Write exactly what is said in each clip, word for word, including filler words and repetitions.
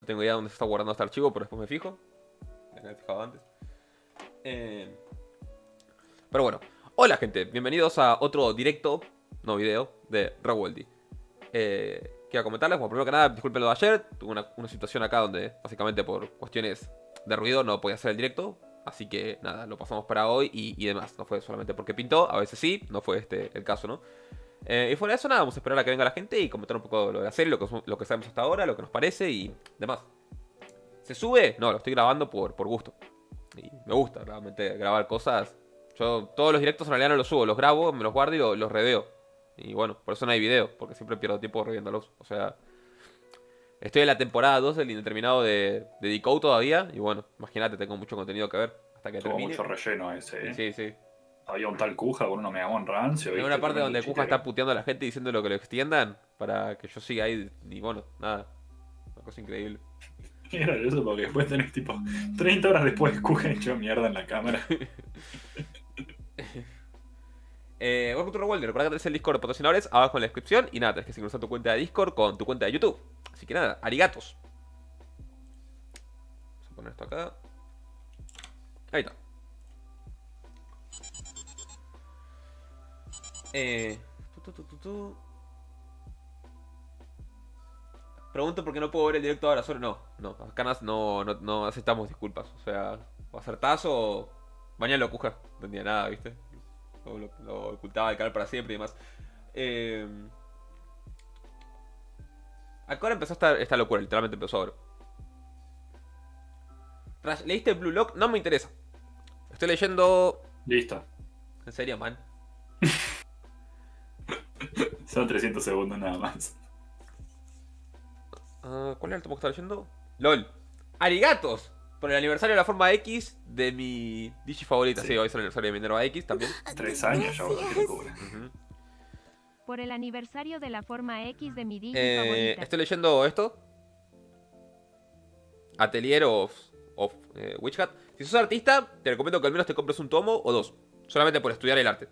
tengo idea de dónde se está guardando este archivo, pero después me fijo. Me había fijado antes. Eh, pero bueno. Hola gente, bienvenidos a otro directo, no video, de Rewoldy. Eh, quiero comentarles, bueno, primero que nada, disculpen lo de ayer. Tuve una, una situación acá donde, básicamente por cuestiones de ruido, no podía hacer el directo. Así que nada, lo pasamos para hoy y, y demás. No fue solamente porque pintó, a veces sí, no fue este el caso, ¿no? Eh, y fuera de eso, nada, vamos a esperar a que venga la gente y comentar un poco lo de la serie, lo que, lo que sabemos hasta ahora, lo que nos parece y demás. ¿Se sube? No, lo estoy grabando por, por gusto. Y me gusta realmente grabar cosas. Yo todos los directos en realidad no los subo, los grabo, me los guardo y los, los reveo. Y bueno, por eso no hay video, porque siempre pierdo tiempo reviéndolos. O sea, estoy en la temporada dos del indeterminado de, de Decode todavía. Y bueno, imagínate, tengo mucho contenido que ver hasta que Tuvo termine. mucho relleno ese, ¿eh? Sí, sí. Había un tal Kuja con uno Megamon rancio. Hay ¿viste? una parte Tremendo donde Kuja chitero. está puteando a la gente diciendo lo que lo extiendan para que yo siga ahí. Y bueno, nada. Una cosa increíble. Era eso porque después tenés tipo treinta horas después Kuja hecho mierda en la cámara. Eh, welcome to Rewoldy. Recuerda que tenés el Discord de patrocinadores abajo en la descripción. Y nada, tenés que sincronizar tu cuenta de Discord con tu cuenta de YouTube. Así que nada, arigatos. Vamos a poner esto acá. Ahí está. Eh, tu, tu, tu, tu. Pregunto por qué no puedo ver el directo ahora solo. No, no, acá no, no, no aceptamos disculpas. O sea, o acertás o mañana lo cuja. No entendía nada, ¿viste? Lo, lo, lo ocultaba el canal para siempre y demás. Eh, acá ahora empezó esta, esta locura, literalmente empezó ahora. Rash, ¿leíste Blue Lock? No me interesa. Estoy leyendo. Listo. En serio, man. Son trescientos segundos nada más. Uh, ¿Cuál era el tomo que estaba leyendo? LOL. ¡Arigatos! Por el aniversario de la forma X de mi Digi favorita. Sí, Sí. hoy es el aniversario de Minerva X también. Tres años ya, boludo, qué locura. Uh-huh. Por el aniversario de la forma X de mi Digi eh, favorita. Estoy leyendo esto. Atelier of, of eh, Witch Hat. Si sos artista, te recomiendo que al menos te compres un tomo o dos. Solamente por estudiar el arte.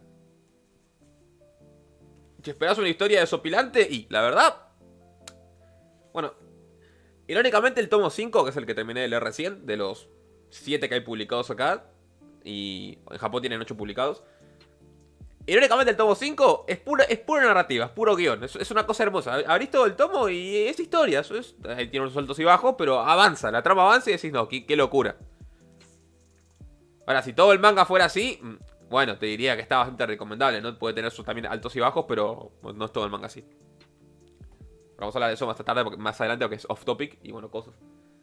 Si esperás una historia desopilante y, la verdad... Bueno, irónicamente el tomo cinco, que es el que terminé de leer recién, de los siete que hay publicados acá, y en Japón tienen ocho publicados. Irónicamente el tomo cinco es pura, es pura narrativa, es puro guión, es, es una cosa hermosa. Abrís todo el tomo y es historia, eso es, ahí tiene unos altos y bajos, pero avanza, la trama avanza y decís, no, qué, qué locura. Ahora, si todo el manga fuera así, bueno, te diría que está bastante recomendable, ¿no? Puede tener sus también altos y bajos, pero no es todo el manga así. Vamos a hablar de eso más tarde, porque más adelante, porque es off topic y bueno, cosas.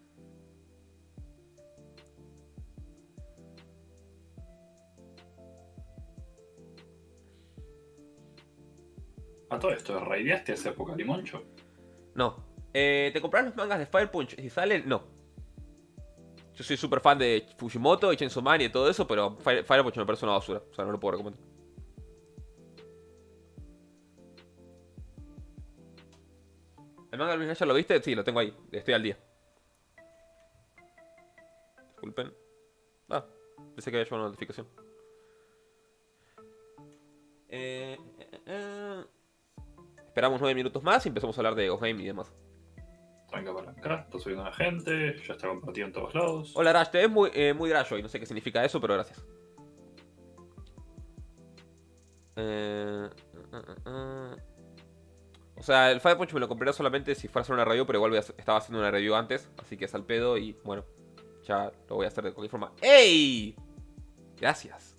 A todo esto, ¿raideaste hace época, Limoncho? No. Eh, ¿Te compras los mangas de Fire Punch? Si salen, no. Yo soy súper fan de Fujimoto y Chainsaw Man y de todo eso, pero Fire, Fire Punch me parece una basura. O sea, no lo puedo recomendar. ¿El manga de Luis Naya lo viste? Sí, lo tengo ahí. Estoy al día. Disculpen. Ah, pensé que había llegado una notificación. Eh, eh, eh. Esperamos nueve minutos más y empezamos a hablar de Ghost Game y demás. Venga para acá, está subiendo la gente, ya está compartido en todos lados. Hola Rash, te ves muy, eh, muy Drash hoy. No sé qué significa eso, pero gracias. Eh, uh, uh, uh. O sea, el Fire Punch me lo compraría solamente si fuera a hacer una review, pero igual voy a, estaba haciendo una review antes, así que es al pedo y bueno, ya lo voy a hacer de cualquier forma. ¡Ey! Gracias.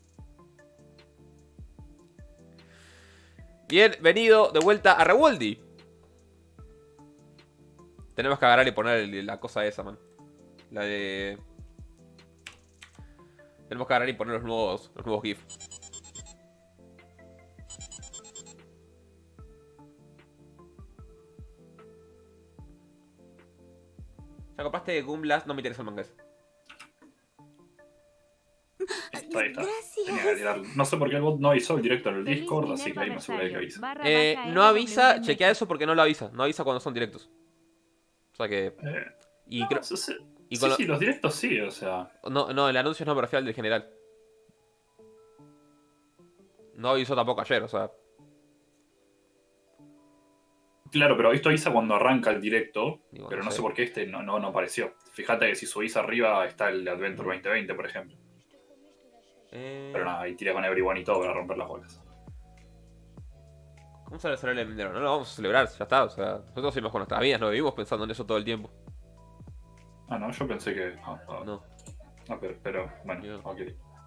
Bienvenido de vuelta a Rewoldy. Tenemos que agarrar y poner la cosa esa, man. La de... Tenemos que agarrar y poner los nuevos, los nuevos GIF. ¿Ya compraste Gunblast? No me interesa el manga ese. Está, ahí está. Tenía que tirar. No sé por qué el bot no avisó el directo en el Discord, así que ahí me aseguré que avisa. Eh, no avisa, chequea eso porque no lo avisa. No avisa cuando son directos. O sea que... Eh, Y no, creo... sí, sí, y sí, con lo- sí, los directos sí, o sea. No, no, el anuncio no me refiero al del general. No avisó tampoco ayer, o sea... Claro, pero esto avisa cuando arranca el directo, Digo, pero no no sé. sé por qué este no, no, no apareció. Fíjate que si subís arriba está el Adventure veinte veinte, por ejemplo. Eh, Pero nada, ahí tira con Everyone y todo para romper las bolas. ¿Cómo se va a celebrar el minero? No lo vamos a celebrar, ya está. O sea, nosotros seguimos con nuestras vidas, no vivimos pensando en eso todo el tiempo. Ah, no, yo pensé que... Ah, ah, No. ah, pero, pero, bueno, Yo- ok.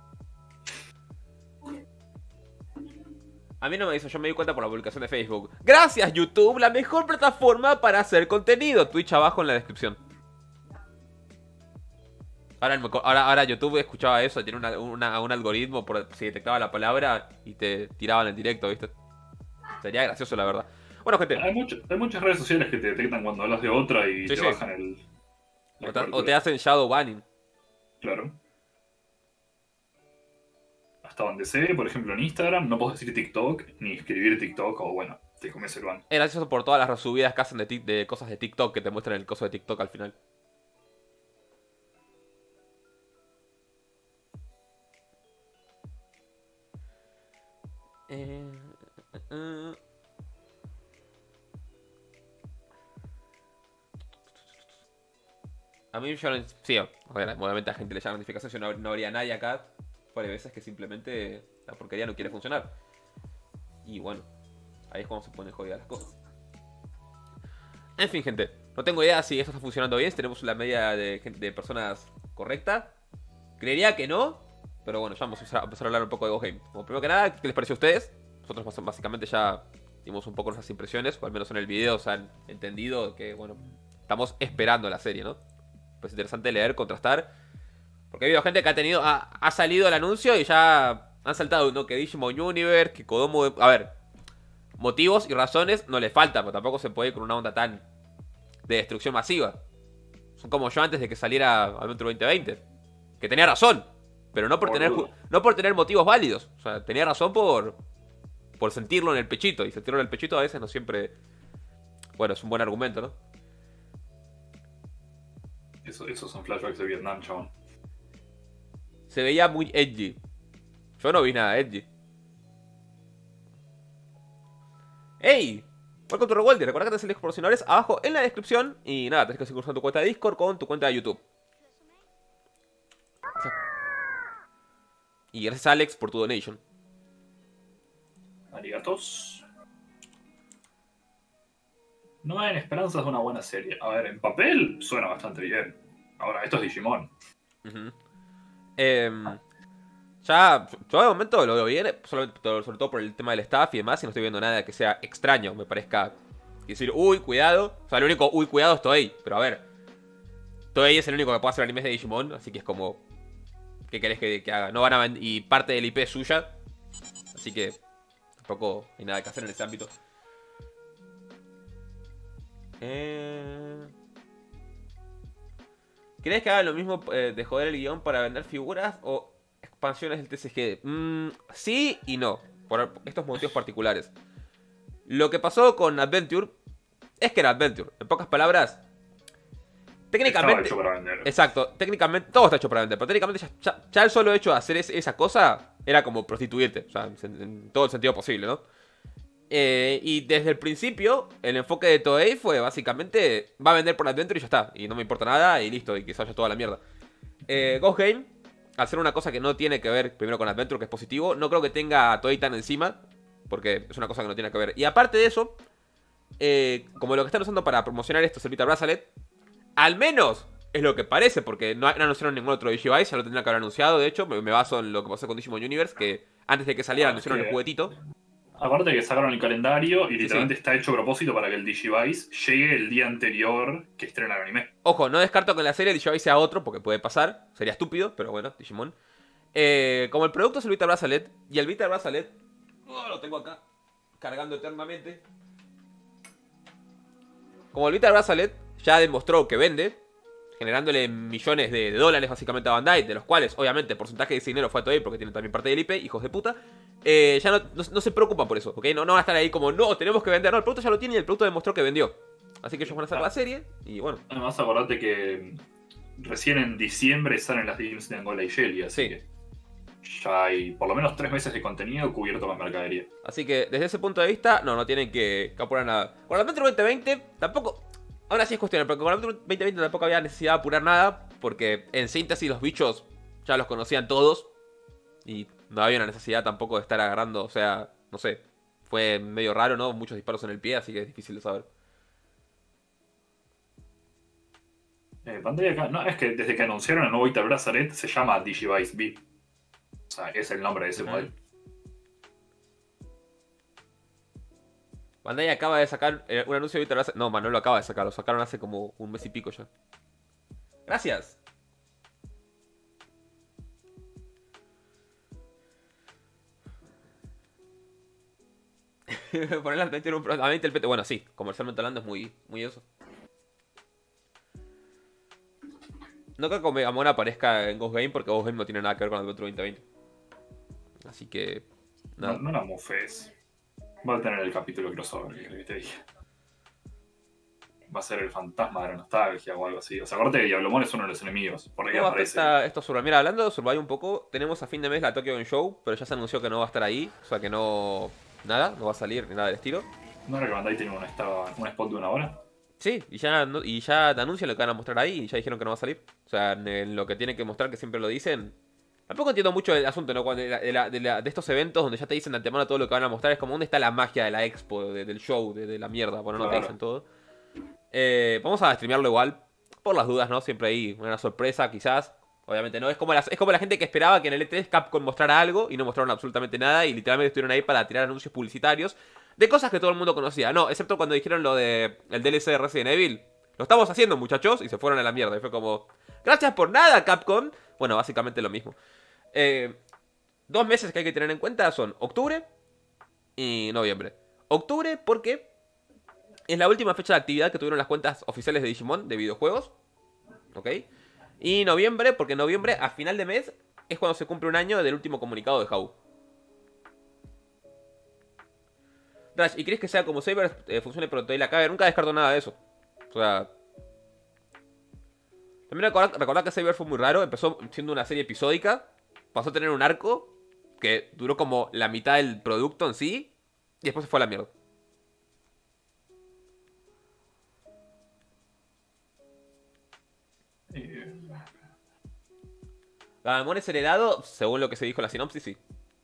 A mí no me hizo, yo me di cuenta por la publicación de Facebook. Gracias YouTube, la mejor plataforma para hacer contenido. Twitch abajo en la descripción. Ahora, el moco- ahora, ahora YouTube escuchaba eso, tiene una- una- un algoritmo por si detectaba la palabra y te tiraban en directo, ¿viste? Sería gracioso, la verdad. Bueno, gente, Hay, mucho- hay muchas redes sociales que te detectan cuando hablas de otra y Sí, te sí. bajan el... la o te, o cobertura. te hacen shadow banning. Claro. Hasta donde sé, por ejemplo, en Instagram no puedes decir TikTok ni escribir TikTok o bueno, te comes el ban. Es gracioso por todas las resubidas que hacen de, tic- de cosas de TikTok que te muestran el coso de TikTok al final. Eh, eh, eh. A mí yo no... Sí, obviamente a gente le llama notificación. Yo no, no habría nadie acá. Por hay veces que simplemente la porquería no quiere funcionar. Y bueno, ahí es cuando se ponen jodidas las cosas. En fin, gente. No tengo idea si esto está funcionando bien. Si tenemos la media de, gen- de personas correcta. Creería que no. Pero bueno, ya vamos a empezar a empezar a hablar un poco de Ghost Game. Como primero que nada, ¿qué les pareció a ustedes? Nosotros bas- básicamente ya dimos un poco nuestras impresiones. O al menos en el video se han entendido que, bueno, estamos esperando la serie, ¿no? Pues interesante leer, contrastar. Porque ha habido gente que ha tenido. Ha, ha salido el anuncio y ya han saltado, ¿no? Que Digimon Universe, que Kodomo. A ver, motivos y razones no le faltan, pero tampoco se puede ir con una onda tan de destrucción masiva. Son como yo antes de que saliera Adventure veinte veinte. Que tenía razón, pero no por, tener, Boludo. no por tener motivos válidos. O sea, tenía razón por, por sentirlo en el pechito. Y sentirlo en el pechito a veces no siempre. Bueno, es un buen argumento, ¿no? Eso, esos son flashbacks de Vietnam, chabón. Se veía muy edgy. Yo no vi nada edgy. ¡Ey! Welcome to Rewaldy. Recuerda que tenés el link por señores abajo en la descripción. Y nada, tenés que sincronizar tu cuenta de Discord con tu cuenta de YouTube. Y gracias a Alex por tu donation. Arigatos. No hay esperanzas de una buena serie. A ver, en papel suena bastante bien. Ahora, esto es Digimon. Ujú. Em, ya, yo de momento lo veo bien, solamente- sobre todo por el tema del staff y demás, y no estoy viendo nada que sea extraño, me parezca decir, uy, cuidado. O sea, lo único, uy, cuidado es Toei, pero a ver, Toei es el único que puede hacer animes de Digimon, así que es como, ¿qué querés que, que haga? No van a vend- y parte del I P es suya, así que tampoco hay nada que hacer en ese ámbito. Eh... ¿Crees que hagan lo mismo eh, de joder el guión para vender figuras o expansiones del T C G? Mm, sí y no, por estos motivos particulares. Lo que pasó con Adventure es que era Adventure. En pocas palabras, técnicamente... Estaba hecho para vender. Exacto, técnicamente todo está hecho para vender, pero técnicamente ya, ya- ya el solo hecho de hacer es- esa cosa era como prostituirte, o sea, en, en todo el sentido posible, ¿no? Eh, y desde el principio, el enfoque de Toei fue básicamente, va a vender por Adventure y ya está, y no me importa nada, y listo, y que se vaya toda la mierda. Eh, Ghost Game, al ser una cosa que no tiene que ver primero con Adventure, que es positivo, no creo que tenga a Toei tan encima, porque es una cosa que no tiene que ver. Y aparte de eso, eh, como lo que están usando para promocionar esto es el Vita Bracelet, al menos es lo que parece, porque no, no anunciaron ningún otro Digivice, ya lo tendrían que haber anunciado, de hecho, me, me baso en lo que pasó con Digimon Universe, que antes de que saliera Ah, anunciaron es el que- juguetito. Aparte de que sacaron el calendario y Sí, literalmente está hecho a propósito para que el Digivice llegue el día anterior que estrena el anime. Ojo, no descarto que en la serie Digivice sea otro, porque puede pasar, sería estúpido, pero bueno, Digimon. Eh, como el producto es el Vita Bracelet, y el Vita Bracelet, oh, lo tengo acá, cargando eternamente. Como el Vita Bracelet ya demostró que vende, generándole millones de, de dólares básicamente a Bandai, de los cuales obviamente el porcentaje de ese dinero fue a Toei porque tienen también parte del I P, hijos de puta. Eh, ya no, no, no se preocupan por eso, ¿ok? No, no van a estar ahí como, no, tenemos que vender, no, el producto ya lo tiene y el producto demostró que vendió. Así que ellos van a hacer la serie y bueno. Además, acordate que recién en diciembre salen las D Ms de Angola y Shelly, así Sí. que... ya hay por lo menos tres meses de contenido cubierto con mercadería. Así que desde ese punto de vista, no, no tienen que, que apurar nada. Con la Metro veinte veinte tampoco... Ahora sí es cuestionable, porque con la Metro veinte veinte tampoco había necesidad de apurar nada, porque en síntesis los bichos ya los conocían todos. Y no había una necesidad tampoco de estar agarrando, o sea, no sé. Fue medio raro, ¿no? Muchos disparos en el pie, así que es difícil de saber. Eh, Bandai acá, no, es que desde que anunciaron el nuevo Vita Bracelet se llama Digivice V. O sea, es el nombre de ese Ujú. modelo. Bandai acaba de sacar eh, un anuncio de Vita Bracelet. No, man, no lo acaba de sacar, lo sacaron hace como un mes y pico ya. Gracias. Ponerle al veinte en un pro- a veinte el P T. Bueno, sí, comercialmente hablando es muy, muy eso. No creo que Megamon aparezca en Ghost Game porque Ghost Game no tiene nada que ver con el otro veinte veinte. Así que. No, Nada. no la mofes. Va a tener el capítulo crossover que que te dije. Va a ser el fantasma de la nostalgia o algo así. O sea, acuérdate que Diablomon es uno de los enemigos. Por ahí ¿Cómo aparece. afecta esto a Survival? Mira, hablando de Survival un poco, tenemos a fin de mes la Tokyo Game Show, pero ya se anunció que no va a estar ahí. O sea que no. Nada, no va a salir ni nada del estilo. ¿No era que Bandai tiene un, estaba- un spot de una hora? Sí, y ya, no- y ya te anuncian lo que van a mostrar ahí y ya dijeron que no va a salir. O sea, en, en lo que tienen que mostrar, que siempre lo dicen. Tampoco entiendo mucho el asunto, ¿no? Cuando de, la- de, la- de la- de estos eventos donde ya te dicen de antemano todo lo que van a mostrar, es como, ¿dónde está la magia de la expo, de- del show, de, de la mierda? Bueno, no te Claro. dicen todo. Eh, vamos a streamearlo igual, por las dudas, ¿no? Siempre hay una sorpresa, quizás. Obviamente no, es como, la, es como la gente que esperaba que en el E tres Capcom mostrara algo y no mostraron absolutamente nada y literalmente estuvieron ahí para tirar anuncios publicitarios de cosas que todo el mundo conocía. No, excepto cuando dijeron lo de el D L C de Resident Evil. Lo estamos haciendo, muchachos, y se fueron a la mierda. Y fue como, gracias por nada, Capcom. Bueno, básicamente lo mismo. Eh, dos meses que hay que tener en cuenta son octubre y noviembre. Octubre porque es la última fecha de actividad que tuvieron las cuentas oficiales de Digimon de videojuegos. ¿Ok? Y noviembre, porque en noviembre, a final de mes, es cuando se cumple un año del último comunicado de How. Dash, ¿y crees que sea como Saber eh, funcione por Toei la cabe? Nunca descarto nada de eso. O sea... También recordar, recordar que Saber fue muy raro. Empezó siendo una serie episódica. Pasó a tener un arco que duró como la mitad del producto en sí. Y después se fue a la mierda. Eh, Gamamon es heredado, según lo que se dijo en la sinopsis, sí.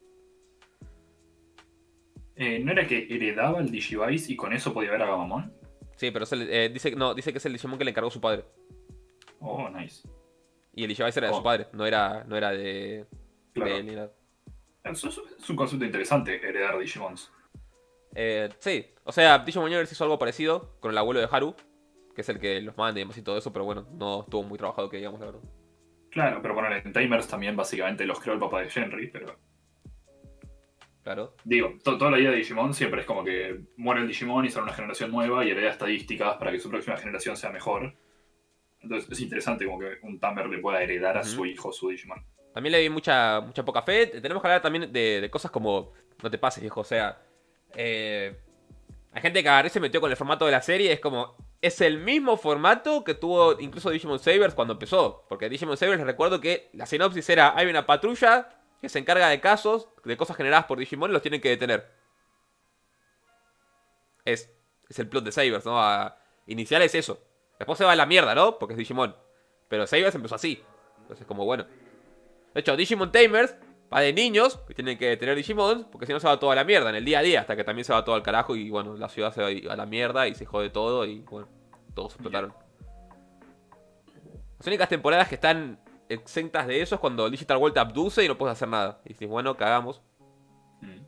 eh, ¿No era que heredaba el Digivice y con eso podía ver a Gamamon? Sí, pero se le- eh, dice, no, dice que es el Digimon que le encargó su padre. Oh, nice. Y el Digivice era de Oh. su padre, no era, no era de, Claro. de él ni nada. Eso es, es un concepto interesante, heredar Digimons. Eh, sí, o sea, Digimon Universe hizo algo parecido con el abuelo de Haru, que es el que los manda y demás y todo eso, pero bueno, no estuvo muy trabajado que digamos, la verdad. Claro, pero bueno, en Tamers también básicamente los creó el papá de Shenry, pero... Claro. Digo, to- toda la idea de Digimon siempre es como que muere el Digimon y sale una generación nueva y hereda estadísticas para que su próxima generación sea mejor. Entonces es interesante como que un Tamer le pueda heredar a Ujú. su hijo su Digimon. También le di mucha, mucha poca fe. Tenemos que hablar también de, de cosas como, no te pases, viejo, o sea... Eh, hay gente que agarró y se metió con el formato de la serie, es como... Es el mismo formato que tuvo incluso Digimon Sabers cuando empezó. Porque Digimon Sabers, les recuerdo que la sinopsis era... Hay una patrulla que se encarga de casos, de cosas generadas por Digimon y los tienen que detener. Es, es el plot de Sabers, ¿no? A, inicial es eso. Después se va a la mierda, ¿no? Porque es Digimon. Pero Sabers empezó así. Entonces como bueno. De hecho, Digimon Tamers va de niños que tienen que detener Digimon, porque si no se va todo a la mierda en el día a día, hasta que también se va todo al carajo y bueno, la ciudad se va a la mierda y se jode todo y bueno, todos explotaron. Las únicas temporadas que están exentas de eso es cuando Digital World te abduce y no puedes hacer nada. Y dices, bueno, cagamos. Mm.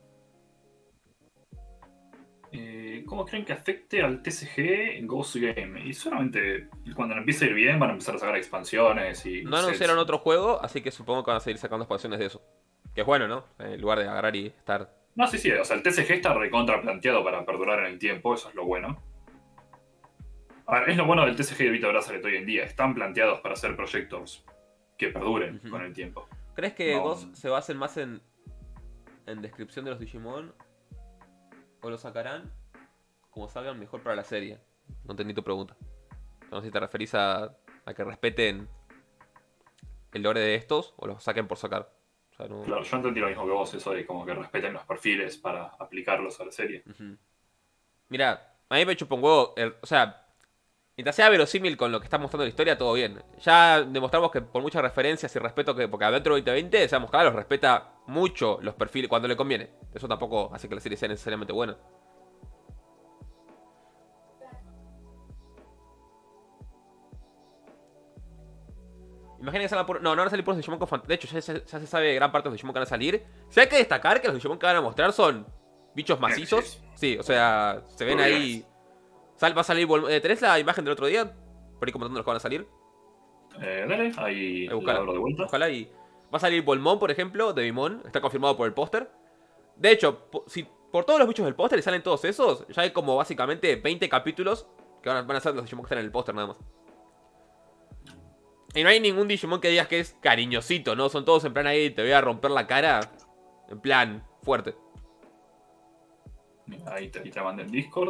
Eh, ¿Cómo creen que afecte al T C G en Ghost Game? Y solamente cuando empiece a ir bien van a empezar a sacar expansiones y... No sets. anunciaron otro juego, así que supongo que van a seguir sacando expansiones de eso. Que es bueno, ¿no? En lugar de agarrar y estar... No, sí, sí, o sea, el T C G está recontra planteado para perdurar en el tiempo, eso es lo bueno. A ver, es lo bueno del T C G de Vita Bracelet hoy en día, están planteados para hacer proyectos que perduren Ujú. con el tiempo. ¿Crees que No. Ghost se basen más en, en descripción de los Digimon? ¿O lo sacarán como salgan mejor para la serie? No entendí tu pregunta. No sé si te referís a, a que respeten el lore de estos o los saquen por sacar. O sea, no... Claro, yo entendí lo mismo que vos, eso de como que respeten los perfiles para aplicarlos a la serie. Ujú. Mira, a mí me chupa un huevo. el- o sea, mientras sea verosímil con lo que está mostrando la historia, todo bien. Ya demostramos que por muchas referencias y respeto que. Porque Adentro veinte veinte, seamos claros, respeta mucho los perfiles cuando le conviene. Eso tampoco hace que la serie sea necesariamente buena. Imagina que salgan por... No, no van a salir por los Digimon con fant- De hecho, ya se, ya se sabe gran parte de los Digimon que van a salir. Si hay que destacar que los Digimon que van a mostrar son bichos macizos. Sí, o sea, se ven ahí. Sal, va a salir. Vol- eh, ¿Tenés la imagen del otro día? Por ahí comentando los que van a salir. Eh, dale, ahí Eh, la buscala. abro de vuelta. Ojalá y. Va a salir Volmón, por ejemplo, de Bimon. Está confirmado por el póster. De hecho, po- si por todos los bichos del póster y salen todos esos, ya hay como básicamente veinte capítulos que van a, van a ser los Digimon que están en el póster nada más. Y no hay ningún Digimon que digas que es cariñosito, ¿no? Son todos en plan ahí, te voy a romper la cara. En plan, fuerte. Mira, ahí te, ahí te la mandé en Discord.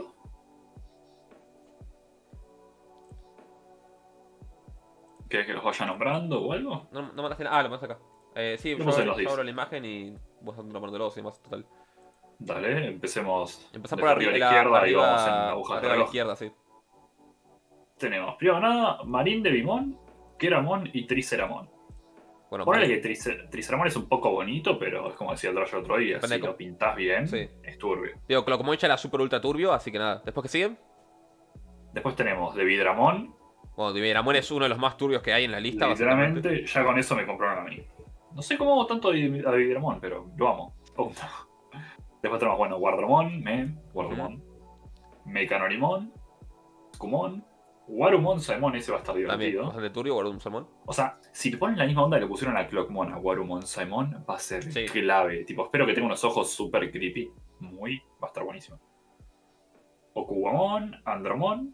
¿Querés que los vaya nombrando o algo? No, no mandaste nada. Ah, lo mandaste acá. Eh, sí, Lo yo, puse en abro- los yo discos. abro la imagen y vos nombrándolos y demás, total. Dale, empecemos. Empezá de por arriba, a la la, izquierda y arriba, vamos en la aguja de arriba a la reloj. izquierda, sí. Tenemos, primero que nada, Marín de Bimon, Keramon y Triceramon. Bueno, Ponele vale. que Tricer- Triceramon es un poco bonito, pero es como decía el Drayo el otro día, Depende si de lo cómo- pintás bien, Sí. es turbio. Digo, Clocomoy ya era super ultra turbio, así que nada. Después que siguen. Después tenemos de Vidramon. Bueno, Dividramon es uno de los más turbios que hay en la lista, básicamente. Literalmente, ya con eso me compraron a mí. No sé cómo hago tanto a Vidramon, pero lo amo. Punto. Después tenemos, bueno, Guardamon, Me, Guardamon, Mecanorimon, Skumon, Warumon, Saemon, ese va a estar También, divertido. bastante turbio, guardo un salmón. O sea, si le ponen la misma onda que le pusieron a Clockmon, a Warumon, Saemon, va a ser Sí. clave. Tipo, espero que tenga unos ojos super creepy. Muy, va a estar buenísimo. Okubamon, Andromon.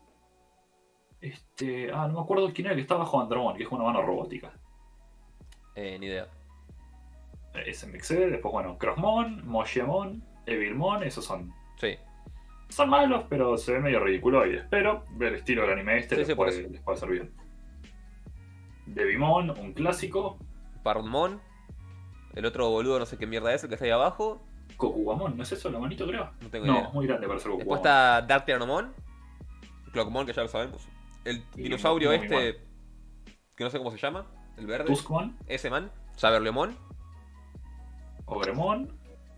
Este. Ah, no me acuerdo quién era el que está bajo Andromon, que es una mano robótica. Eh, ni idea. Eh, Ese me excede. Después, bueno, Crossmon, Moshiamon, Evilmon, esos son. Sí. Son malos, pero se ven medio ridículos. Pero el estilo del anime este Sí, les, sí, por puede, les puede servir. Devimon, un clásico. Parmon. El otro boludo, no sé qué mierda es, el que está ahí abajo. Kokugamon, ¿no es eso la manito, creo? No tengo No, idea. es muy grande para ser Después Kokugamon. está Dark Tyrannomon. Clockmon, que ya lo sabemos. El Y dinosaurio Momimon. este, que no sé cómo se llama. El verde. Tuskmon, Ese man. Saberlemon. Ogremon,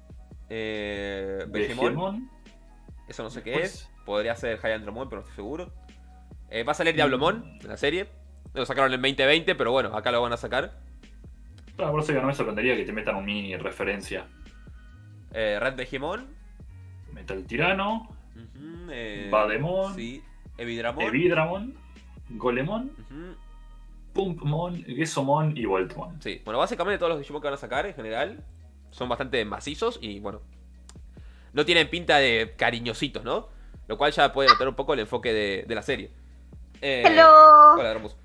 Eh, Vegemon. Vegemon. Eso no sé qué Después- es. Podría ser Hyandromon, pero no estoy seguro. Eh, va a salir Diablomon en la serie. Lo sacaron en veinte veinte, pero bueno, acá lo van a sacar. Claro, por eso ya no me sorprendería que te metan un mini referencia. Eh, Red Vegemon. Metal Tirano, Ujú, eh, Bademon. Sí. Evidramon. Evidramon, Golemon, Ujú, Pumpmon, Gesomon y Voltmon. Sí. Bueno, básicamente todos los Digimon que van a sacar en general son bastante macizos y bueno. No tienen pinta de cariñositos, ¿no? Lo cual ya puede notar un poco el enfoque de, de la serie. Eh, Hello. Hola, hermoso.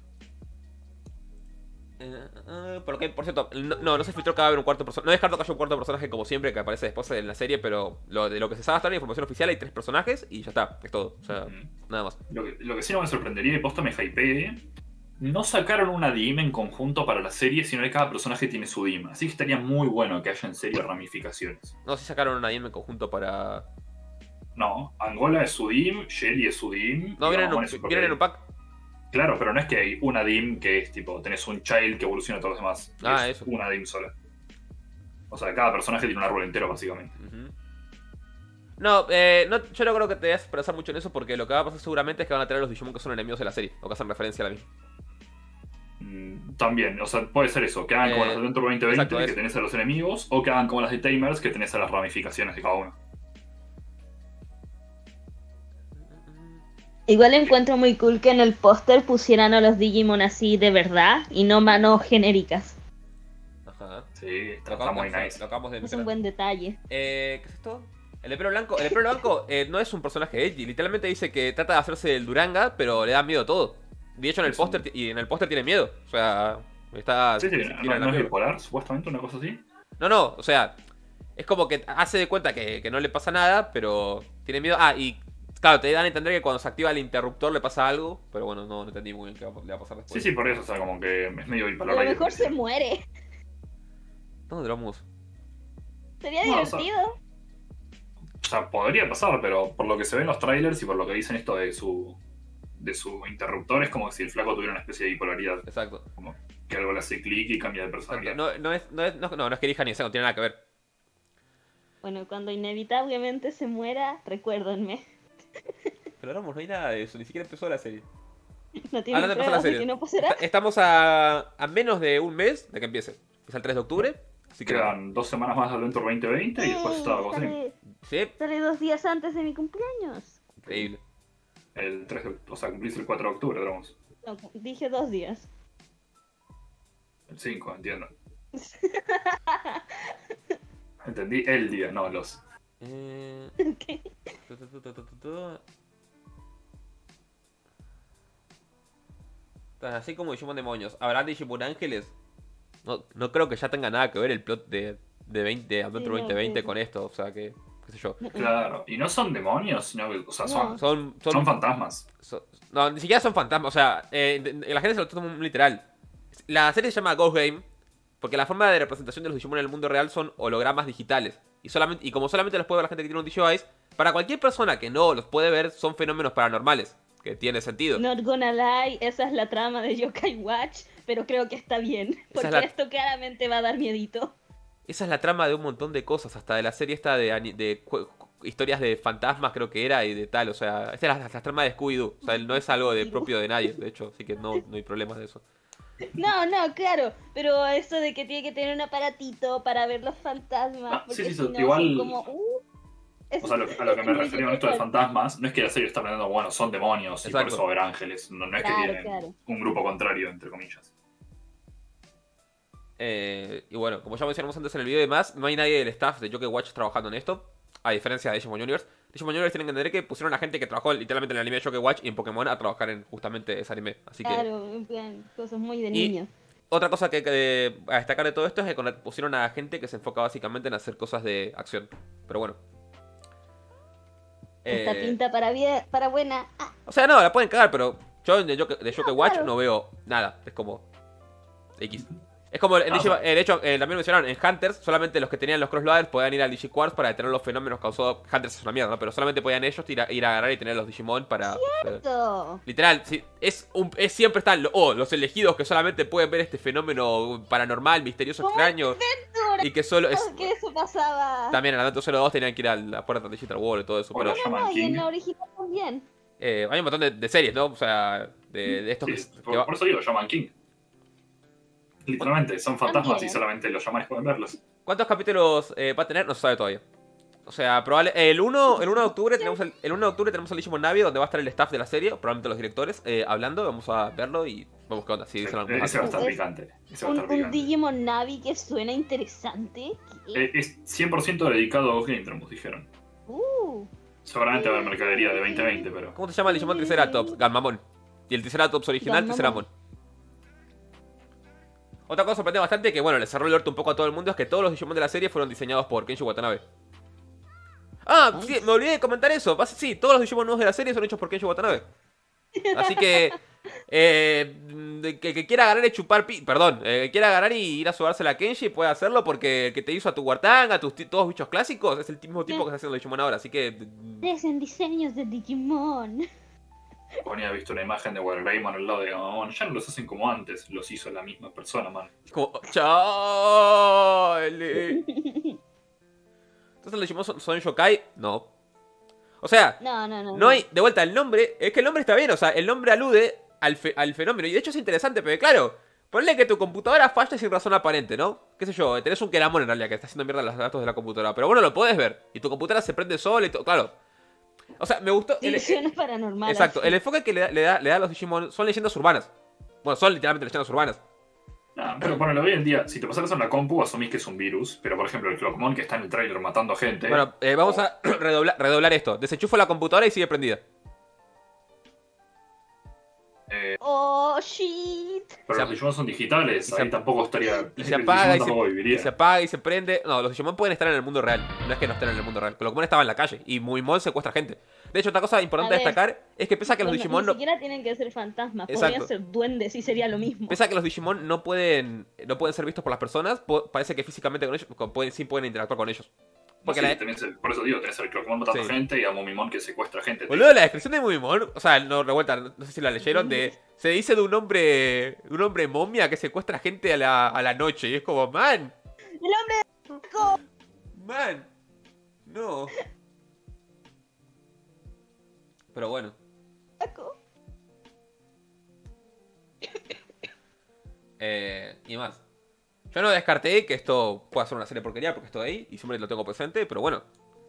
Eh, eh, por, lo que, por cierto, no, no, no se filtró que va a haber un cuarto personaje. No descarto que haya un cuarto personaje como siempre que aparece después en la serie, pero lo, de lo que se sabe hasta ahora, información oficial, hay tres personajes y ya está, es todo. O sea, Ujú. nada más. Lo que, lo que sí no me sorprendería y posta me hypeé. No sacaron una D I M en conjunto para la serie, sino que cada personaje tiene su D I M. Así que estaría muy bueno que haya en serie ramificaciones. No sé si sacaron una I M en conjunto para. No, Angola es su D I M, Shelly es su D I M. No, y vienen en Gamamon un, es su propio vienen en D I un M. pack. Claro, pero no es que hay una D I M que es tipo, tenés un child que evoluciona a todos los demás. Ah, es eso. una D I M sola. O sea, cada personaje tiene un árbol entero, básicamente. Ujú. No, eh, no, yo no creo que te vayas a pensar mucho en eso porque lo que va a pasar seguramente es que van a traer los Digimon que son enemigos de la serie o que hacen referencia a la misma. Mm, También, o sea, puede ser eso, que hagan como Eh, las de Dentro veinte veinte, exacto, que eso. tenés a los enemigos, o que hagan como las de Tamers, que tenés a las ramificaciones de cada uno. Igual encuentro muy cool que en el póster pusieran a los Digimon así de verdad y no manos genéricas. Ajá. Sí, Lo está, está acabamos, muy nice. lo acabamos de Es un mencionar. buen detalle. Eh, ¿qué es esto? El de pelo blanco. El de pelo blanco eh, no es un personaje edgy. Literalmente dice que trata de hacerse el Duranga, pero le da miedo a todo. De hecho, en el Es un- póster, y en el póster tiene miedo. O sea, está. Sí, sí, tiene no, la no es mierda. bipolar, supuestamente, una cosa así. No, no, o sea, es como que hace de cuenta que, que no le pasa nada, pero tiene miedo. Ah, y claro, te dan a entender que cuando se activa el interruptor le pasa algo, pero bueno, no, no entendí muy bien qué va- le va a pasar después. Sí, sí, por eso, o sea, como que es medio A bipolar. lo ahí, mejor me se parece. muere. ¿Dónde vamos? Sería No, o sea- divertido. O sea, podría pasar, pero por lo que se ve en los trailers y por lo que dicen esto de su de su interruptor, es como si el flaco tuviera una especie de bipolaridad. Exacto. Como que algo le hace clic y cambia de Exacto. personalidad. No, no, es, no, es, no, no, no es que elija ni eso, no tiene nada que ver. Bueno, cuando inevitablemente se muera, recuérdenme. Pero Ramos, no hay nada de eso, ni siquiera empezó la serie. No tiene Hablando de empezar la pruebas de serie. que no pasará. Est- Estamos a, a menos de un mes de que empiece. Es el tres de octubre. Así que. Quedan dos semanas más de Adventure veinte veinte y después está algo así. sale, Sí, sale dos días antes de mi cumpleaños. increíble. El tres de, o sea, cumplís el cuatro de octubre, digamos. No, dije dos días. El cinco, entiendo. Entendí el día, no los. Eh... ¿Qué? tu, tu, tu, tu, tu, tu, tu. Tan así como Digimon Demonios, ¿habrá Digimon Ángeles? No, no creo que ya tenga nada que ver el plot de, de, veinte, de Adventure Sí, no, veinte veinte sí. con esto, o sea que, qué sé yo. Claro, y no son demonios, sino que, o sea, son, No. Son, son, son fantasmas. son- no, ni siquiera son fantasmas, o sea, eh, de- de- la gente se lo toma muy literal. La serie se llama Ghost Game porque la forma de representación de los Digimon en el mundo real son hologramas digitales. Y, solamente, y como solamente los puede ver la gente que tiene un DigiEye, para cualquier persona que no los puede ver, son fenómenos paranormales, que tiene sentido. Not gonna lie, esa es la trama de Yokai Watch, pero creo que está bien, porque es la- esto claramente va a dar miedito. Esa es la trama de un montón de cosas, hasta de la serie esta de, ani- de cu- cu- historias de fantasmas creo que era y de tal, o sea, esta es la, la trama de Scooby-Doo, o sea, no es algo de propio de nadie, de hecho, así que no, no hay problemas de eso. No, no, claro, pero eso de que tiene que tener un aparatito para ver los fantasmas, Ah, porque sí, sí, si no igual- son como... uh, O sea, lo- a lo que me refería con esto de fantasmas, no es que la serie está planteando, bueno, son demonios y Exacto. por eso va a haber ángeles. No, no es que Claro, tienen claro. un grupo contrario, entre comillas. Eh, y bueno, como ya mencionamos antes en el video y demás, no hay nadie del staff de Yokai Watch trabajando en esto, a diferencia de Digimon Universe. Digimon Universe tienen que entender que pusieron a gente que trabajó literalmente en el anime de Yokai Watch y en Pokémon a trabajar en justamente ese anime, así que... Claro, en plan, cosas muy de Y- niños. Otra cosa que hay que a destacar de todo esto es que con- pusieron a gente que se enfoca básicamente en hacer cosas de acción. Pero bueno. Esta Eh, pinta para, bien, para buena. Ah, O sea, no, la pueden cagar, pero yo de Yokai, de Yokai No, Watch claro. no veo nada. Es como X. Es como, en Ah, Digi- bueno. eh, de hecho, eh, también mencionaron, en Hunters, solamente los que tenían los crossloaders podían ir al DigiQuartz para detener los fenómenos causados. Hunters es una mierda, ¿no? Pero solamente podían ellos ir a, ir a agarrar y tener los Digimon para... eh, esto. literal, sí, es, un, es siempre están lo- oh, los elegidos que solamente pueden ver este fenómeno paranormal, misterioso, ¿Cómo extraño. Y que solo es... Que eso pasaba. También en Adventure cero dos tenían que ir a la puerta de Digital World y todo eso. Bueno, Pero llaman No, y en King. la original también. eh, hay un montón de, de series, ¿no? O sea, de, de estos Sí, que- que por, va- por eso digo, llaman King. Literalmente, son fantasmas También. y solamente los llamanes pueden verlos. ¿Cuántos capítulos eh, va a tener? No se sabe todavía. O sea, probable. El uno, el uno de octubre tenemos el, el uno de octubre tenemos el Digimon Navi, donde va a estar el staff de la serie, probablemente los directores, eh, hablando. Vamos a verlo y vamos qué onda. Si dicen algo Ese va a más. estar Es picante. Ese va a Un, estar un picante. Digimon Navi que suena interesante. ¿Qué? Eh, Es cien por ciento dedicado a Ghost Game Tramos, dijeron. Uh, Seguramente va a haber mercadería de veinte veinte, pero. ¿Cómo se llama el Digimon Triceratops? Ganmamon. Y el Triceratops original, Ganmamon. Triceramon. Otra cosa sorprende bastante que, bueno, le cerró el orto un poco a todo el mundo es que todos los Digimon de la serie fueron diseñados por Kenji Watanabe. Ah, sí, me olvidé de comentar eso. Bas- Sí, todos los Digimon nuevos de la serie son hechos por Kenji Watanabe. Así que, eh, de que, que quiera agarrar y chupar pi... Perdón, eh, que quiera agarrar y ir a subársela a Kenji puede hacerlo porque el que te hizo a tu Wartang, a tus ti- todos bichos clásicos, es el mismo tipo que está haciendo los Digimon ahora. Así que, hacen diseños de Digimon. Ponía visto una imagen de Wargreymon al lado de Gamamon. Ya no los hacen como antes, los hizo la misma persona, man. es como, ¡chale! Entonces los Digimon son, son yokai, no. O sea, No, no, no. no hay, de vuelta, el nombre, es que el nombre está bien, o sea, el nombre alude al, fe- al fenómeno. Y de hecho es interesante, pero claro, ponle que tu computadora falle sin razón aparente, ¿no? Qué sé yo, tenés un Keramon en realidad que está haciendo mierda los datos de la computadora. Pero bueno, lo podés ver. Y tu computadora se prende sola y todo, claro. O sea, me gustó. el- Divisiones paranormales. exacto, el enfoque que le da, le, da, le da a los Digimon son leyendas urbanas. Bueno, son literalmente leyendas urbanas. Nah, pero ponelo hoy en día, si te pasas en la compu, asumís que es un virus. Pero por ejemplo, el Clockmon que está en el trailer matando gente. Bueno, eh, vamos a redoblar, redoblar esto. Desenchufo la computadora y sigue prendida. Oh, shit. Pero se- los Digimon son digitales, y se- ahí tampoco estaría. y se el apaga Digimon y se, tampoco y viviría. se apaga y se prende. No, los Digimon pueden estar en el mundo real. No es que no estén en el mundo real. Pokémon estaba en la calle y Mumimon secuestra gente. De hecho, otra cosa importante A a ver. destacar es que pese a que los No, Digimon ni no, siquiera tienen que ser fantasmas, Exacto. podrían ser duendes y sería lo mismo. pese a que los Digimon no pueden no pueden ser vistos por las personas, po- parece que físicamente con ellos con- pueden, sí pueden interactuar con ellos. Porque Sí, la, también se- por eso digo, tenés al Clockmon matando Sí. gente y a Mumimon que secuestra gente. boludo, la descripción de Mumimon, o sea, no revuelta, no, no sé si la leyeron, de se dice de un hombre de un hombre momia que secuestra gente a la, a la noche y es como, man, El hombre man, no. Pero bueno. loco. Eh, y más. Yo no descarté que esto pueda ser una serie porquería porque estoy ahí y siempre lo tengo presente, pero bueno.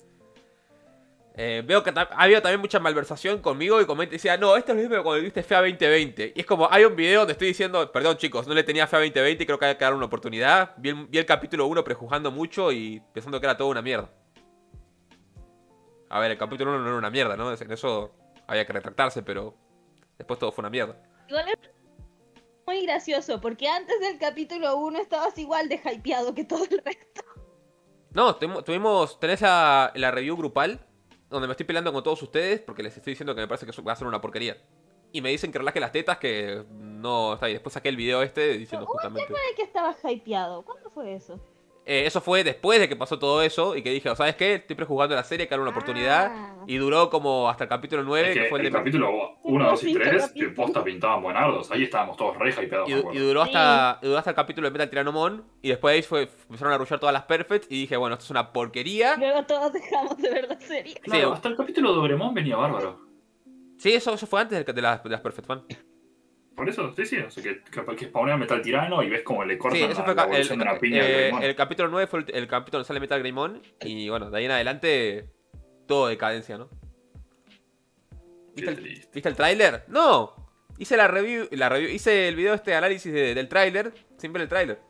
Eh, veo que ta- ha habido también mucha malversación conmigo y comenta y decía, no, esto es lo mismo cuando viste Fea veinte veinte. Y es como, hay un video donde estoy diciendo, perdón chicos, no le tenía Fea veinte veinte y creo que hay que dar una oportunidad. Vi el, vi el capítulo uno prejuzgando mucho y pensando que era toda una mierda. A ver, el capítulo uno no era una mierda, ¿no? En eso había que retractarse, pero después todo fue una mierda. Igual es muy gracioso, porque antes del capítulo uno estabas igual de hypeado que todo el resto. No, tuvimos, tuvimos- tenés la, la review grupal, donde me estoy peleando con todos ustedes, porque les estoy diciendo que me parece que eso va a ser una porquería. Y me dicen que relaje las tetas, que no está ahí. Después saqué el video este diciendo ¿Cómo justamente... ¿De que estabas hypeado? ¿Cuándo fue eso? Eh, eso fue después de que pasó todo eso, y que dije, ¿sabes qué? Estoy prejuzgando la serie, que era una oportunidad. Ah. Y duró como hasta el capítulo nueve, Es que, que fue el el de... capítulo uno, dos y Cinco tres, que capítulos. posta pintaban buenardos. Ahí estábamos todos re hypeados, Y, me y acuerdo. duró hasta, y duró hasta el capítulo de Metal Tyrannomon. Y después ahí fue, empezaron a arrullar todas las perfects. Y dije, bueno, esto es una porquería. Luego todos dejamos de ver la serie. Claro, Sí. hasta el capítulo de Doraemon venía bárbaro. Sí, eso, eso fue antes de, de las, de las Perfect Fan. Por eso, sí, sí, o sea, que, que, que spawnean Metal Tirano y ves como le cortan Sí, eso la, fue la ca- el, evolución de una piña al eh, Doraemon. el capítulo nueve fue el, el capítulo donde sale Metal Greymon. Y bueno, de ahí en adelante, todo decadencia, ¿no? Qué ¿Viste el, triste. ¿viste el tráiler? ¡No! Hice la review, la review, hice el video este análisis de- del tráiler, sin ver el tráiler.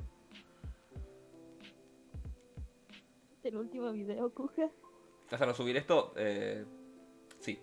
El último video, Kuja. ¿Vas a subir esto? Eh, sí.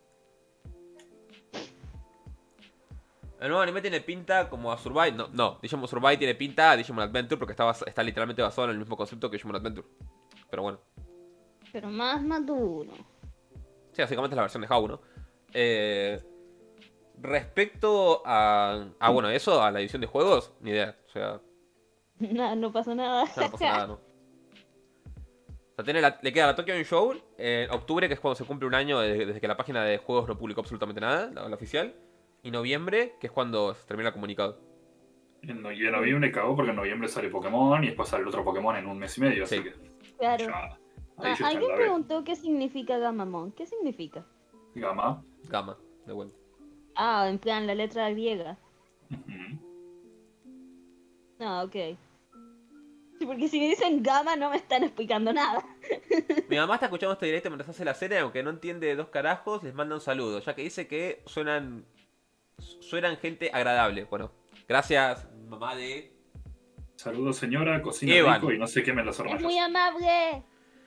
El nuevo anime tiene pinta como a Survive. No, no. Digimon Survive tiene pinta a Digimon Adventure porque está, bas- está literalmente basado en el mismo concepto que Digimon Adventure. Pero bueno. Pero más maduro. Sí, básicamente es la versión de How, ¿no? Eh, respecto a, a, bueno, eso, a la edición de juegos, ni idea. O sea, Nada, no pasó nada. no pasa nada, ¿no? O sea, tiene la- le queda la Tokyo Game Show en octubre, que es cuando se cumple un año de- desde que la página de juegos no publicó absolutamente nada, la, la oficial. Y noviembre, que es cuando se termina el comunicado. En, no- y en noviembre cagó porque en noviembre sale Pokémon y después sale el otro Pokémon en un mes y medio, Sí. así que Claro. ya, ahí Ah, ya está en alguien la B. preguntó qué significa Gamamon. ¿Qué significa? Gama. Gama, de vuelta. Ah, en plan la letra griega. Ujú. Ah, ok. Sí, porque si me dicen gamma no me están explicando nada. Mi mamá está escuchando este directo mientras hace la serie, aunque no entiende dos carajos, les manda un saludo, ya que dice que suenan suenan gente agradable. Bueno, gracias, mamá de... Saludos señora, cocina Evan. rico y no sé qué me las Es hormonas. muy amable.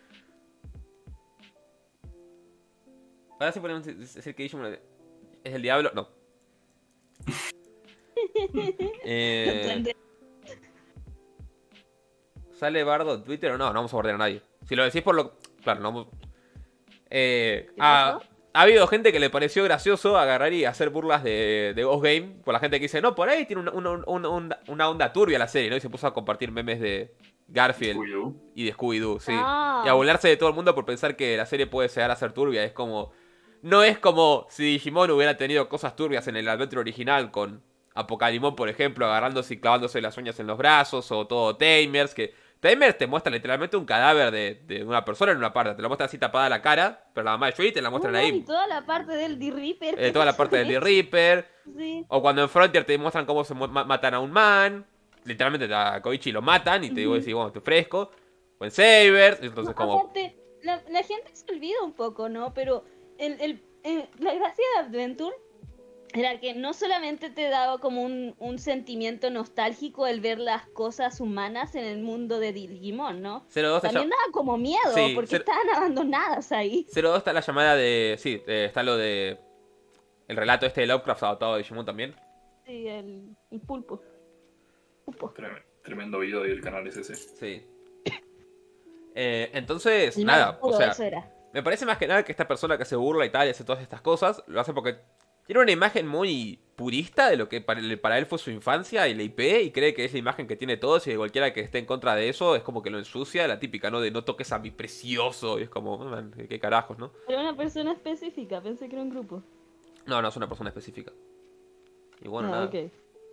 Ahora sí podemos decir que Digimon es el diablo. No. Eh, Duende. ¿Sale Bardo en Twitter o no? No vamos a bordear a nadie. Si lo decís por lo... Claro, no vamos... Eh, ¿Qué ha, pasó? ha habido gente que le pareció gracioso agarrar y hacer burlas de, de Ghost Game. Por la gente que dice, no, por ahí tiene una, una, una, una- una onda turbia la serie, ¿no? Y se puso a compartir memes de Garfield Scooby-Doo. y de Scooby-Doo, sí. Ah. Y a burlarse de todo el mundo por pensar que la serie puede llegar a ser turbia. Es como... No es como si Digimon hubiera tenido cosas turbias en el Adventure original con Apocalimon, por ejemplo, agarrándose y clavándose las uñas en los brazos, o todo Tamers, que Tamers te muestra literalmente un cadáver de, de una persona en una parte, te lo muestra así tapada la cara, pero la mamá de Joey te la muestran Uh, y ahí, toda la parte del D-Reaper. eh, toda la parte del The Reaper, Sí. o cuando en Frontier te muestran cómo se mu- ma- matan a un man, literalmente a Koichi lo matan y te digo, Ujú. decís, bueno, te fresco, o en Sabers, entonces No, como... aparte, la, la gente se olvida un poco, ¿no? Pero el, el, el- la gracia de Adventure era que no solamente te daba como un, un sentimiento nostálgico el ver las cosas humanas en el mundo de Digimon, ¿no? cero dos te También llama- daba como miedo, Sí, porque cero- estaban abandonadas ahí. cero dos está la llamada de... Sí, eh, está lo de... El relato este de Lovecraft adaptado de Digimon también. Sí, el, el pulpo. Pulpo. Trem- Tremendo video del canal S S. Sí. Eh, entonces, El nada, más puro, o sea, eso era. me parece más que nada que esta persona que se burla y tal y hace todas estas cosas, lo hace porque tiene una imagen muy purista de lo que para él, para él fue su infancia y la I P, y cree que es la imagen que tiene todos, y cualquiera que esté en contra de eso es como que lo ensucia, la típica, ¿no? De no toques a mi precioso, y es como, man, qué carajos, ¿no? Era una persona específica, pensé que era un grupo. No, no es una persona específica. Y bueno, ah, nada. ok.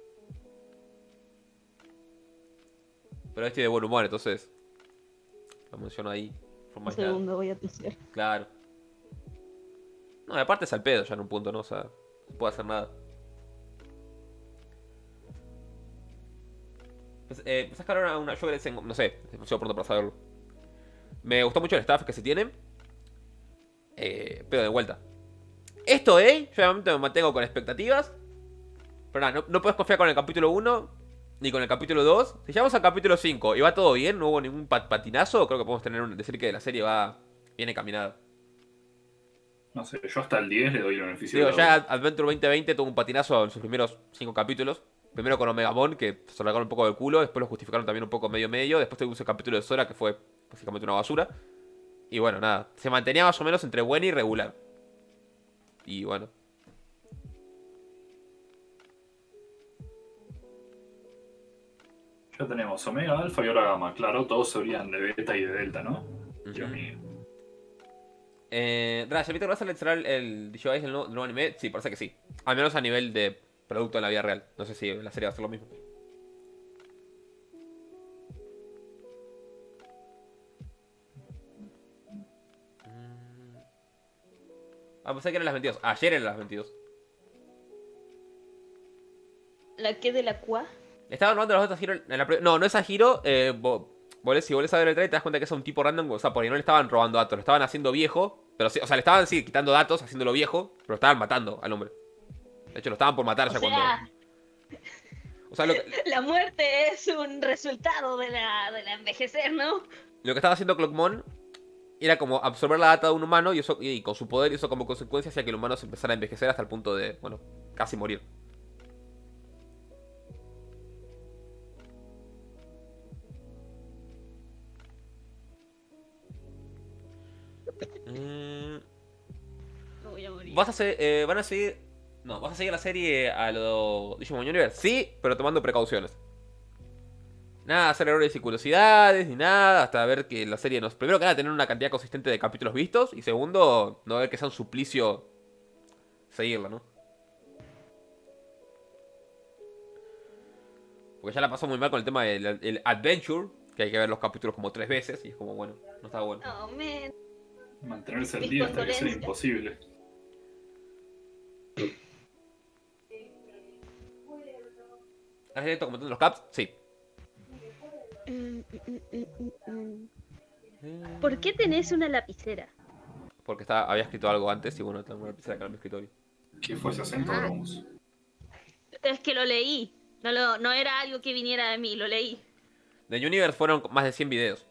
Pero este de buen humor, entonces lo menciono ahí. por Un más nada. segundo, voy a toser. Claro. No, y aparte es al pedo ya en un punto, ¿no? O sea, no puede hacer nada. Pues, eh, pensás que ahora una, yo creo, no sé, es demasiado pronto para saberlo. Me gustó mucho el staff que se tiene. Eh, pero de vuelta. Esto, ¿eh? Yo obviamente me mantengo con expectativas. Pero nada, no, no puedes confiar con el capítulo uno ni con el capítulo dos. Si llegamos al capítulo cinco y va todo bien, no hubo ningún pat patinazo, creo que podemos tener un, decir que la serie va bien encaminada. No sé, yo hasta el diez le doy el beneficio Digo, de la ya duda. Adventure veinte veinte tuvo un patinazo en sus primeros cinco capítulos. Primero con Omegamon, que se largaron un poco del culo. Después lo justificaron también un poco medio medio. Después tuvimos el capítulo de Sora, que fue básicamente una basura. Y bueno, nada. Se mantenía más o menos entre buena y regular. Y bueno. Ya tenemos Omega, Alpha y ahora Gamma. Claro, todos se abrían de Beta y de Delta, ¿no? Dios Ujú. mío. Eh, Raya, ¿viste que vas a lanzar el, el D J el nuevo, el nuevo anime? Sí, parece que sí. Al menos a nivel de producto en la vida real. No sé si en la serie va a ser lo mismo. Mm. Ah, pensé que eran las veintidós. Ayer eran las veintidós. ¿La que de la cua? Estaban robando los datos a Hiro en la pre- No, no es a Hiro. Eh, vo- volés- si volvés a ver el trailer te das cuenta que es un tipo random. O sea, porque no le estaban robando datos, lo estaban haciendo viejo. Pero sí, o sea, le estaban sí, quitando datos, haciéndolo viejo. Pero estaban matando al hombre. De hecho, lo estaban por matar O ya sea, cuando. O sea, lo que, la muerte es un resultado de la, de la envejecer, ¿no? lo que estaba haciendo Clockmon era como absorber la data de un humano. Y eso y con su poder, y eso como consecuencia hacía que el humano se empezara a envejecer hasta el punto de, bueno, casi morir. Mm. Me voy a morir. Vas a hacer, eh, van a seguir. No, vas a seguir la serie a lo Digimon Universe. Sí, pero tomando precauciones. Nada de hacer errores y curiosidades, ni nada, hasta ver que la serie nos. Primero que nada, tener una cantidad consistente de capítulos vistos. Y segundo, no ver que sea un suplicio seguirla, ¿no? Porque ya la pasó muy mal con el tema del el Adventure, que hay que ver los capítulos como tres veces. Y es como, bueno, no está bueno. No, man. Mantenerse al Mis día hasta que sea condolencias. imposible. ¿Has directo comentando los caps? Sí. Mm, mm, mm, mm, mm. ¿Por qué tenés una lapicera? Porque está, había escrito algo antes y bueno, tengo una lapicera acá en mi escritorio. ¿Qué fue ese acento, Ah. Ramos? Es que lo leí. No, lo, no era algo que viniera de mí, lo leí. De Universe fueron más de cien videos.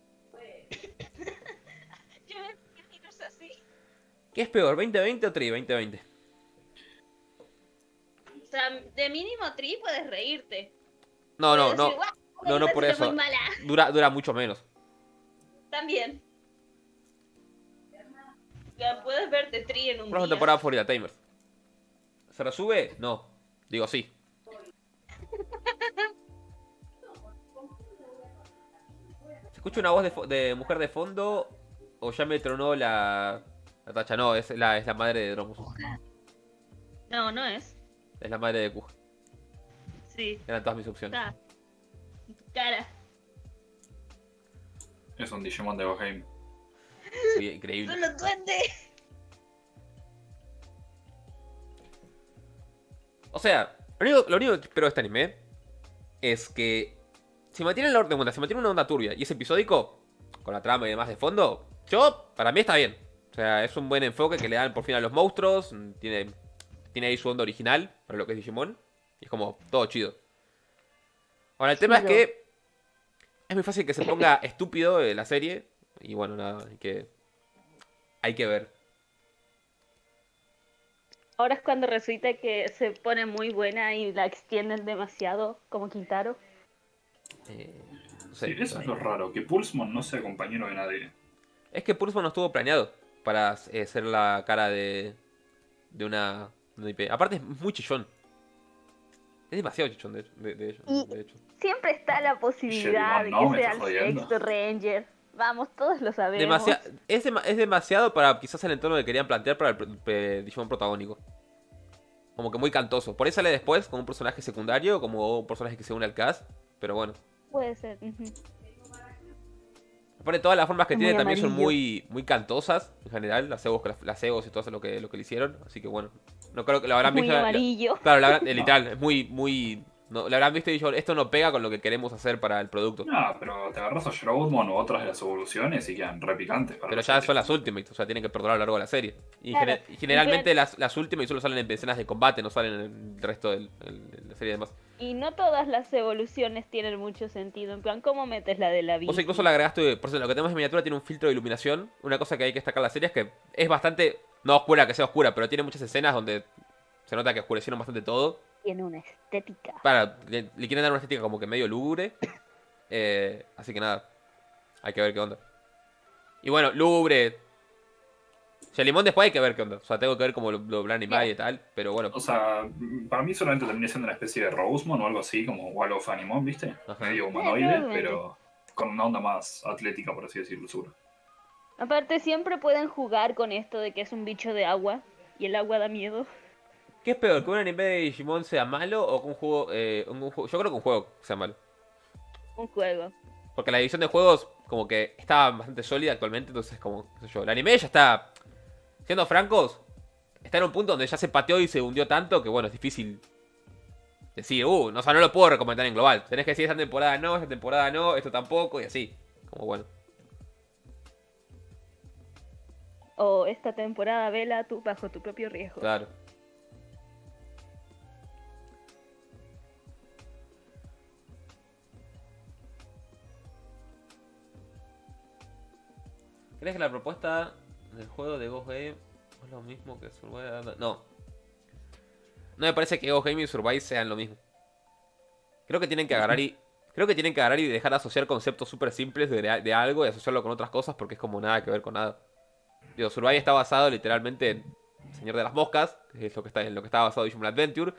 Yo me no es así. ¿Qué es peor, veinte veinte o Tri veinte veinte? O sea, de mínimo tri puedes reírte. No, no, Puedes no. decir, "Guau, No, no esta por es eso. muy mala". Dura, dura mucho menos. También. Ya puedes verte tri en un Próxima día. temporada Florida Tamers. ¿Se resube? No. Digo sí. ¿Se escucha una voz de, fo- de mujer de fondo? ¿O ya me tronó la, la tacha? No, es la, es la madre de Dromus. No, no es. Es la madre de Kuja. Sí, Eran todas mis opciones. está. En tu cara. Es un Digimon de Valheim. Sí, increíble. ¡Solo duende! O sea, lo único, lo único que espero de este anime es que si mantienen la orden, si mantienen una onda turbia y es episódico, con la trama y demás de fondo, yo, para mí está bien. O sea, es un buen enfoque que le dan por fin a los monstruos, tiene, tiene ahí su onda original para lo que es Digimon, y es como todo chido. Ahora, el tema Sí, es que es muy fácil que se ponga estúpido eh, la serie, y bueno, nada, hay que, hay que ver. Ahora es cuando resulta que se pone muy buena y la extienden demasiado, como Quintaro. Eh, no Sí, sé. eso es lo raro, que Pulsmon no sea compañero de nadie. Es que Pulsman no estuvo planeado para eh, ser la cara de, de una, de una I P. Aparte es muy chillón. Es demasiado chichón, de, de, de hecho, Y- de hecho. Siempre está la posibilidad de Shelly, no, que me sea estás el jodiendo. sexto Ranger. Vamos, todos lo sabemos. Demasiado, es, dema- es demasiado para quizás el entorno que querían plantear para el pr- pr- Digimon protagónico. Como que muy cantoso. Por ahí sale después como un personaje secundario, como un personaje que se une al cast. Pero bueno. Puede ser. ujú. Aparte, todas las formas que Es tiene muy también son amarillo. muy, muy cantosas en general. Las egos, las, las egos y todo eso lo que, lo que le hicieron. Así que bueno. No creo que lo habrán Muy visto. la- la- amarillo. claro, la habrán- eh, literal, es muy, muy. No, la habrán visto y dicho, esto no pega con lo que queremos hacer para el producto. No, pero te agarras a Shroudmon o otras de las evoluciones y quedan re picantes para Pero la ya serie. son las Ultimates, o sea, tienen que perdurar a lo largo de la serie. Y, Claro, gene- y generalmente y las, las Ultimates solo salen en escenas de combate, no salen en el resto del- el- de la serie y demás. Y no todas las evoluciones tienen mucho sentido. En plan, ¿cómo metes la de la vida? Vos incluso le agregaste, por eso lo que tenemos en miniatura tiene un filtro de iluminación. Una cosa que hay que destacar en la serie es que es bastante, no oscura que sea oscura, pero tiene muchas escenas donde se nota que oscurecieron bastante todo. Tiene una estética. Para, le, le quieren dar una estética como que medio lúgubre. Eh, así que nada, hay que ver qué onda. Y bueno, lúgubre. Shalimon después hay que ver qué onda. O sea, tengo que ver cómo lo, lo plan animado y tal. Pero bueno, O sea, para mí solamente terminé siendo una especie de Rosemon o algo así, como Wall of Animon, ¿viste? Ajá. Medio humanoide, probablemente. pero con una onda más atlética, por así decirlo, seguro. Aparte, siempre pueden jugar con esto de que es un bicho de agua. Y el agua da miedo. ¿qué es peor? ¿Que un anime de Digimon sea malo o que un juego, eh, un, un juego? Yo creo que un juego sea malo. Un juego. Porque la división de juegos como que está bastante sólida actualmente, entonces como, qué sé yo, el anime ya está, siendo francos, está en un punto donde ya se pateó y se hundió tanto que bueno, es difícil decir, uh, no, o sea, no lo puedo recomendar en global. Tenés que decir esta temporada no, esta temporada no, esto tampoco y así. Como bueno. O esta temporada, vela tú bajo tu propio riesgo. Claro. ¿Crees que la propuesta del juego de Ghost Game es lo mismo que Survive? No. No me parece que Ghost Game y Survive sean lo mismo. Creo que tienen que agarrar y. Creo que tienen que agarrar y dejar de asociar conceptos súper simples de, de algo y asociarlo con otras cosas porque es como nada que ver con nada. Digo, Survive está basado literalmente en Señor de las Moscas, que es lo que está, en lo que está basado Digimon Adventure.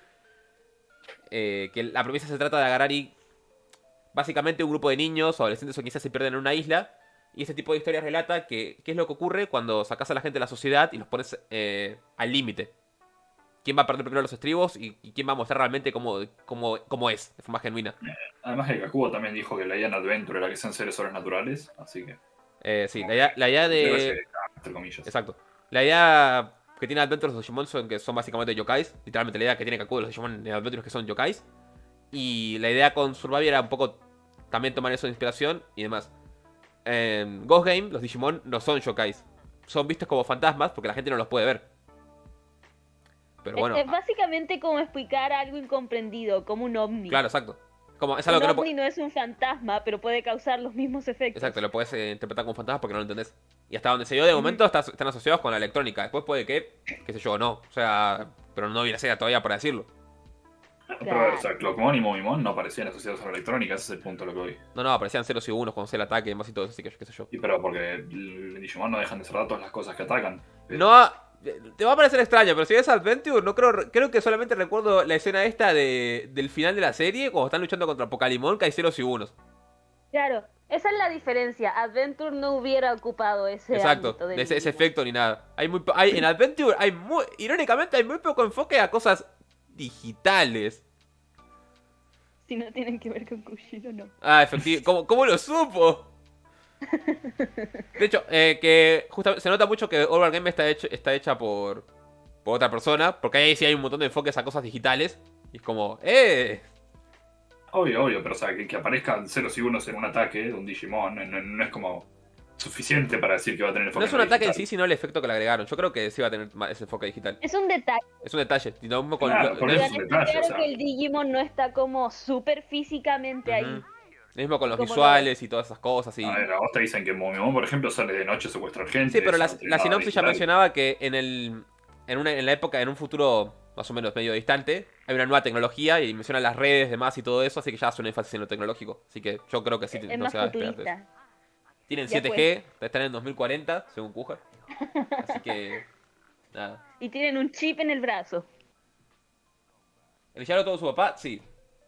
Eh, que la premisa se trata de agarrar y. Básicamente un grupo de niños o adolescentes o quizás se pierden en una isla. Y ese tipo de historias relata que, qué es lo que ocurre cuando sacas a la gente de la sociedad y los pones eh, al límite. ¿Quién va a perder primero los estribos y, y quién va a mostrar realmente cómo, cómo, cómo es, de forma genuina? Además, el Kakuo también dijo que la idea en Adventure era que sean seres sobrenaturales, así que. Eh, sí, la idea, la idea debe de... ser, entre comillas. Exacto. La idea que tiene Adventure los Digimon son que son básicamente yokais. Literalmente la idea que tiene Kakuo de los Digimon en Adventure es que son yokais. Y la idea con Survivor era un poco también tomar eso de inspiración y demás. En Ghost Game, los Digimon no son yokais. Son vistos como fantasmas porque la gente no los puede ver. Pero Es- bueno, es, básicamente como explicar algo incomprendido, como un ovni. claro, exacto. Como, es Un algo que no ovni pu- no es un fantasma, pero puede causar los mismos efectos. Exacto, lo puedes eh, interpretar como fantasma porque no lo entendés. Y hasta donde se dio de momento está- están asociados con la electrónica. Después puede que, qué sé yo, no. O sea, pero no hubiera sido todavía para decirlo. Pero a ver, o sea, Clockmon y Movimon no parecían asociados a la electrónica, ese es el punto de lo que voy. No, no, aparecían ceros y unos cuando se el ataque y demás y todo eso, así que yo qué sé yo. Y pero porque el Digimon no dejan de ser datos las cosas que atacan. Pero- No, te va a parecer extraño, pero si ves Adventure, no creo, creo que solamente recuerdo la escena esta de, del final de la serie, cuando están luchando contra Pokémon, que hay ceros y unos. Claro, esa es la diferencia. Adventure no hubiera ocupado ese Exacto, ámbito del de ese, ese Digimon. efecto ni nada. Hay muy, po- hay, en Adventure hay muy, irónicamente hay muy poco enfoque a cosas digitales. Si no tienen que ver con Kushiro, no. Ah, efectivamente. ¿Cómo, cómo lo supo? De hecho, eh, que justamente se nota mucho que Overworld Game está, hecho, está hecha por, por otra persona, porque ahí sí hay un montón de enfoques a cosas digitales. Y es como, ¡eh! Obvio, obvio, pero o sea, que, que aparezcan ceros y unos en un ataque de un Digimon no, no- no es como suficiente para decir que va a tener enfoque No es un ataque en digital. sí, sino el efecto que le agregaron. Yo creo que sí va a tener ma- ese enfoque digital. Es un detalle. Es un detalle. Y lo mismo con. Claro, lo- por lo- eso Pero es un está detalle, claro o sea. que el Digimon no está como súper físicamente ahí. Ujú. Lo mismo con los Como visuales y todas esas cosas. Y... A ver, a vos te dicen que Momimon, por ejemplo, sale de noche a secuestrar gente. Sí, pero la, eso no tiene la nada sinopsis ya digital. mencionaba que en el, en, una, en la época, en un futuro más o menos medio distante, hay una nueva tecnología y mencionan las redes, demás y todo eso, así que ya hace un énfasis en lo tecnológico. Así que yo creo que sí, Es no más se va a despegar de eso. futurista. Tienen Ya siete G, están en dos mil cuarenta, según Kuja. Así que, nada. Y tienen un chip en el brazo. ¿El villano todo su papá? Sí.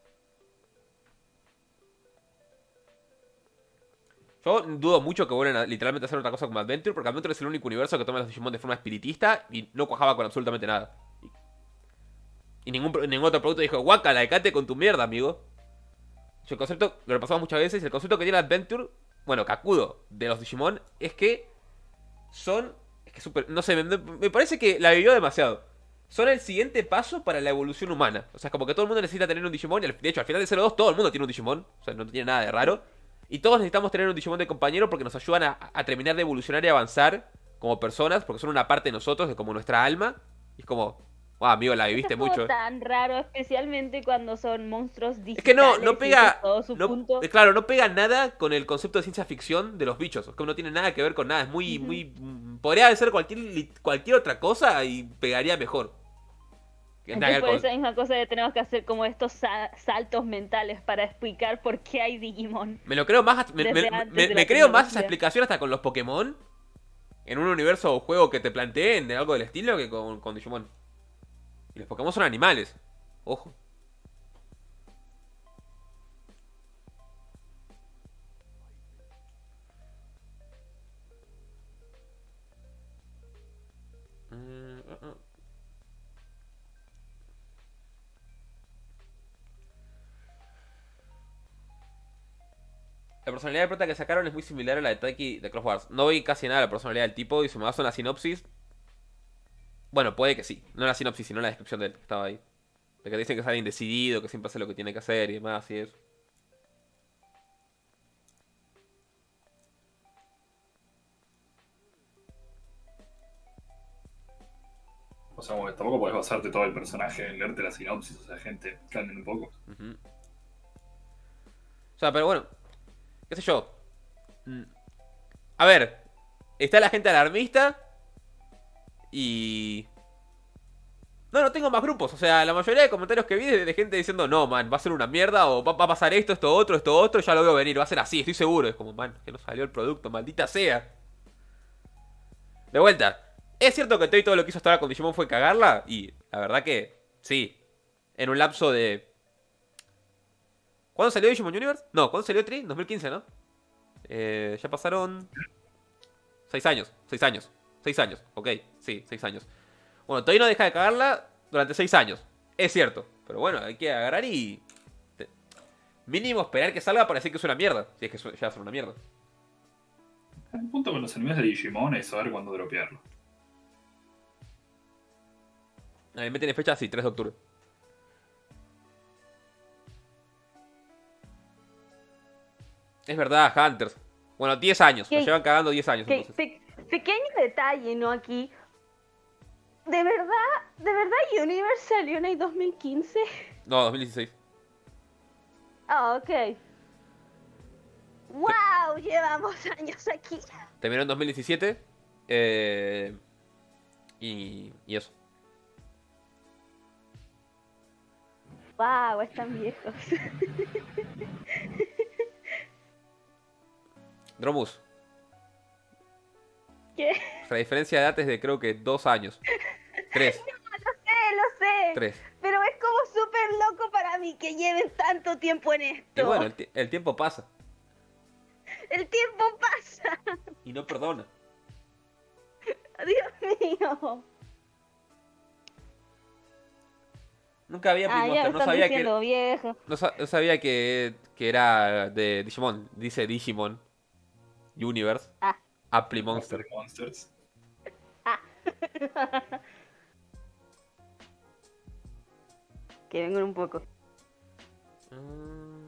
Yo dudo mucho que vuelvan a literalmente hacer otra cosa como Adventure, porque Adventure es el único universo que toma los Digimon de forma espiritista y no cuajaba con absolutamente nada. Y, y ningún, ningún otro producto dijo, guácala, decate con tu mierda, amigo. Yo el concepto, lo repasamos muchas veces, el concepto que tiene Adventure, bueno, Kakudo, de los Digimon, es que son... Es que super, no sé, me, me parece que la vivió demasiado. Son el siguiente paso para la evolución humana. O sea, como que todo el mundo necesita tener un Digimon. Y al- de hecho, al final de cero dos todo el mundo tiene un Digimon. O sea, no tiene nada de raro. Y todos necesitamos tener un Digimon de compañero porque nos ayudan a, a terminar de evolucionar y avanzar como personas. Porque son una parte de nosotros, de como nuestra alma. Y es como, wow, amigo, la viviste Eso es mucho. tan raro, especialmente cuando son monstruos digitales. Es que no, no y pega. ese es todo su No, punto. eh, claro, no pega nada con el concepto de ciencia ficción de los bichos. Es que no tiene nada que ver con nada. Es muy, Ujú. muy. mm, Podría ser cualquier, li- cualquier otra cosa y pegaría mejor. Que nada que Entonces, ver por con- esa misma cosa que tenemos que hacer como estos sa- saltos mentales para explicar por qué hay Digimon. Me lo creo más. Me, Desde me- antes me- de me la creo más esa tecnología. explicación hasta con los Pokémon. En un universo o juego que te planteen de algo del estilo que con, con Digimon. Y los Pokémon son animales. Ojo. Mm, uh, uh. La personalidad de prota que sacaron es muy similar a la de Taki de Cross Wars. No vi casi nada de la personalidad del tipo y se me basa en la sinopsis. Bueno, puede que sí. No en la sinopsis, sino en la descripción de él, que estaba ahí. De que dicen que es alguien decidido, que siempre hace lo que tiene que hacer y demás y eso. O sea, como que tampoco podés basarte todo el personaje en leerte la sinopsis, o sea, gente, calmen un poco. Ujú. O sea, pero bueno. ¿Qué sé yo? Mm. A ver. Está la gente alarmista. Y... No, no tengo más grupos. O sea, la mayoría de comentarios que vi de, de gente diciendo, no, man, va a ser una mierda. O va, va a pasar esto, esto, otro, esto, otro. Ya lo veo venir. Va a ser así, estoy seguro. Es como, man, que no salió el producto. Maldita sea. De vuelta. Es cierto que Toei todo lo que hizo hasta ahora con Digimon fue cagarla. Y la verdad que, sí. En un lapso de... ¿Cuándo salió Digimon Universe? No, ¿cuándo salió Tri? dos mil quince, ¿no? Eh, ya pasaron... Seis años, seis años, seis años, ok, sí, seis años. Bueno, Toei no deja de cagarla durante seis años, es cierto. Pero bueno, hay que agarrar y... te- Mínimo esperar que salga para decir que es una mierda. Si es que su- ya es una mierda. El punto con los animes de Digimon es saber cuándo dropearlo. A mí me tiene fecha así, tres de octubre. Es verdad, Hunters. Bueno, diez años, ¿Qué? nos llevan cagando diez años Que- entonces. pe- pequeño detalle, ¿no? Aquí. ¿De verdad, de verdad Universe salió en el dos mil quince? No, dos mil dieciséis. Ah, ok. ¡Wow! Llevamos años aquí. Terminó en dos mil diecisiete. Eh, y, y eso. ¡Wow! Están viejos. Dromus, ¿Qué? la diferencia de edad es de creo que dos años. Tres, Eh, lo sé. tres. Pero es como súper loco para mí que lleven tanto tiempo en esto. Y bueno, el, ti- el tiempo pasa. El tiempo pasa. Y no perdona. Dios mío. Nunca había Ah, ya me Monster, no están sabía que diciendo viejo. no, sa- no sabía que, que era de Digimon. Dice Digimon Universe. Ah. Apply Monster. Monsters. Que vengan un poco. Mm.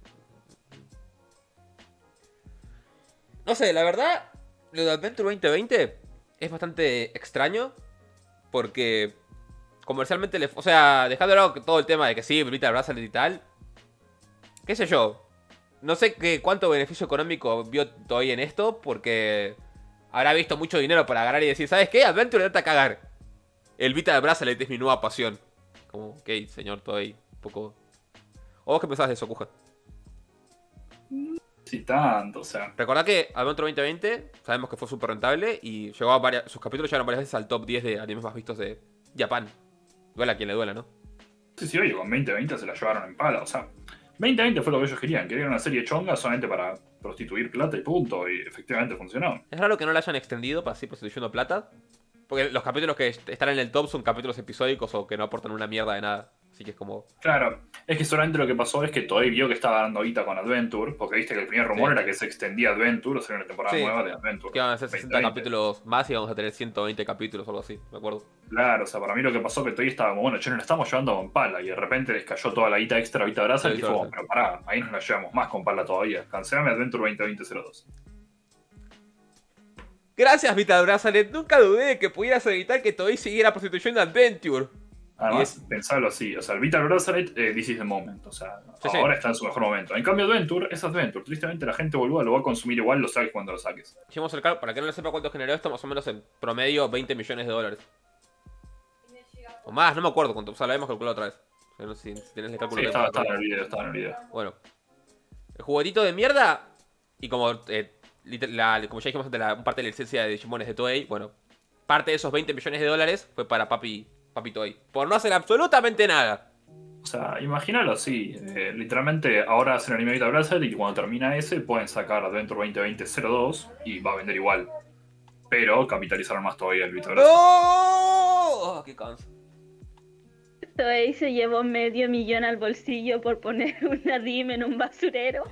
No sé, la verdad, lo de Adventure veinte veinte es bastante extraño. Porque comercialmente le... O sea, dejando de lado que todo el tema de que sí, Brita Bracelet y tal. ¿Qué sé yo? No sé qué, cuánto beneficio económico vio Toei en esto. Porque habrá visto mucho dinero para agarrar y decir, ¿sabes qué? Adventure date a cagar. el Vita de Bracelet es mi nueva pasión. Como, ok, señor Toei, un poco... ¿O vos qué pensás de eso, Kuja? Sí, tanto, o sea. Recordá que Adventure veinte veinte sabemos que fue súper rentable y llegó a varias, sus capítulos llegaron varias veces al top diez de animes más vistos de Japón. Duela a quien le duela, ¿no? Sí, sí, oye, con veinte veinte se la llevaron en pala, o sea. veinte veinte fue lo que ellos querían, querían una serie chonga solamente para prostituir plata y punto, y efectivamente funcionó. Es raro que no la hayan extendido para seguir prostituyendo plata. Porque los capítulos que est- están en el top son capítulos episódicos o que no aportan una mierda de nada. Así que es como... Claro, es que solamente lo que pasó es que Toei vio que estaba dando guita con Adventure, porque viste que el primer rumor Sí. era que se extendía Adventure, o sea, una temporada Sí. nueva de Adventure. Que van a ser sesenta veinte veinte. capítulos más y vamos a tener ciento veinte capítulos o algo así, me acuerdo. Claro, o sea, para mí lo que pasó es que Toei estaba como, bueno, che, nos la estamos llevando con pala, y de repente les cayó toda la guita extra a Vita Brasa, Sí, y sí, fue como, sí. pero pará, ahí nos la llevamos más con pala todavía. Cancelame Adventure veinte veinte cero dos. Gracias, Vita Bracelet. Nunca dudé de que pudieras evitar que Toei siguiera prostituyendo Adventure. Además, Y pensarlo así, o sea, el Vital Bracelet, eh, this is the moment, o sea, Sí, sí. ahora está en su mejor momento. En cambio, Adventure es Adventure, tristemente la gente boluda lo va a consumir igual, lo saques cuando lo saques. Hicimos el cálculo, para que no lo sepa cuánto generó esto, más o menos en promedio veinte millones de dólares. O más, no me acuerdo cuánto, o sea, lo habíamos calculado otra vez. O sea, no sé si, si tenés el cálculo. Sí, que- estaba, estaba en el video, estaba en el video. Bueno. El juguetito de mierda, y como, eh, liter- la- como ya dijimos antes, la, parte de la licencia de Digimon es de Toei, bueno, parte de esos veinte millones de dólares fue para Papi, Papi Toei. Por no hacer absolutamente nada. O sea, imagínalo así, eh, literalmente ahora hacen anime Vital Bracelet y cuando termina ese pueden sacar Adventure veinte veinte cero dos y va a vender igual. Pero capitalizaron más todavía el Vital Bracelet. ¡Oh! ¡Qué canso! Toei se llevó medio millón al bolsillo por poner una D I M en un basurero.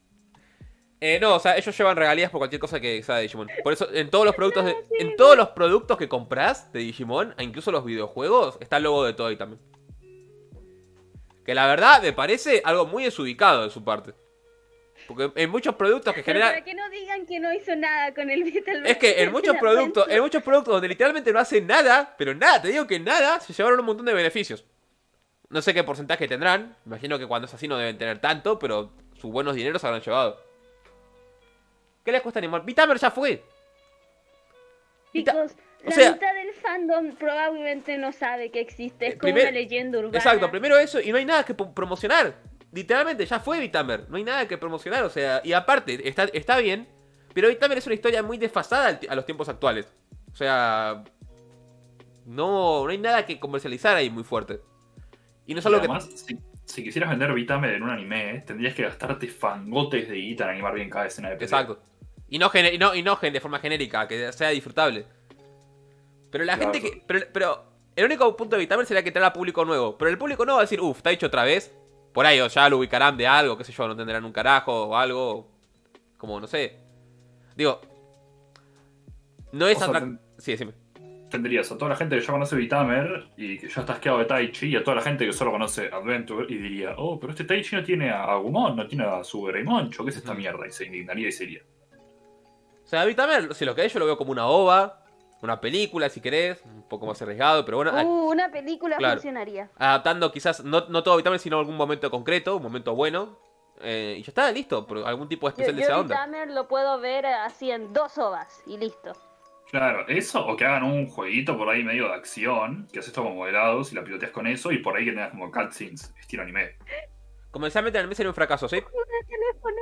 Eh, no, o sea, ellos llevan regalías por cualquier cosa que sea de Digimon. Por eso, en todos los productos de, en todos los productos que compras de Digimon, e incluso los videojuegos, está el logo de Toei también. Que la verdad me parece algo muy desubicado de su parte. Porque en muchos productos que Pero generan... para que no digan que no hizo nada con el Vital Es que en muchos productos, en muchos productos donde literalmente no hacen nada, pero nada, te digo que nada, se llevaron un montón de beneficios. No sé qué porcentaje tendrán, imagino que cuando es así no deben tener tanto, pero sus buenos dineros se habrán llevado. ¿Qué les cuesta animar? Vitamer ya fue. Chicos, o la sea- mitad del fandom probablemente no sabe que existe. Es Eh, como primer- una leyenda urbana. Exacto, primero eso y no hay nada que po- promocionar. Literalmente ya fue Vitamer, no hay nada que promocionar, o sea, y aparte, está, está bien, pero Vitamer es una historia muy desfasada al ti- a los tiempos actuales. O sea, no, no hay nada que comercializar ahí muy fuerte. Y no es Y algo que... además, si, si quisieras vender Vitamer en un anime, tendrías que gastarte fangotes de guita en animar bien cada escena de pelea. Exacto. Y no, gene- y no, y no gen- de forma genérica, que sea disfrutable. Pero la Claro. gente que... Pero, pero el único punto de Vitamer sería que traerá público nuevo. Pero el público nuevo va a decir, uff, está hecho otra vez. Por ahí, o ya lo ubicarán de algo, qué sé yo, no tendrán un carajo o algo. Como, no sé. Digo... No es O sea, atrac- ten- Sí, decime. Tendrías a toda la gente que ya conoce Vitamer y que ya está asqueado de Taichi, y a toda la gente que solo conoce Adventure y diría, oh, pero este Taichi no tiene a Agumon, no tiene a su Greymon, ¿qué es esta Ujú. mierda? Y se indignaría y sería. O sea, Vitamer, si lo querés, yo lo veo como una ova. Una película, si querés. Un poco más arriesgado, pero bueno. Uh, una película Claro. funcionaría. Adaptando quizás, no, no todo Vitamer, sino algún momento concreto, un momento bueno. Eh, y ya está, listo, por algún tipo de Yo, especial de esa yo onda. Vitamer lo puedo ver así en dos ovas y listo. Claro, eso, o que hagan un jueguito por ahí medio de acción, que haces todo como modelados y la piloteas con eso, y por ahí que tengas como cutscenes, estilo anime. Comercialmente en el mes sería un fracaso, ¿sí? Un teléfono.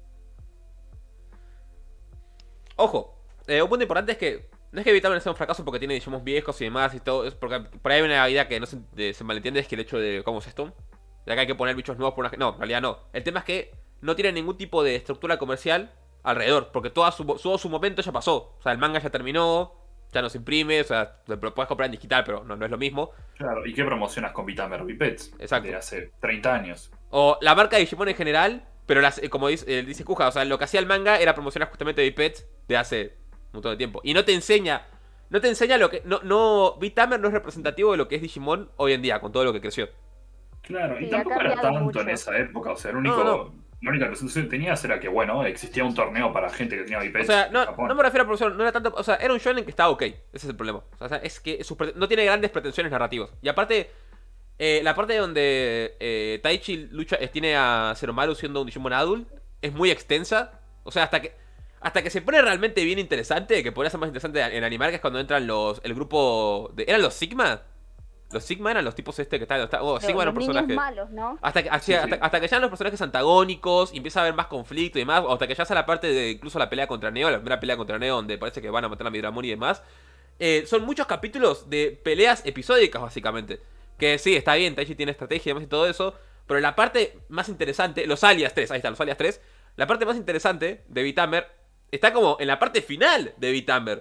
Ojo, eh, un punto importante es que no es que Vitamin sea un fracaso porque tiene Digimon viejos y demás y todo, es porque por ahí hay una idea que no se, de- se malentiende, es que el hecho de cómo es esto, de que hay que poner bichos nuevos por una... No, en realidad no. El tema es que no tiene ningún tipo de estructura comercial alrededor, porque todo su, todo su momento ya pasó. O sea, el manga ya terminó, ya no se imprime, o sea, lo puedes comprar en digital, pero no, no es lo mismo. Claro, ¿y qué promocionas con Vitamer Vipets? Exacto. De hace treinta años. O la marca de Digimon en general, pero las, eh, como dice, eh, dice Kuja, o sea, lo que hacía el manga era promocionar justamente Vipets de hace un montón de tiempo. Y no te enseña, no te enseña lo que... No, no, Vitamer no es representativo de lo que es Digimon hoy en día, con todo lo que creció. Claro, y Sí, tampoco ha era cambiado tanto mucho. en esa época, o sea, el único, No, no. la única representación que tenías era que, bueno, existía un torneo para gente que tenía O Vipets sea, en no, Japón. no me refiero a promoción, no era tanto... O sea, era un shonen que estaba ok, ese es el problema. O sea, es que sus prete- no tiene grandes pretensiones narrativas. Y aparte... Eh, la parte donde eh, Taichi lucha, eh, tiene a Zeromaru siendo un Digimon adult es muy extensa. O sea, hasta que Hasta que se pone realmente bien interesante, que podría ser más interesante en animar, que es cuando entran los. El grupo. De, ¿Eran los Sigma? Los Sigma eran los tipos este que estaban. Oh, Los, Sigma eran los los niños personajes. malos, ¿no? Hasta que, Sí, hasta, sí. hasta que llegan los personajes antagónicos y empieza a haber más conflicto y demás. O hasta que ya sea la parte de incluso la pelea contra Neo, la primera pelea contra Neo, donde parece que van a matar a Midramon y demás. Eh, son muchos capítulos de peleas episódicas, básicamente. Que sí, está bien, Taichi tiene estrategia y demás y todo eso. Pero la parte más interesante, los Alias tres, ahí está, los Alias tres. La parte más interesante de Vitamber está como en la parte final de Vitamber.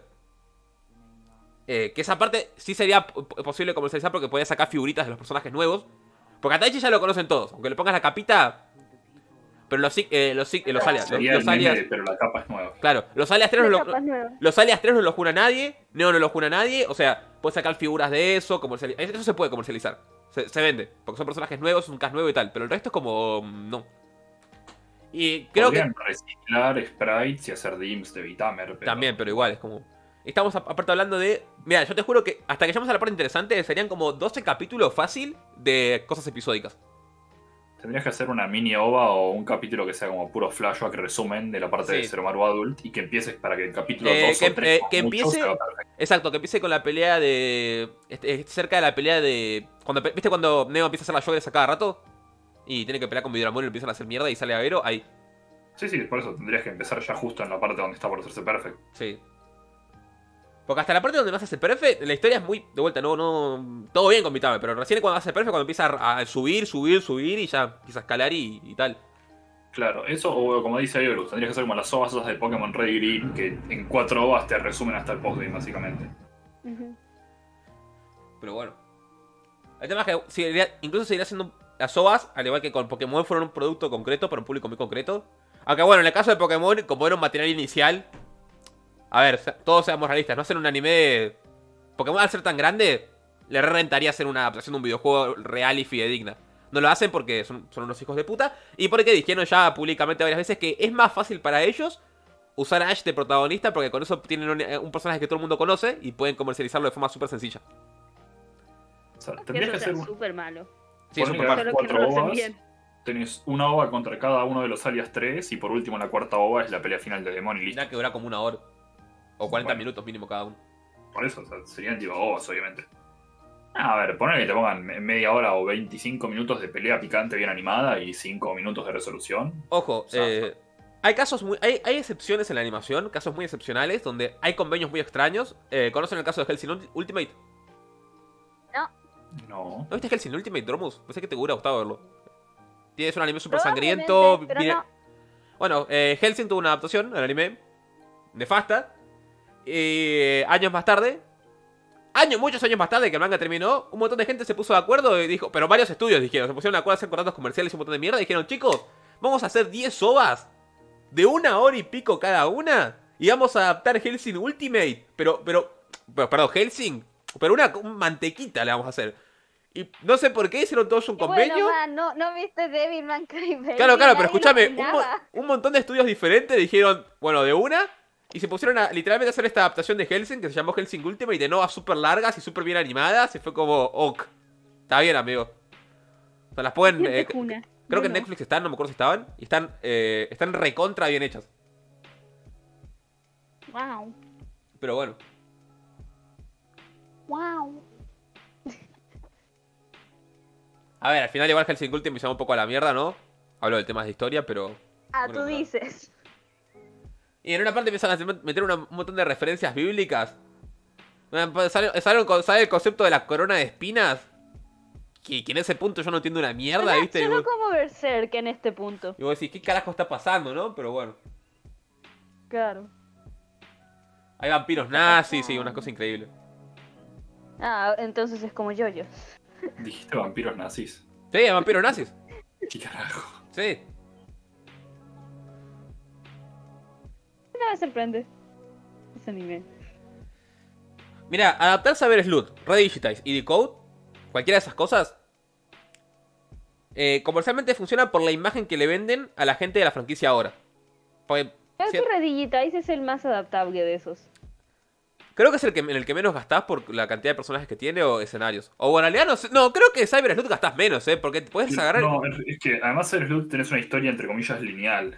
Eh, que esa parte sí sería posible comercializar porque podía sacar figuritas de los personajes nuevos. Porque a Taichi ya lo conocen todos. Aunque le pongas la capita. Pero los, eh, los, eh, los alias. Los, Sería los el meme alias. de, pero la capa es nueva. Claro, los alias tres no De lo, capas nuevas. los alias tres no los jura nadie. Neo no los jura nadie. O sea, puedes sacar figuras de eso. Comercializar. Eso se puede comercializar. Se, se vende. Porque son personajes nuevos, es un cast nuevo y tal. Pero el resto es como. No. Y creo Podrían que. reciclar sprites y hacer dims de Vitamer. Pero... También, pero igual, es como. Estamos aparte hablando de. Mira, yo te juro que hasta que lleguemos a la parte interesante serían como doce capítulos fácil de cosas episódicas. Tendrías que hacer una mini ova o un capítulo que sea como puro flashback resumen de la parte Sí. de Seromaru Adult y que empieces para que el capítulo Eh, dos que o tres eh, como que mucho empiece- se haga perfecto. Exacto, que empiece con la pelea de. este, cerca de la pelea de. Cuando, ¿viste cuando Neo empieza a hacer las yogues a cada rato? Y tiene que pelear con Vidramon y le empiezan a hacer mierda y sale Avero, ahí. Sí, sí, por eso tendrías que empezar ya justo en la parte donde está por hacerse perfecto. Sí. Porque hasta la parte donde no se hace perfect, la historia es muy. De vuelta, no, no. Todo bien con Vitame, pero recién cuando hace perfect, cuando empieza a, a subir, subir, subir y ya empieza a escalar y, y tal. Claro, eso o como dice Iorus, tendrías que hacer como las ovas esas de Pokémon Red y Green que en cuatro ovas te resumen hasta el postgame básicamente. Ujú. Pero bueno. El tema es que seguiría- incluso seguiría siendo las O V As, al igual que con Pokémon, fueron un producto concreto para un público muy concreto. Aunque bueno, en el caso de Pokémon, como era un material inicial. A ver, se- todos seamos realistas, no hacer un anime de Pokémon al ser tan grande, le re rentaría hacer una adaptación de un videojuego real y fidedigna. No lo hacen porque son, son unos hijos de puta. Y porque dijeron ya públicamente varias veces que es más fácil para ellos usar a Ash de protagonista, porque con eso tienen un, un personaje que todo el mundo conoce y pueden comercializarlo de forma súper sencilla. O sea, Que tendrías que eso hacer sea un... súper malo. Sí, es Ponen súper que fácil. hagas Solo que no cuatro lo hacen ovas, bien. tenés una ova contra cada uno de los alias tres y por último la cuarta ova es la pelea final de Demon y listo. Tendrá que durar como una hora. O cuarenta Bueno. minutos mínimo cada uno. Por eso, o sea, serían tipo ovas obviamente. Ah, a ver, poner que te pongan me- media hora o veinticinco minutos de pelea picante bien animada y cinco minutos de resolución. Ojo, Zafa. eh, hay casos muy. Hay, hay excepciones en la animación, casos muy excepcionales, donde hay convenios muy extraños. Eh, ¿Conocen el caso de Hellsing Ulti- Ultimate? No. ¿No viste Hellsing Ultimate, Dromus? Pensé que te hubiera gustado verlo. Tienes un anime súper Probablemente, sangriento. pero viene- no. Bueno, eh, Hellsing tuvo una adaptación al anime. Nefasta. Y eh, años más tarde. Años, muchos años más tarde que el manga terminó, un montón de gente se puso de acuerdo y dijo, pero varios estudios dijeron, se pusieron de acuerdo a hacer contratos comerciales y un montón de mierda y dijeron, chicos, vamos a hacer diez ovas de una hora y pico cada una y vamos a adaptar Hellsing Ultimate, pero, pero, pero perdón, Hellsing, pero una, una mantequita le vamos a hacer. Y no sé por qué hicieron todos un Y convenio. Bueno, man, no, no viste Devilman Crybaby. Claro, claro, pero Nadie lo escúchame, un, mo- opinaba. un montón de estudios diferentes dijeron, bueno, de una, y se pusieron a literalmente a hacer esta adaptación de Hellsing que se llamó Hellsing Ultimate, de novas súper largas y súper bien animadas, y fue como, ok, está bien, amigo. O sea, las pueden, Gente eh, cuna. creo que en Yo no. Netflix están, no me acuerdo si estaban, y están, eh, están recontra bien hechas. Wow. Pero bueno, Wow. a ver, al final igual Hellsing Ultimate me llama un poco a la mierda, ¿no? Hablo de temas de historia, pero... Ah, Bueno, tú claro. dices. Y en una parte empiezan a meter una- un montón de referencias bíblicas. Eh, pues Sale, sale con- sale el concepto de la corona de espinas. Que, que en ese punto yo no entiendo una mierda, Suena- ¿viste? Y suena vos, como Berserk en este punto. y vos decís, ¿qué carajo está pasando, no? Pero bueno. Claro. Hay vampiros nazis y unas cosas increíbles. Ah, entonces es como yo-yo. Dijiste vampiros nazis. Sí, hay vampiros nazis. ¿Qué carajo? Sí. No me sorprende. Ese anime. Mira, adaptar Saber Sleuth, Redigitize y Decode, cualquiera de esas cosas, eh, comercialmente funciona por la imagen que le venden a la gente de la franquicia ahora. Porque, Creo si- que Redigitize es el más adaptable de esos. creo que es el que, en el que menos gastás por la cantidad de personajes que tiene o escenarios. O bueno, en realidad no sé- no, creo que Cyber Sleuth gastás menos, ¿eh? Porque puedes agarrar... No, es que además en Sleuth tenés una historia entre comillas lineal.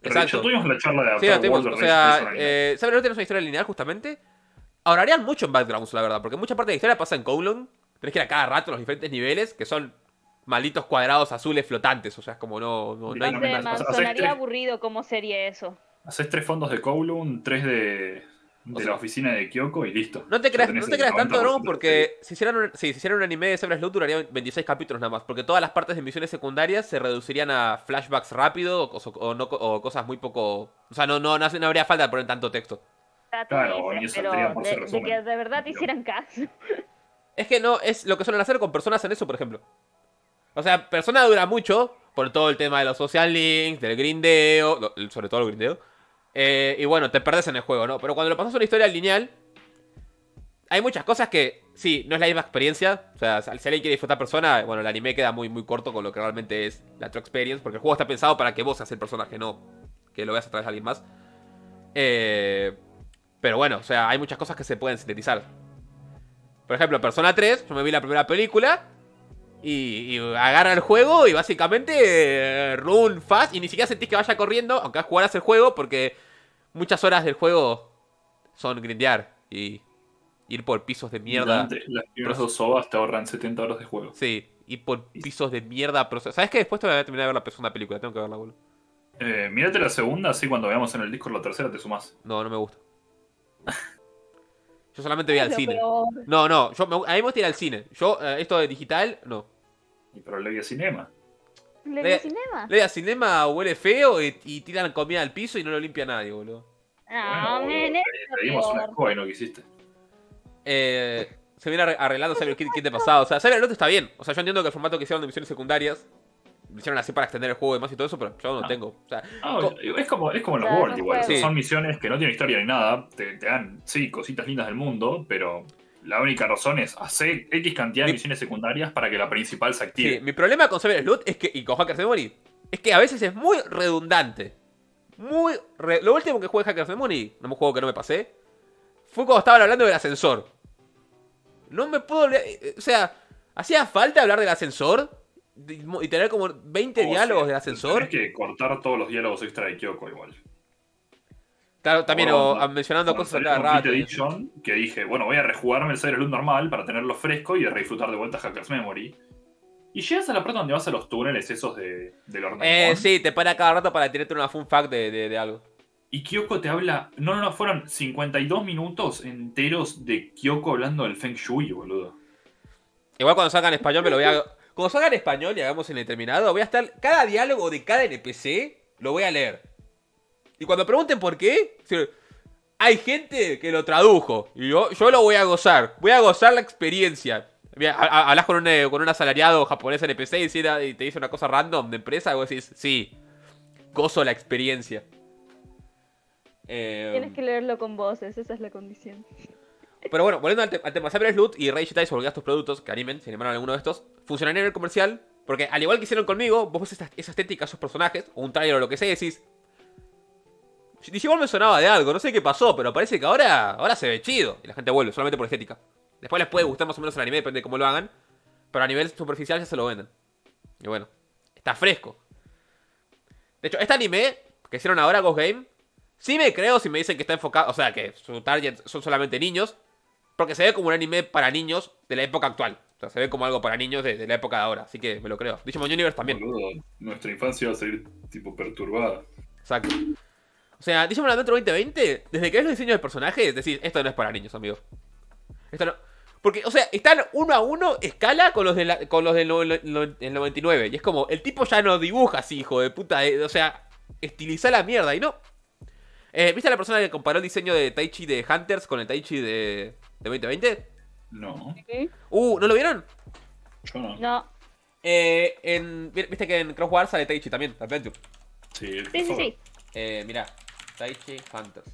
Pero ya Exacto. tuvimos la charla de Sí, adaptar lo World tuvimos. of O Rage sea, a una eh, ¿sabes? No tienes una historia lineal justamente. Ahorrarían mucho en Backgrounds, la verdad. Porque mucha parte de la historia pasa en Kowloon. Tenés que ir a cada rato a los diferentes niveles, que son malditos cuadrados azules flotantes. O sea, es como no, no, no hay No, No sé, no, más. man, o sea, sonaría tres- aburrido cómo sería eso. Haces tres fondos de Kowloon, tres de, de O sea, la oficina de Kyoko y listo. No te Ya creas, tenés no te el creas tanto, noventa por Dragon, ciento de la serie. porque si hicieran un, sí, si hicieran un anime de Saber Sloot duraría veintiséis capítulos nada más. Porque todas las partes de misiones secundarias se reducirían a flashbacks rápido o, o no- o cosas muy poco. O sea, no, no, no, hace- no habría falta de poner tanto texto. Ah, tú Claro, dices, ni eso pero saldría por de, ser de resumen. que de verdad te hicieran caso. Es que no, es lo que suelen hacer con personas en eso, por ejemplo. O sea, persona dura mucho por todo el tema de los social links, del grindeo, lo- sobre todo el grindeo. Eh, y bueno, te perdés en el juego, ¿no? Pero cuando lo pasas a una historia lineal, hay muchas cosas que, sí, no es la misma experiencia. O sea, si alguien quiere disfrutar persona, bueno, el anime queda muy, muy corto con lo que realmente es la true experience. Porque el juego está pensado para que vos seas el personaje, no que lo veas a través de alguien más. Eh, pero bueno, o sea, hay muchas cosas que se pueden sintetizar. Por ejemplo, Persona tres, yo me vi la primera película y, y agarra el juego y básicamente eh, run fast y ni siquiera sentís que vaya corriendo, aunque jugarás el juego, porque muchas horas del juego son grindear y ir por pisos de mierda. Literalmente, las primeras dos ovas te ahorran setenta horas de juego. Sí, ir por pisos de mierda. Pero, ¿sabes qué? Después te voy a terminar de ver la segunda película, tengo que verla, boludo. Eh, mírate la segunda, así cuando veamos en el Discord la tercera te sumás. No, no me gusta. Yo solamente voy al Pero- cine. pero- No, no, yo me, a mí me gusta ir al cine. Yo, eh, esto de digital, no. Y pero Levia Cinema. ¿Le Le- dio cinema? Le a cinema huele feo y, y tiran comida al piso y no lo limpia nadie, boludo. Ah, Bueno, men, boludo, eso te dimos una peor. escoba y no quisiste. Eh, se viene arre- arreglando Cyber Kid, Kid de pasado. O sea, Cyber Lot está bien. O sea, yo entiendo que el formato que hicieron de misiones secundarias lo hicieron así para extender el juego y demás y todo eso, pero yo no Ah. tengo. O sea, Ah, co- es como, es como en los Claro, World son igual. juegos. Sí. Son misiones que no tienen historia ni nada. Te, te dan, sí, cositas lindas del mundo, pero la única razón es hacer X cantidad de Mi- misiones secundarias para que la principal se active. sí, mi problema con Cyber Sleuth es que, y con Hackers Memory es que a veces es muy redundante. Muy. re- Lo último que jugué en Hackers Memory, no me juego que no me pasé, fue cuando estaban hablando del ascensor. No me puedo. O sea, hacía falta hablar del ascensor y y tener como veinte O diálogos sea, del ascensor. Tenés que cortar todos los diálogos extra de Kyoko igual. Claro, también Ahora, o, cuando- mencionando Cuando cosas a salió cada rato. Complete y- Edition, que dije, bueno, voy a rejugarme el Cyber Loot normal para tenerlo fresco y de disfrutar de vuelta Hackers Memory. Y llegas a la parte donde vas a los túneles esos de, del Hornaimon. Eh, sí, te para cada rato para tirarte una fun fact de, de, de algo. Y Kyoko te habla. No, no, no, fueron cincuenta y dos minutos enteros de Kyoko hablando del Feng Shui, boludo. Igual cuando salga en español me lo voy a. Cuando salga en español y hagamos el determinado, voy a estar. Cada diálogo de cada N P C lo voy a leer. Y cuando pregunten por qué, si- hay gente que lo tradujo. Y yo, yo lo voy a gozar. Voy a gozar la experiencia. Mira, a- a- hablas con un, eh, con un asalariado japonés N P C y, dice- y te dice una cosa random de empresa y vos decís, sí, gozo la experiencia. Eh, Tienes que leerlo con voces, esa es la condición. Pero bueno, volviendo al, te- al tema, Cyber Sleuth y Rage Dice volver a estos productos que animen, si animaron alguno de estos, funcionarían en el comercial, porque al igual que hicieron conmigo, vos ves esa, esa estética, esos personajes, o un trailer o lo que sea, y decís. Dice, igual me sonaba de algo, no sé qué pasó, pero parece que ahora, ahora se ve chido. Y la gente vuelve, solamente por estética. Después les puede gustar más o menos el anime, depende de cómo lo hagan. Pero a nivel superficial ya se lo venden. Y bueno, está fresco. De hecho, este anime que hicieron ahora, Ghost Game, sí me creo si me dicen que está enfocado, o sea, que su target son solamente niños. Porque se ve como un anime para niños de la época actual. O sea, se ve como algo para niños de, de la época de ahora. Así que me lo creo. Digimon Universe también. Boludo, nuestra infancia va a seguir tipo perturbada. Exacto. O sea, Digimon Adventure veinte veinte, desde que ves los diseños de personajes, decís, esto no es para niños, amigos. Esto no. Porque, o sea, están uno a uno escala con los, de la- con los del no- no- el noventa y nueve. Y es como, el tipo ya no dibuja así, hijo de puta. eh, o sea, estiliza la mierda y no. Eh, ¿Viste a la persona que comparó el diseño de Taichi de Hunters con el Taichi de, de veinte veinte? No, Uh, ¿no lo vieron? yo no. No, Eh, en, Viste que en Cross Wars sale Taichi también, Adventure. Sí, el sí, sí, crossover. sí. Eh, mirá, Taichi Hunters.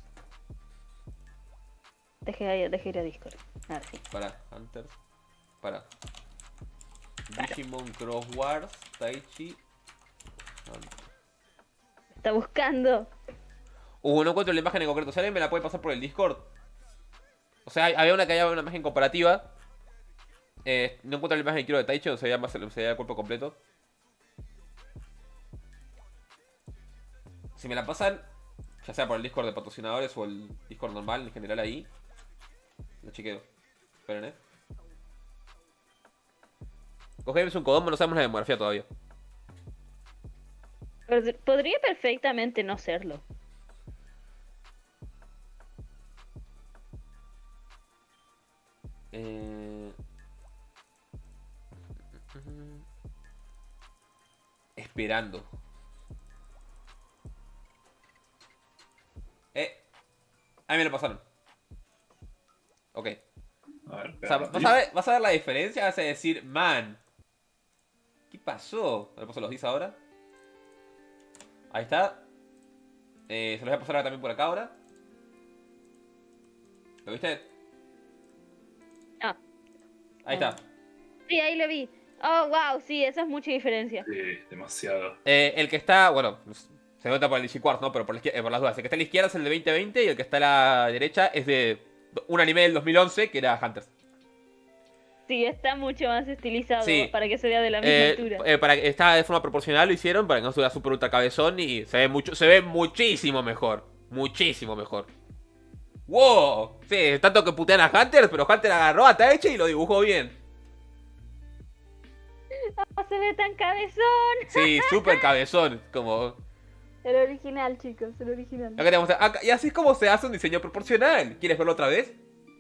Dejé, dejé ir a Discord. A ver, sí. Para, Hunters. Para. Digimon Cross Wars, Taichi. Hunters. Está buscando. Uh, no encuentro la imagen en concreto. Si alguien me la puede pasar por el Discord. O sea, hay- había una que había una imagen comparativa. Eh, no encuentro la imagen que quiero de Taichi, donde se veía más se veía el cuerpo completo. Si me la pasan, ya sea por el Discord de patrocinadores o el Discord normal en general ahí, lo chequeo. Esperen, eh. Ghost Game es un Kodomo, no sabemos la demografía todavía. Pod- Podría perfectamente no serlo. Eh... Esperando. Eh. A mí me lo pasaron. Ok. A ver, O sea, espera. vas a ver, vas a ver la diferencia, vas a decir, man, ¿qué pasó? ¿Me paso los diez ahora? Ahí está. Eh, se los voy a pasar ahora también por acá ahora. ¿Lo viste? Ah, Ahí está. sí, ahí lo vi. Oh, wow, sí, esa es mucha diferencia. Sí, demasiado. Eh, el que está, bueno, se nota por el DigiQuartz, ¿no? Pero por, la izquier- eh, por las dudas. El que está a la izquierda es el de veinte veinte y el que está a la derecha es de un anime del dos mil once que era Hunters. Sí, está mucho más estilizado Sí. para que se vea de la misma Eh, altura. eh, para que está de forma proporcional lo hicieron para que no estuviera super ultra cabezón y se ve mucho, se ve muchísimo mejor. Muchísimo mejor. ¡Wow! Sí, tanto que putean a Hunter, pero Hunter agarró a Taichi y lo dibujó bien. Oh, se ve tan cabezón. Sí, súper cabezón. Como. El original, chicos, el original. Acá tenemos a- acá- y así es como se hace un diseño proporcional. ¿Quieres verlo otra vez?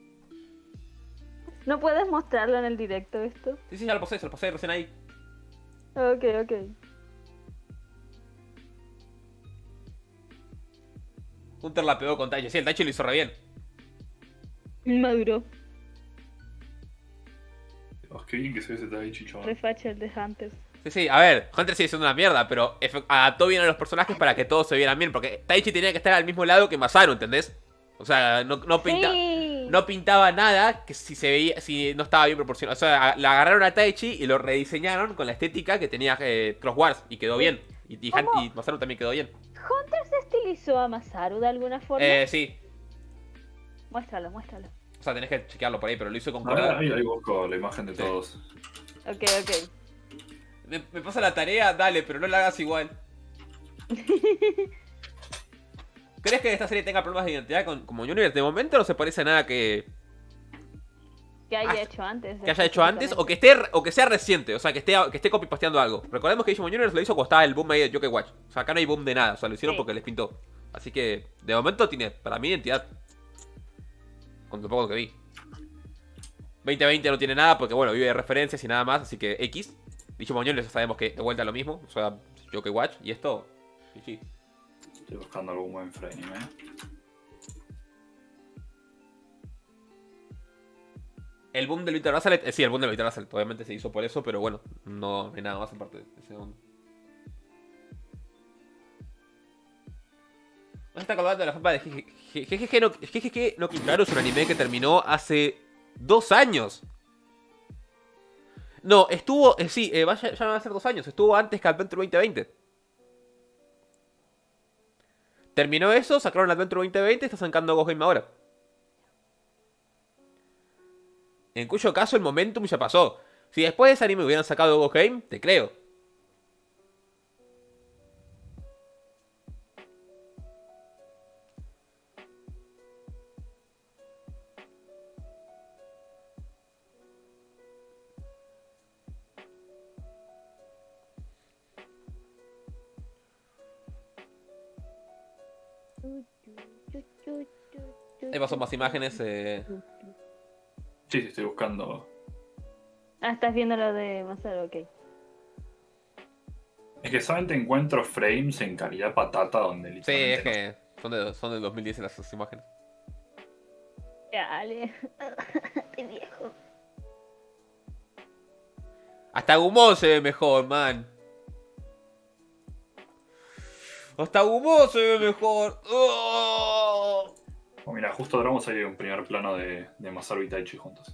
¿No puedes mostrarlo en el directo esto? Sí, sí, ya lo pasé, se lo pasé recién ahí. Ok, ok. Hunter la pegó con Taichi. Sí, el Taichi lo hizo re bien. Maduro. Dios, qué bien que se ve ese Taichi, chaval. Refacha el de Hunters. Sí, sí, a ver, Hunter sigue siendo una mierda, pero efe- adaptó bien a los personajes para que todos se vieran bien. Porque Taichi tenía que estar al mismo lado que Masaru, ¿entendés? O sea, no, no, pinta- Sí. no pintaba nada que si se veía, si no estaba bien proporcionado. O sea, a- la agarraron a Taichi y lo rediseñaron con la estética que tenía eh, Cross Wars y quedó bien. Y, y, Han- ¿Cómo? y Masaru también quedó bien. ¿Hunter se estilizó a Masaru de alguna forma? Eh, sí, Muéstralo, muéstralo. o sea, tenés que chequearlo por ahí, pero lo hizo con A ver, color. ahí, ahí busco la imagen de Sí. todos. Ok, ok. Me, me pasa la tarea, dale, pero no la hagas igual. ¿Crees que esta serie tenga problemas de identidad con, como Universe? De momento no se parece a nada que, Que haya Ah, hecho antes. que haya hecho antes o que esté o que sea reciente, o sea, que esté, que esté copy-pasteando algo. Recordemos que Digimon Universe lo hizo cuando estaba el boom ahí de Yokai Watch. O sea, acá no hay boom de nada, o sea, lo hicieron Sí. porque les pintó. Así que, de momento tiene, para mí, identidad. Con lo poco que vi. veinte veinte no tiene nada porque, bueno, vive de referencias y nada más, así que X. Digimon Universe ya sabemos que de vuelta lo mismo, o sea, Yokai Watch. Y esto, G G. Estoy buscando algún buen frame, eh. El boom del Victor Bracelet, eh, sí, el boom del Victor Bracelet, obviamente se hizo por eso, pero bueno, no hay nada más aparte de ese boom. No se está acordando de la fama de G G G no, G G G no Kimikaro es un anime que terminó hace dos años. No, estuvo, eh, sí, eh, vaya, ya van a ser dos años, estuvo antes que Adventure veinte veinte. Terminó eso, sacaron Adventure veinte veinte, está sacando Ghost Game ahora. En cuyo caso el momentum ya pasó. Si después de ese anime hubieran sacado Ghost Game, te creo. Ahí pasó más imágenes. Eh... Sí, sí, estoy buscando. Ah, estás viendo lo de Masaru, ok. Es que solamente encuentro frames en calidad patata donde Sí, literalmente es que son, de, son del dos mil diez las esas imágenes. Dale. Estoy viejo. Hasta Gumon se ve mejor, man. Hasta Gumon se ve mejor. ¡Oh! Oh, mira, justo ahora vamos a ir a un primer plano de, de Masaru y Taichi juntos.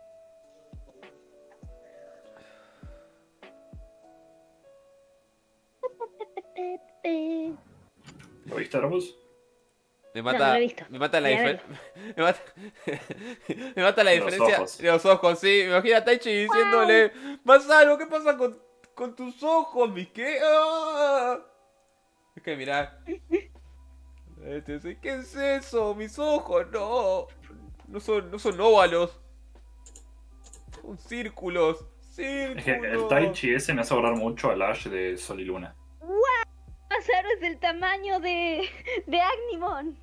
¿Lo viste, Arbus? Me No, no mata, lo he visto. me mata la Voy a diferencia. Me mata, me mata la Los diferencia ojos. de los ojos, sí. Me imagino a Taichi diciéndole: Masaru, ¿qué pasa con, con tus ojos? ¿Mi qué? ¡Ah! Es que mirá. Este, sí, ¿qué es eso? Mis ojos, no. No son, no son óvalos. Son círculos. Círculos. Es que el Taichi ese me hace acordar mucho al Ash de Sol y Luna. Masaru es del tamaño de, de Agnimon.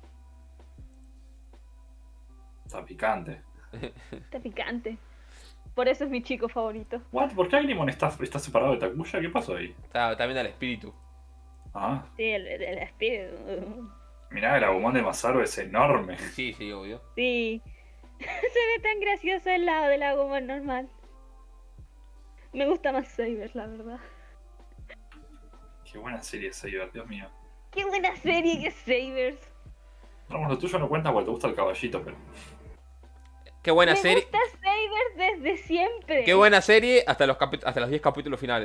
Está picante. Está picante. Por eso es mi chico favorito. What? ¿Por qué Agnimon está, está separado de Takuya? ¿Qué pasó ahí? Está, está viendo al espíritu. Ah, Sí, el, el, el espíritu. mirá, el Agumon de Masaru es enorme. Sí, sí, obvio. Sí. Se ve tan gracioso al lado del Agumon normal. Me gusta más Saber, la verdad. Qué buena serie Saber, Dios mío. Qué buena serie que es Sabers. Vamos, lo tuyo no cuenta porque te gusta el caballito, pero... Qué buena Me serie. gusta Sabers desde siempre. Qué buena serie hasta los, capi- hasta los diez capítulos finales.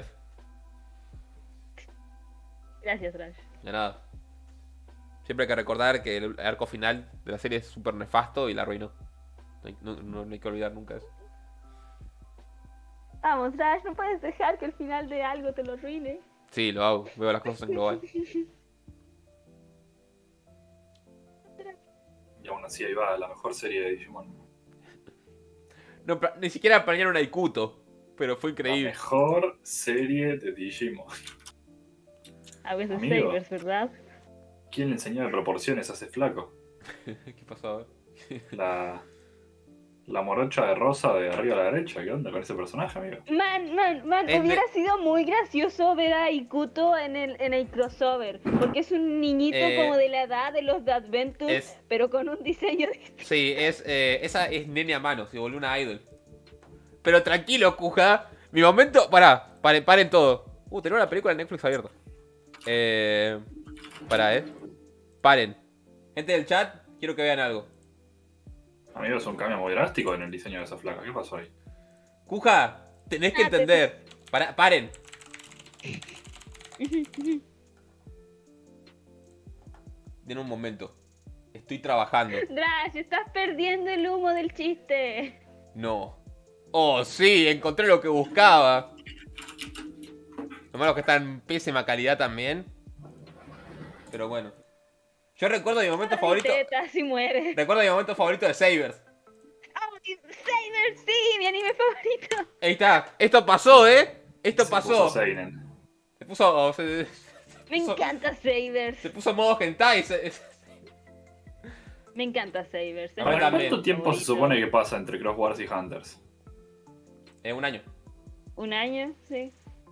Gracias, Rash. De nada. Siempre hay que recordar que el arco final de la serie es súper nefasto y la arruinó. No hay, no, no- no hay que olvidar nunca eso. Vamos, Rash, no puedes dejar que el final de algo te lo arruine. Sí, lo hago. Veo las cosas en global. Y aún así ahí va la mejor serie de Digimon. No, pra- ni siquiera planearon a Ikuto. Pero fue La increíble. mejor serie de Digimon. A veces Amigo. Sabers, ¿verdad? ¿Quién le enseñó de proporciones a ese flaco? ¿Qué pasó? A ver. La... La morocha de rosa de arriba a la derecha. ¿Qué onda con ese personaje, amigo? Man, man, man, Es hubiera de- sido muy gracioso ver a Ikuto en el, en el crossover. Porque es un niñito Eh, como de la edad de los de Adventure, es- pero con un diseño distinto. Sí, es, eh, esa es nene a mano. Se volvió una idol. Pero tranquilo, Kuja. Mi momento. Pará, paren, paren todo. Uh, tenemos la película de Netflix abierta. Eh. Pará, eh. Paren. Gente del chat, quiero que vean algo. Amigo, es un cambio muy drástico en el diseño de esa flaca. ¿Qué pasó ahí? Kuja, tenés que Ah, te- entender. Pará, paren. Den un momento. Estoy trabajando. Drash, estás perdiendo el humo del chiste. No. Oh, sí, encontré lo que buscaba. Lo malo que está en pésima calidad también. Pero bueno. Yo recuerdo mi momento favorito. Tetas y muere. Recuerdo mi momento favorito de Sabers. Oh, Saber, sí, mi anime favorito. Ahí está. Esto pasó, ¿eh? Esto Se pasó. puso Seinen. Se puso. Se, Me puso- encanta Sabers. se puso modo hentai. se- Me encanta Sabers. es A A mí ver, mi también. ¿cuánto tiempo se favorito. supone que pasa entre Cross Wars y Hunters? Eh, un año. Un año, sí.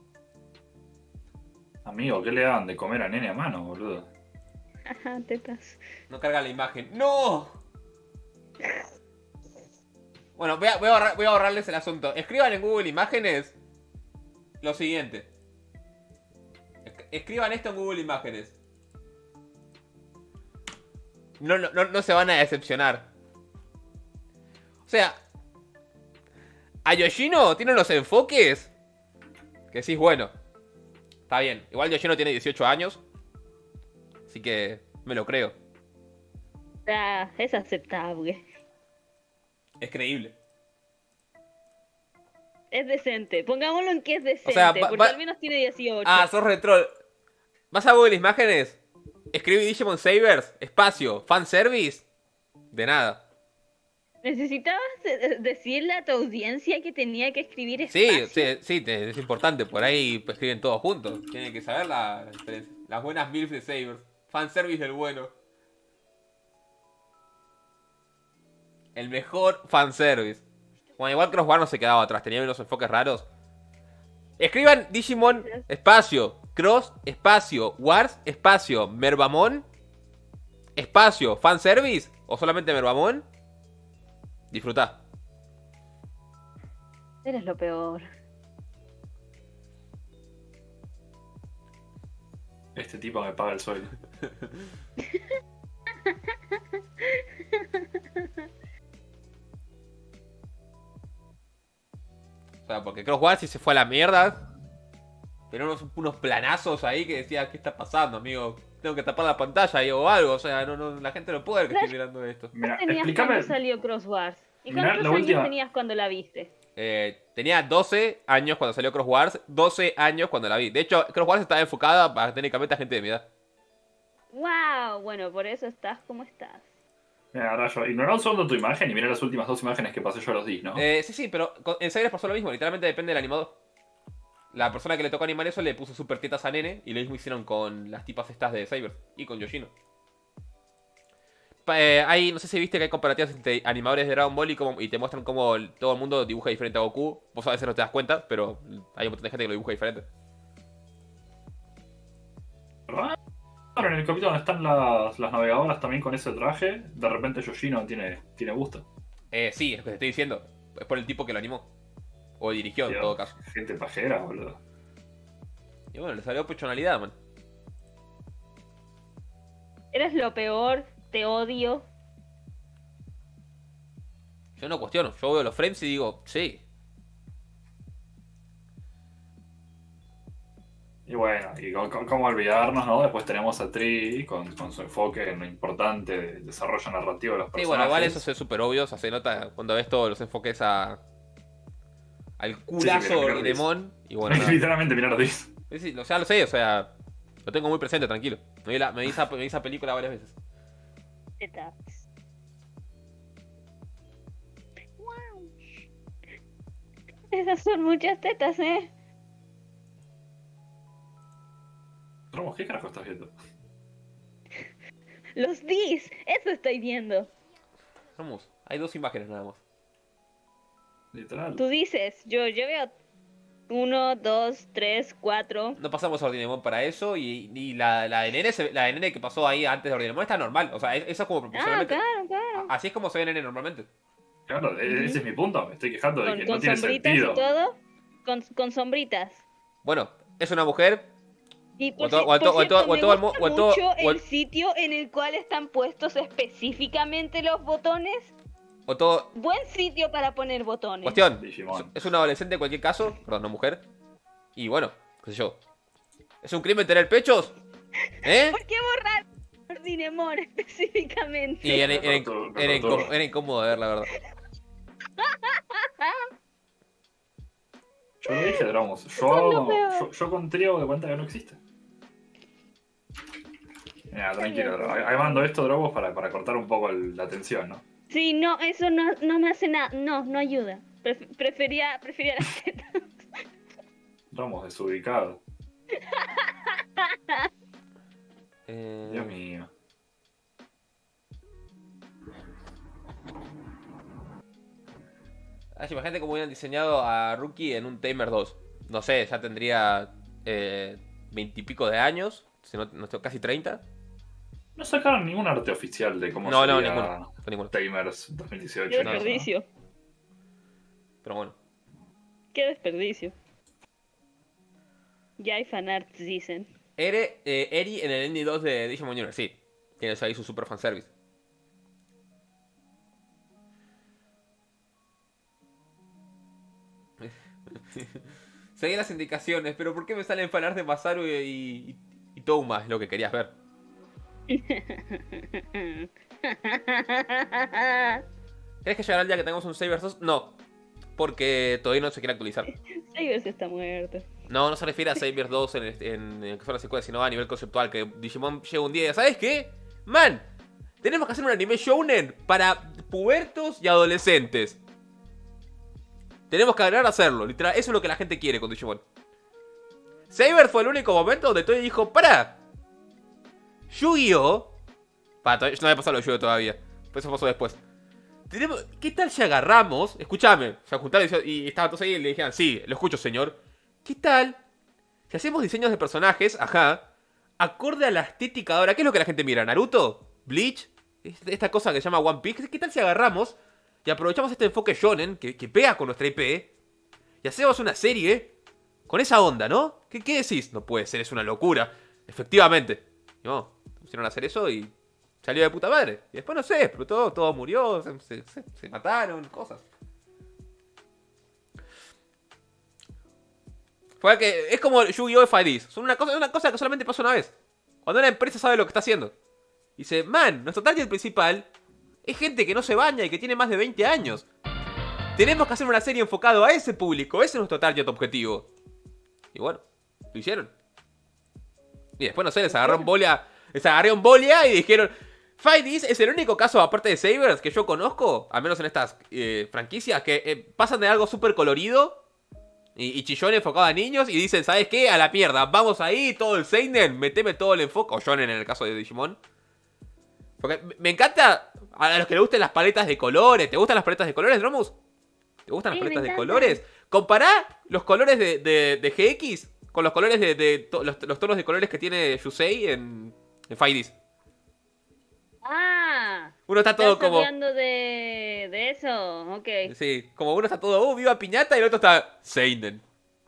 Amigo, ¿qué le dan de comer a nene a mano, boludo? Ajá, tetas. No carga la imagen. ¡No! Bueno, voy a, voy a ahorrar- voy a ahorrarles el asunto. Escriban en Google Imágenes lo siguiente. Es- Escriban esto en Google Imágenes. No, no, no, no se van a decepcionar. O sea, a Yoshino tiene los enfoques que sí es bueno. Está bien. Igual Yoshino tiene dieciocho años. Así que me lo creo. Ah, es aceptable. Es creíble. Es decente. Pongámoslo en que es decente. sea, va- porque va- al menos tiene dieciocho. Ah, sos retroll. ¿Vas a Google Imágenes? Escribe Digimon Sabers, espacio, fanservice. De nada. ¿Necesitabas eh, decirle a tu audiencia que tenía que escribir Sí, espacio? sí, sí, te- es importante. Por ahí pues, escriben todos juntos. Tienen que saber la diferencia. Las buenas milfs de Sabers. Fanservice del bueno. El mejor fanservice. Bueno, igual Crossbar no se quedaba atrás. Tenía unos enfoques raros. Escriban Digimon, espacio, Cross, espacio, Wars, espacio, Mervamon, espacio, fanservice, o solamente Mervamon. Disfrutá. Eres lo peor. Este tipo me paga el sueldo. O sea, porque Cross Wars sí se fue a la mierda. Tenía unos, unos planazos ahí que decía, ¿qué está pasando, amigo? Tengo que tapar la pantalla ahí o algo. O sea, no, no, la gente no puede ver que estoy mirando esto. Mira, ¿Tenías explícame. cuando salió Cross Wars? ¿Y Mirá, cuántos la años última- tenías cuando la viste? Eh, tenía doce años cuando salió Cross Wars, doce años cuando la vi. De hecho, Cross Wars estaba enfocada para técnicamente a gente de mi edad. Wow, bueno, por eso estás como estás. Mira, ahora yo. Ignora un segundo tu imagen y mira las últimas dos imágenes que pasé yo a los dis, ¿no? Eh, sí, sí, pero con- en Cybers pasó lo mismo. Literalmente depende del animador. La persona que le tocó animar eso le puso super tetas a Nene. Y lo mismo hicieron con las tipas estas de Cybers. Y con Yoshino. Pa- eh, hay, no sé si viste que hay comparativas entre animadores de Dragon Ball y, como, y te muestran cómo el- todo el mundo dibuja diferente a Goku. Vos a veces no te das cuenta, pero hay un montón de gente que lo dibuja diferente. ¿Verdad? Claro, en el capítulo donde están las, las navegadoras también con ese traje, de repente Yoshino tiene, tiene gusto. Eh, sí, es lo que te estoy diciendo. Es por el tipo que lo animó. O dirigió, en Tío, todo caso. Gente pajera, boludo. Y bueno, le salió personalidad, man. Eres lo peor, te odio. Yo no cuestiono. Yo veo los frames y digo, sí. Y bueno, y co- co- cómo olvidarnos, ¿no? Después tenemos a Tree con, con su enfoque en lo importante del desarrollo narrativo de los Sí, personajes. bueno, igual eso es súper obvio. O sea, se nota cuando ves todos los enfoques a... al culazo mira, mira, de Demon. Y bueno, nada. Literalmente, mirar dis. Sí, sí, o sea, lo sé, o sea, lo tengo muy presente, tranquilo. Me vi, la, me vi esa, me vi esa película varias veces. Tetas. Wow. Esas son muchas tetas, ¿eh? Ramos, ¿qué carajo estás viendo? Los dis, eso estoy viendo. Vamos, hay dos imágenes nada más. Literal. Tú dices, yo, yo veo uno, dos, tres, cuatro. No pasamos a Ordinamon para eso y, y la, la, de Nene, se- la de Nene que pasó ahí antes de Ordinamon está normal. O sea, es- eso es como Ah, proporcionalmente. claro, claro. Así es como se ve Nene normalmente. Claro, e- ese es mi punto. Me estoy quejando de Con, que con no tiene sombritas sentido. y todo. Con, con sombritas. Bueno, es una mujer. Y O por, todo- ci- o a por todo- o a todo- cierto, o a me todo el gusta mu- o a todo- mucho o el a- sitio en el cual están puestos específicamente los botones. O todo. Buen sitio para poner botones. Cuestión. Digimon. Es, es una adolescente en cualquier caso. Perdón, no mujer. Y bueno, qué sé yo. ¿Es un crimen tener pechos? ¿Eh? ¿Por qué borrar Ordinemon específicamente? Y era, era, Me era, cortó, me era cortó. incómodo, era incómodo de ver, la verdad. Yo lo dije, Dramos. Son Yo, lo peor. yo, yo con Tree hago de cuenta que no existe. Mira, tranquilo. bien. Ahí ahí mando esto, Drobos, para, para cortar un poco el- la tensión, ¿no? Sí, no, eso no, no me hace nada. No, no ayuda. Pref- prefería, prefería las tetas. Dramos, desubicado. Eh, Dios mío. ah, imagínate cómo hubieran diseñado a Rookie en un Tamer dos. No sé, ya tendría veintipico de años. Si no, no, casi treinta. No sacaron ningún arte oficial de cómo No, no, sería ninguno. ninguno. Tamers dos mil dieciocho. Qué no, desperdicio. Pero bueno. Qué desperdicio. Ya hay fanarts, dicen. Ere, eh, Eri en el N dos de Digimon Universe, sí. Tienes ahí su super fanservice. Seguí las indicaciones, pero ¿por qué me salen fanarts de Masaru y, y, y Touma? Es lo que querías ver. ¿Crees que llegará el día que tengamos un Sabers dos? No. Porque todavía no se quiere actualizar. Sabers está muerto. No, no se refiere a Sabers dos en, el- en, en que fue la secuela, sino a nivel conceptual. Que Digimon llega un día y diga, ¿sabes qué? Man, tenemos que hacer un anime shounen para pubertos y adolescentes. Tenemos que agregar a hacerlo, literal. Eso es lo que la gente quiere con Digimon. Saber fue el único momento donde Toei dijo, ¡para! Yu-Gi-Oh! Pa, todavía- no había pasado lo de Yu-Gi-Oh todavía. Pues eso pasó después. Tenemos, ¿qué tal si agarramos? Escúchame, se juntaron y, y estaban todos ahí y le dijeron, sí, lo escucho, señor. ¿Qué tal si hacemos diseños de personajes, ajá, acorde a la estética de ahora? ¿Qué es lo que la gente mira? ¿Naruto? ¿Bleach? Esta cosa que se llama One Piece. ¿Qué tal si agarramos y aprovechamos este enfoque shonen que, que pega con nuestra I P y hacemos una serie con esa onda, ¿no? ¿Qué, qué decís? No puede ser, es una locura. Efectivamente. Y no, pusieron a hacer eso y salió de puta madre. Y después no sé, explotó, todo murió, se, se- se- se mataron, cosas. Fue que es como Yu-Gi-Oh! F I Ds. Son una cosa, una cosa que solamente pasa una vez. Cuando una empresa sabe lo que está haciendo. Dice, man, nuestro target principal es gente que no se baña y que tiene más de veinte años. Tenemos que hacer una serie enfocada a ese público. Ese es nuestro target objetivo. Y bueno, lo hicieron. Y después, no sé, les agarraron bola. Les agarró bolia y dijeron... Fighties es el único caso, aparte de Sabers, que yo conozco, al menos en estas eh, franquicias, que eh, pasan de algo súper colorido y, y chillón enfocado a niños y dicen, ¿sabes qué? A la mierda, vamos ahí, todo el seinen, meteme todo el enfoque, o shonen en el caso de Digimon. Porque me encanta a los que les gusten las paletas de colores. ¿Te gustan las paletas de colores, Dromus? ¿Te gustan Sí, las paletas me de encantan. colores? Compará los colores de, de, de G X con los colores de, de to- los, los tonos de colores que tiene Yusei en, en Fighties. Ah, Uno está todo estás como... hablando de, de eso, ok. Sí, como uno está todo, uh, viva piñata, y el otro está seinen.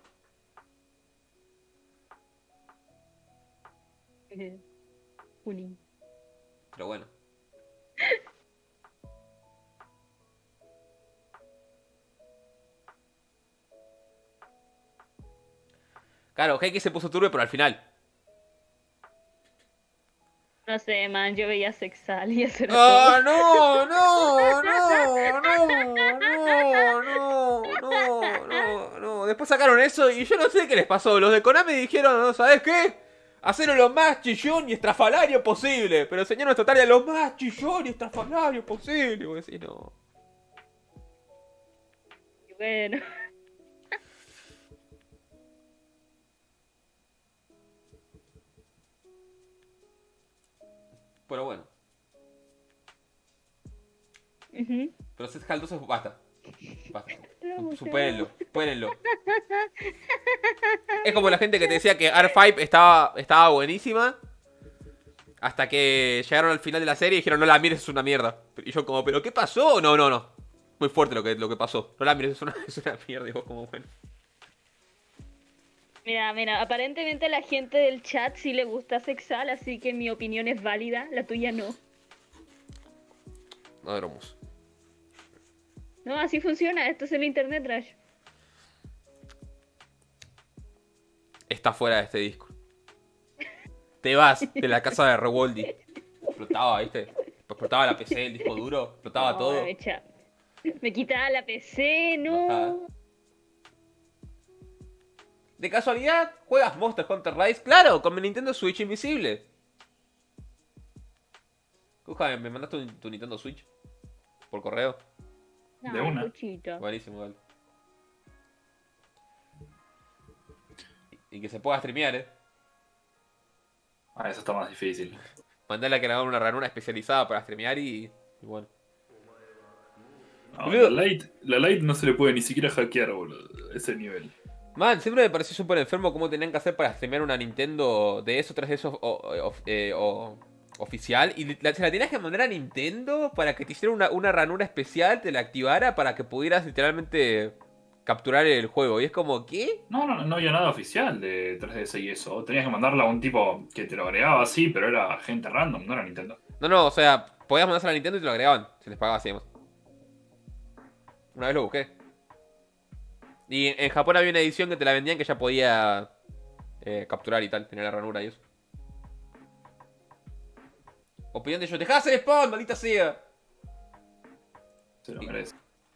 Juli. Pero bueno. Claro, G X se puso turbio, pero al final. No sé, man, yo veía Sexal y eso era ¡Ah, todo. no! ¡No! ¡No! ¡No! ¡No! ¡No! ¡No! ¡No! ¡No! Después sacaron eso y yo no sé qué les pasó. Los de Konami dijeron, ¿no? ¿Sabes qué? Hacerlo lo más chillón y estrafalario posible. Pero el señor nuestro tarea lo más chillón y estrafalario posible. Y vos decís, no. Y bueno, Pero bueno. ujú. Pero Seth Hall dos es... Basta. Basta. Lo Supérenlo. Supérenlo. Es como la gente que te decía que R cinco estaba, estaba buenísima. Hasta que llegaron al final de la serie y dijeron, no la mires, es una mierda. Y yo como, ¿pero qué pasó? No, no, no. Muy fuerte lo que, lo que pasó. No la mires, es una, es una mierda. Y vos como, bueno. Mira, mira, aparentemente a la gente del chat sí le gusta Sexal, así que mi opinión es válida, la tuya no. No Dromus. No, así funciona, esto es el internet, Rash. Está fuera de este disco. Te vas de la casa de Rewoldi. Explotaba, ¿viste? Explotaba la P C, el disco duro. Explotaba No, todo. echa. Me quitaba la P C, no. ¿De casualidad juegas Monster Hunter Rise? Claro, con mi Nintendo Switch invisible. Cuja, ¿me mandaste tu, tu Nintendo Switch? Por correo. De una. Cuchito. Buenísimo, vale. Y, y que se pueda streamear, eh. Ah, eso está más difícil. Mandale a que le hagan una ranura especializada para streamear y, y bueno. No, Boludo. la Lite, la Lite no se le puede ni siquiera hackear, boludo. Ese nivel. Man, siempre me pareció súper enfermo cómo tenían que hacer para streamear una Nintendo de eso, tres de esos o, o- eh, o- oficial. Y la, se la tenías que mandar a Nintendo para que te hiciera una, una ranura especial, te la activara para que pudieras literalmente capturar el juego. Y es como, ¿qué? No, no, no había nada oficial de tres D S y eso. Tenías que mandarla a un tipo que te lo agregaba así, pero era gente random, no era Nintendo. No, no, o sea, podías mandársela a Nintendo y te lo agregaban. Si les pagabas, digamos. Una vez lo busqué. Y en, en Japón había una edición que te la vendían que ya podía eh, capturar y tal, tener la ranura y eso. Opinión de yo, dejá hacer spawn, maldita sea. Se lo Sí. merece.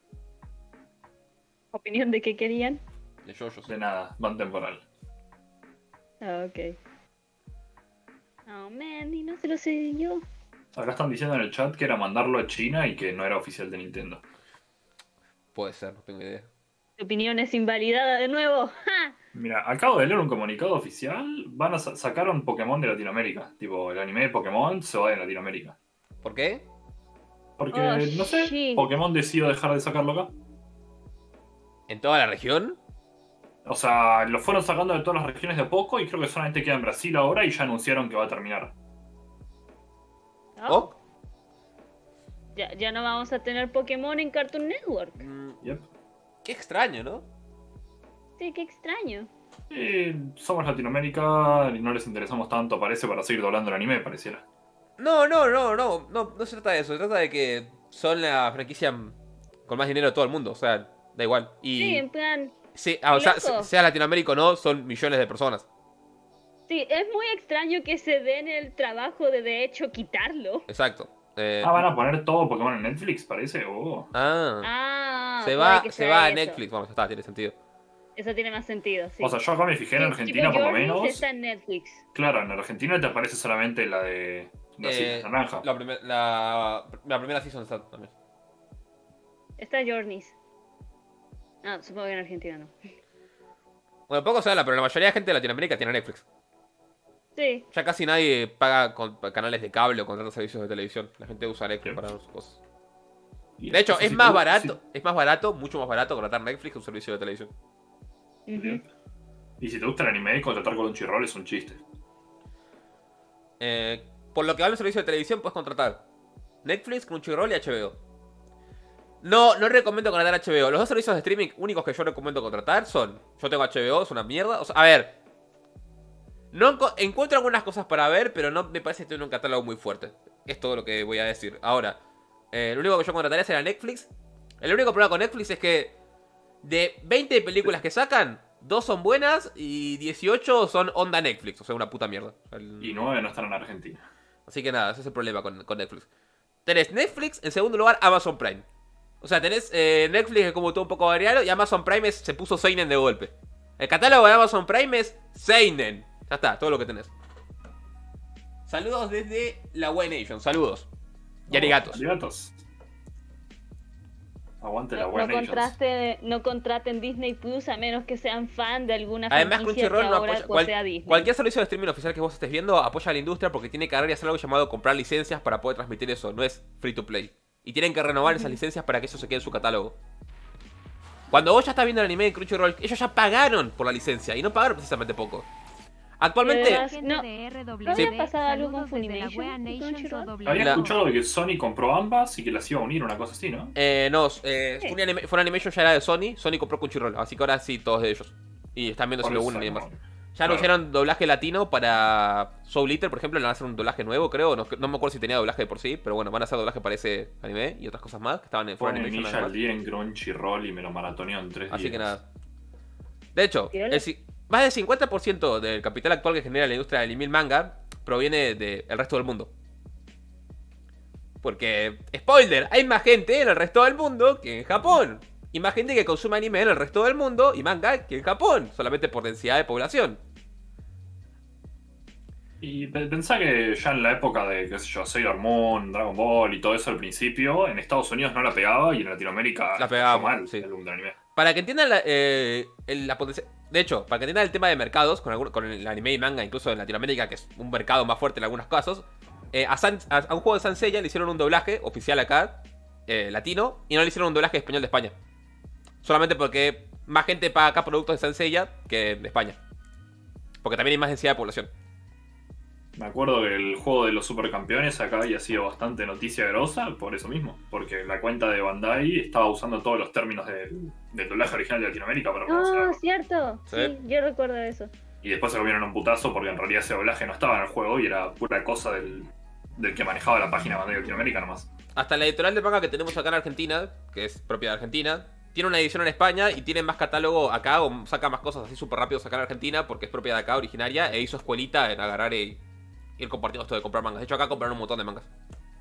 ¿Opinión de qué querían? De yoyos. De nada, van temporal. Ah, ok. Oh, man, y no se lo sé yo. Acá están diciendo en el chat que era mandarlo a China y que no era oficial de Nintendo. Puede ser, no tengo idea. Tu opinión es invalidada de nuevo. ¡Ja! Mira, acabo de leer un comunicado oficial. Van a sa- sacaron Pokémon de Latinoamérica. Tipo, el anime de Pokémon se va de Latinoamérica. ¿Por qué? Porque, Oh, no sé, shit. Pokémon decidió dejar de sacarlo acá. ¿En toda la región? O sea, lo fueron sacando de todas las regiones de a poco y creo que solamente queda en Brasil ahora y ya anunciaron que va a terminar. Oh, ¿Oh? ya, ya no vamos a tener Pokémon en Cartoon Network. Mm, Yep. qué extraño, ¿no? Sí, qué extraño. Y somos Latinoamérica y no les interesamos tanto, parece, para seguir doblando el anime, pareciera. No, no, no, no, no, no se trata de eso. Se trata de que son la franquicia con más dinero de todo el mundo. O sea, da igual. Y Sí, en plan. sí, ah, o sea, loco. sea Latinoamérica o no, son millones de personas. Sí, es muy extraño que se den el trabajo de de hecho quitarlo. Exacto. Eh, Ah, van a poner todo Pokémon en Netflix, parece. Oh. ah, Ah, se puede va, que se sea va a eso. Netflix. Vamos, ya está, tiene sentido. Eso tiene más sentido, sí. O sea, yo acá me fijé en Sí, Argentina tipo, por lo Journeys menos. está en Netflix. Claro, en Argentina te aparece solamente la de la Eh, naranja. la, primer- la, la primera season está también. Está Journeys. Ah, supongo que en Argentina no. Bueno, poco se habla, pero la mayoría de gente de Latinoamérica tiene Netflix. Sí. Ya casi nadie paga con canales de cable o contrata servicios de televisión. La gente usa Netflix Sí. para sus cosas. Y De hecho, entonces, es si más te- barato, es más barato, mucho más barato contratar Netflix que un servicio de televisión. si- Ujú. Y si te gusta el anime, contratar Crunchyroll es un chiste. Eh, por lo que vale un servicio de televisión, puedes contratar Netflix, Crunchyroll y H B O. No, no recomiendo contratar H B O. Los dos servicios de streaming únicos que yo recomiendo contratar son... Yo tengo H B O, es una mierda. O sea, a ver... No enco- encuentro algunas cosas para ver, pero no me parece que tiene un catálogo muy fuerte. Es todo lo que voy a decir. Ahora, eh, lo único que yo contrataría sería Netflix. El único problema con Netflix es que de veinte películas que sacan, dos son buenas y dieciocho son onda Netflix. O sea, una puta mierda. El- Y nueve no están en Argentina. Así que nada, ese es el problema con, con Netflix. Tenés Netflix, en segundo lugar Amazon Prime. O sea, tenés eh, Netflix es como todo un poco variado y Amazon Prime es- se puso Seinen de golpe. El catálogo de Amazon Prime es Seinen. Ya está, todo lo que tenés. Saludos desde la Y Nation, saludos. Y arigatos. Arigatos. Aguante la No, buena no, contraste- no contraten Disney Plus a menos que sean fan de alguna Además, franquicia Crunchyroll que no ahora apoya. cual- posea Disney. cualquier servicio de streaming oficial que vos estés viendo apoya a la industria porque tiene que agarrar y hacer algo llamado comprar licencias para poder transmitir eso. No es free to play. Y tienen que renovar esas licencias para que eso se quede en su catálogo. Cuando vos ya estás viendo el anime de Crunchyroll, ellos ya pagaron por la licencia y no pagaron precisamente poco. Actualmente, Además, Gente no, de R W ¿no D, había pasado algo con saludos desde la Funimation Wea y Nations Crunchyroll? o W. Había La- escuchado de que Sony compró ambas y que las iba a unir, una cosa así, ¿no? eh, no, eh, Sí. Funny Anima- Funny Animation ya era de Sony, Sony compró Crunchyroll, así que ahora sí, todos de ellos. Y están viendo si Por lo eso, unen y demás. ¿no? Ya Claro. anunciaron doblaje latino para Soul Eater, por ejemplo, le van a hacer un doblaje nuevo, creo. No, no me acuerdo si tenía doblaje de por sí, pero bueno, van a hacer doblaje para ese anime y otras cosas más que estaban en Funny Pone Animation. Ninja además. al día en Crunchyroll y me lo maratoneo en tres Así días. que nada. De hecho, Piola. el ci- más del cincuenta por ciento del capital actual que genera la industria del anime y el manga proviene del resto del mundo. Porque, spoiler, hay más gente en el resto del mundo que en Japón. Y más gente que consume anime en el resto del mundo y manga que en Japón, solamente por densidad de población. Y pe- pensá que ya en la época de, qué sé yo, Sailor Moon, Dragon Ball y todo eso al principio, en Estados Unidos no la pegaba y en Latinoamérica La pegaba, cayó mal sí. el boom del anime. Para que entiendan la, eh, el- la potencia... De hecho, para que entiendan el tema de mercados, con, algún- con el anime y manga, incluso en Latinoamérica, que es un mercado más fuerte en algunos casos, eh, a, San- a- a un juego de Saint Seiya le hicieron un doblaje oficial acá, eh, latino, y no le hicieron un doblaje español de España. Solamente porque más gente paga acá productos de Saint Seiya que de España. Porque también hay más densidad de población. Me acuerdo que el juego de los supercampeones acá había sido bastante noticia grosa por eso mismo, porque la cuenta de Bandai estaba usando todos los términos del, del doblaje original de Latinoamérica para Ah, promocionarlo. cierto. Sí. Sí, yo recuerdo eso. Y después se comieron un putazo porque en realidad ese doblaje no estaba en el juego y era pura cosa del, del que manejaba la página Bandai Latinoamérica nomás. Hasta la editorial de manga que tenemos acá en Argentina, que es propia de Argentina, tiene una edición en España y tiene más catálogo acá, o saca más cosas así súper rápido acá en Argentina, porque es propia de acá, originaria, e hizo escuelita en agarrar y ir compartiendo esto de comprar mangas. De hecho, acá compraron un montón de mangas.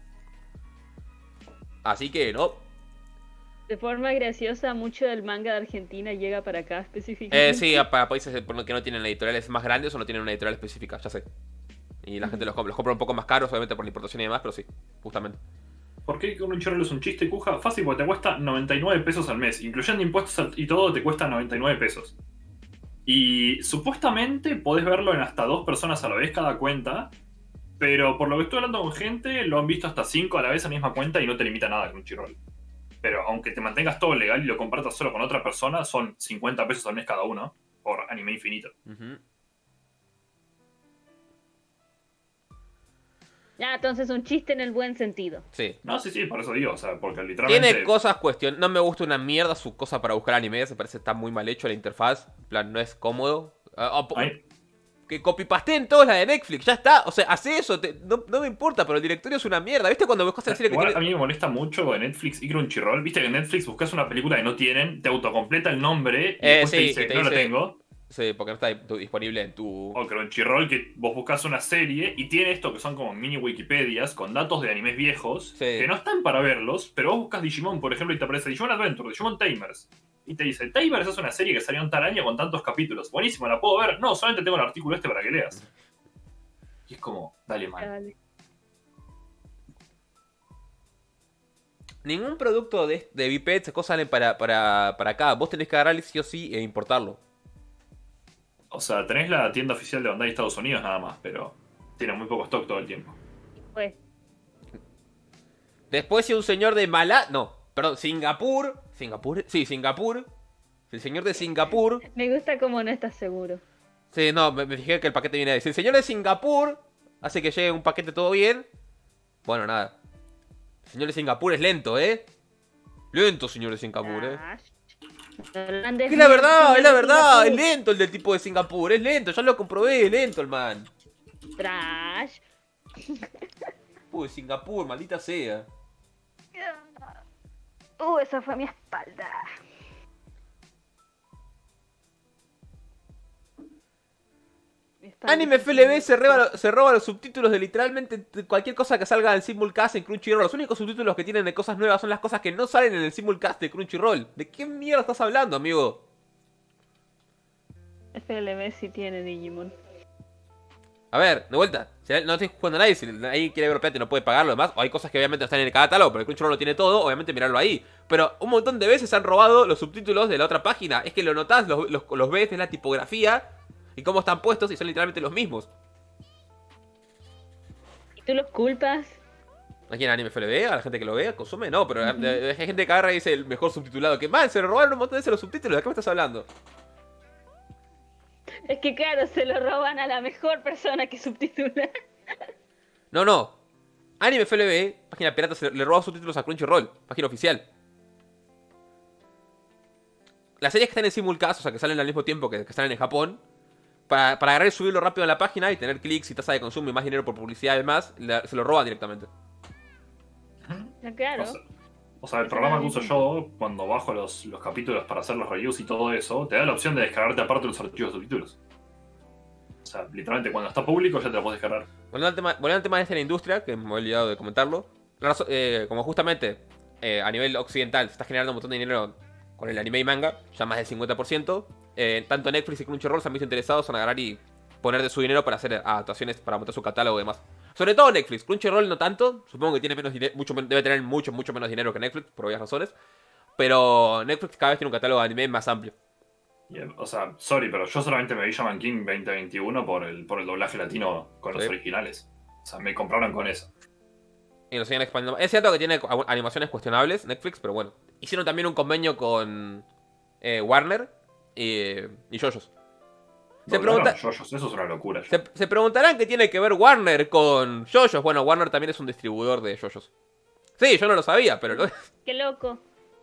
Así que, no. De forma graciosa, mucho del manga de Argentina llega para acá específicamente. Eh, sí, a- para países que no tienen editoriales más grandes o no tienen una editorial específica, ya sé. Y la gente los, comp- los compra un poco más caros, obviamente por la importación y demás, pero sí, justamente. ¿Por qué Crunchyroll es un chiste, Cuja? Fácil, porque te cuesta noventa y nueve pesos al mes. Incluyendo impuestos y todo, te cuesta noventa y nueve pesos. Y supuestamente podés verlo en hasta dos personas a la vez cada cuenta. Pero por lo que estoy hablando con gente, lo han visto hasta cinco a la vez en la misma cuenta y no te limita nada Crunchyroll. Pero aunque te mantengas todo legal y lo compartas solo con otra persona, son cincuenta pesos al mes cada uno por anime infinito. Ujú. Ah, entonces un chiste en el buen sentido. Sí. No, sí, sí, por eso digo, o sea, porque literalmente... Tiene cosas cuestión. No me gusta una mierda su cosa para buscar anime. Se parece que está muy mal hecho la interfaz. En plan, no es cómodo. Ah, ah, po- Ay, que copypasteen todos la de Netflix. Ya está. O sea, hace eso. te- no, no me importa, pero el directorio es una mierda. ¿Viste cuando buscas el cine que igual tiene... a mí me molesta mucho de Netflix y Crunchyroll. Viste que en Netflix buscas una película que no tienen, te autocompleta el nombre y Eh, después te sí, dice, y te no lo dice- tengo. Sí, porque no está tu- disponible en tu... O Crunchyroll, que vos buscas una serie y tiene esto que son como mini Wikipedias con datos de animes viejos Sí. que no están para verlos, pero vos buscas Digimon, por ejemplo, y te aparece Digimon Adventure, Digimon Tamers. y te dice, Tamers es una serie que salió en tal año con tantos capítulos. Buenísimo, ¿la puedo ver? No, solamente tengo el artículo este para que leas. Y es como, dale, man. Dale. Ningún producto de, de V P E T cosas salen para, para, para acá. Vos tenés que agarrarle sí o sí e importarlo. O sea, tenés la tienda oficial de Bandai Estados Unidos nada más, pero tiene muy poco stock todo el tiempo. Pues, Después si un señor de Mala... No, perdón, Singapur... ¿Singapur? Sí, Singapur. El señor de Singapur... me gusta como no estás seguro. Sí, no, me, me fijé que el paquete viene ahí. Si el señor de Singapur hace que llegue un paquete todo bien... Bueno, nada. El señor de Singapur es lento, ¿eh? Lento, señor de Singapur, ¿eh? Trash. Es la verdad, es la verdad. Es lento el del tipo de Singapur. Es lento, ya lo comprobé. Es lento el man. Trash. Uy, Singapur, maldita sea. Uh, esa fue mi espalda. Mi espalda Anime F L V se roba, se roba los subtítulos de literalmente cualquier cosa que salga del simulcast en Crunchyroll. Los únicos subtítulos que tienen de cosas nuevas son las cosas que no salen en el simulcast de Crunchyroll. ¿De qué mierda estás hablando, amigo? F L V sí tiene Digimon. A ver, de vuelta, si no estoy jugando a nadie, si ahí quiere ver pirata y no puede pagarlo demás, o hay cosas que obviamente no están en el catálogo, pero el Crunchyroll lo tiene todo, obviamente mirarlo ahí. Pero un montón de veces han robado los subtítulos de la otra página. Es que lo notás, los, los, los ves, ves la tipografía y cómo están puestos y son literalmente los mismos. ¿Y tú los culpas? ¿A quién? ¿Anime F L V? ¿A la gente que lo ve? ¿Consume? No, pero uh-huh. hay gente que agarra y dice el mejor subtitulado. Que mal, se robaron un montón de veces los subtítulos. ¿De qué me estás hablando? Es que claro, se lo roban a la mejor persona que subtitula. No, no. Anime F L V, página pirata, se le roba subtítulos a Crunchyroll, página oficial. Las series que están en simulcast, o sea, que salen al mismo tiempo que, que salen en Japón, para, para agarrar y subirlo rápido en la página y tener clics y tasa de consumo y más dinero por publicidad y demás, la, se lo roban directamente. No, claro. O sea, o sea, el programa que uso yo, cuando bajo los, los capítulos para hacer los reviews y todo eso, te da la opción de descargarte aparte los archivos de subtítulos. O sea, literalmente cuando está público ya te lo puedes descargar. Volviendo al tema, volviendo al tema este de la industria, que me he olvidado de comentarlo. La razón- eh, como justamente eh, a nivel occidental se está generando un montón de dinero con el anime y manga, ya más del cincuenta por ciento, eh, tanto Netflix y Crunchyroll se han visto interesados en agarrar y poner de su dinero para hacer adaptaciones, para montar su catálogo y demás. Sobre todo Netflix, Crunchyroll no tanto, supongo que tiene menos dinero, mucho, men- debe tener mucho, mucho menos dinero que Netflix, por obvias razones. Pero Netflix cada vez tiene un catálogo de anime más amplio. Y, o sea, sorry, pero yo solamente me vi Shaman King veinte veintiuno por el, por el doblaje latino con los Sí. originales. O sea, me compraron con eso. Y lo siguen expandiendo. Es cierto que tiene agu- animaciones cuestionables Netflix, pero bueno. Hicieron también un convenio con eh, Warner y, y JoJo's. Se, Doblaron pregunta, yoyos, eso es una locura. se, se preguntarán qué tiene que ver Warner con JoJo's. Bueno, Warner también es un distribuidor de JoJo's. Sí, yo no lo sabía, pero lo es. Qué loco.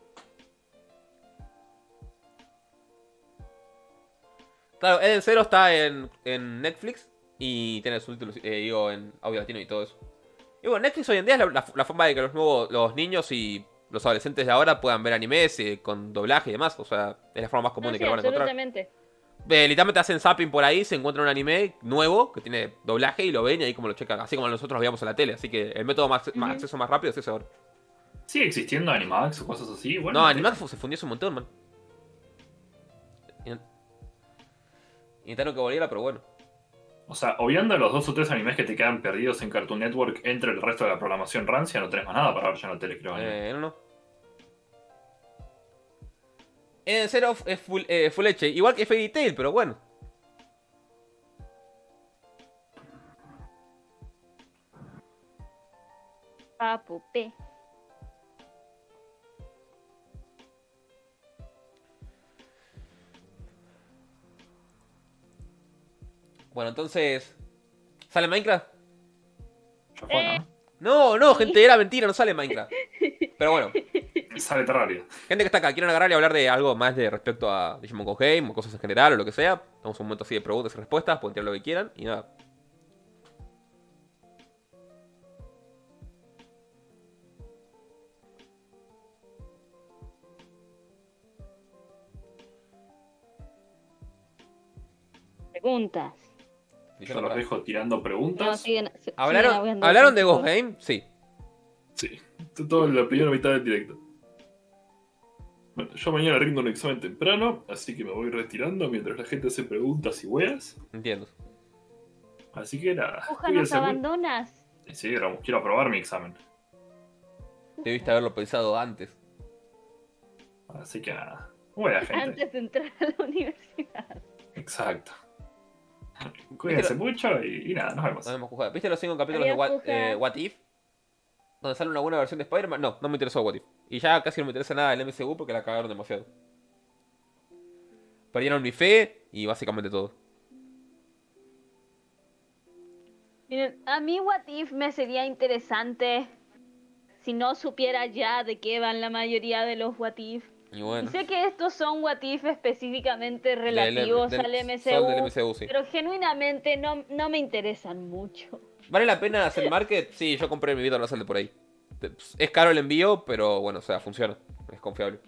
Claro, Eden Zero está en, en Netflix y tiene subtítulos, eh, digo, en audio latino y todo eso. Y bueno, Netflix hoy en día es la, la- la forma de que los nuevos, los niños y los adolescentes de ahora puedan ver animes eh, con doblaje y demás. O sea, es la forma más común No, de sí, que lo van a encontrar. absolutamente. Eh, literalmente hacen zapping por ahí, se encuentra un anime nuevo que tiene doblaje y lo ven y ahí como lo checan, así como nosotros lo veíamos en la tele. Así que el método más, más Ujú. acceso más rápido es ese ahora. ¿Sigue existiendo Animax o cosas así? Bueno, No, Animax fu- se fundió hace un montón, man. Y- Intentaron que volviera, pero bueno. O sea, obviando los dos o tres animes que te quedan perdidos en Cartoon Network entre el resto de la programación rancia, no tenés más nada para ver ya en la tele, creo. anime. Eh, no, no. En Zero es full, eh, full leche, igual que Fairy Tail, pero bueno. Papu P. Bueno, entonces. ¿Sale Minecraft? Ya fue, Eh. No, no, gente, era mentira, no sale Minecraft. Pero bueno, ¿no? Sale Terraria. gente que está acá, quieren agarrar y hablar de algo más de respecto a Digimon Go Game o cosas en general o lo que sea. Estamos en un momento así de preguntas y respuestas, pueden tirar lo que quieran y nada. Preguntas. Yo los dejo tirando No, preguntas. siguen, siguen ¿Hablaron, hablando ¿hablaron de cosas. Ghost Game? Sí. Sí. Todo en la primera mitad del directo. Bueno, yo mañana rindo un examen temprano, así que me voy retirando mientras la gente hace preguntas y weas. Entiendo. Así que nada. Puja, voy a nos hacer- abandonas. Sí, Ramos, quiero aprobar mi examen. Debiste haberlo pensado antes. Así que nada. Buena gente. Antes de entrar a la universidad. Exacto. Cuídense mucho y, y nada, nos vemos. Nos vemos, Juja. ¿Viste los cinco capítulos de Adiós, What, Juja. eh, What If? Donde sale una buena versión de Spider-Man. No, no me interesó What If. Y ya casi no me interesa nada del M C U porque la cagaron demasiado. Perdieron mi fe y básicamente todo. Miren, a mí What If me sería interesante si no supiera ya de qué van la mayoría de los What If. Y Y bueno. sé que estos son What If específicamente Del- relativos del- al M C son U, del M C U, sí. pero genuinamente no, no me interesan mucho. ¿Vale la pena hacer market? Sí, yo compré mi vida no sale por ahí. Es caro el envío, pero bueno, o sea, funciona. Es confiable.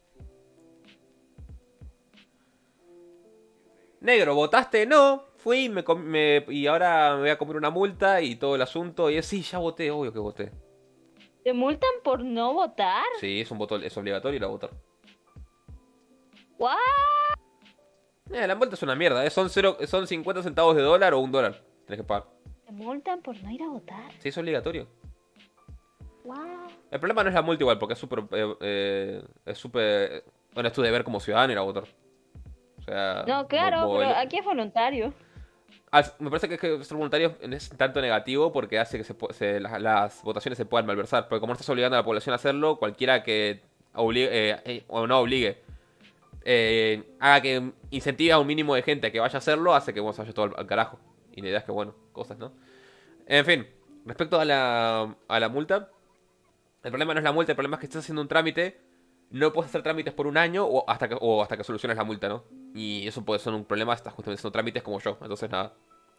Negro, ¿votaste? No. Fui me com- me- y ahora me voy a comer una multa y todo el asunto. Y es sí, ya voté, obvio que voté. ¿Te multan por no votar? Sí, es un voto, es obligatorio ir a votar. ¿What? Eh, la multa es una mierda, eh. Son, cero, son cincuenta centavos de dólar o un dólar. Tenés que pagar. ¿Te multan por no ir a votar? Sí, es obligatorio. Wow. El problema no es la multa igual, porque es súper... eh, eh, es súper... Bueno, es tu deber como ciudadano ir a votar. O sea... No, claro, mo- mo- pero el- aquí es voluntario. Ah, me parece que, es que ser voluntario es tanto negativo porque hace que se, pu- se- las, las votaciones se puedan malversar. Porque como no estás obligando a la población a hacerlo, cualquiera que obligue, eh, eh, o no obligue, eh, haga que incentive a un mínimo de gente a que vaya a hacerlo, hace que bueno, se vaya todo al, al carajo. Y la idea es que, bueno, cosas, ¿no? En fin, respecto a la, a la multa, el problema no es la multa, el problema es que estás haciendo un trámite, no puedes hacer trámites por un año o hasta que, o hasta que soluciones la multa, ¿no? Y eso puede ser un problema, estás justamente haciendo trámites como yo, entonces nada.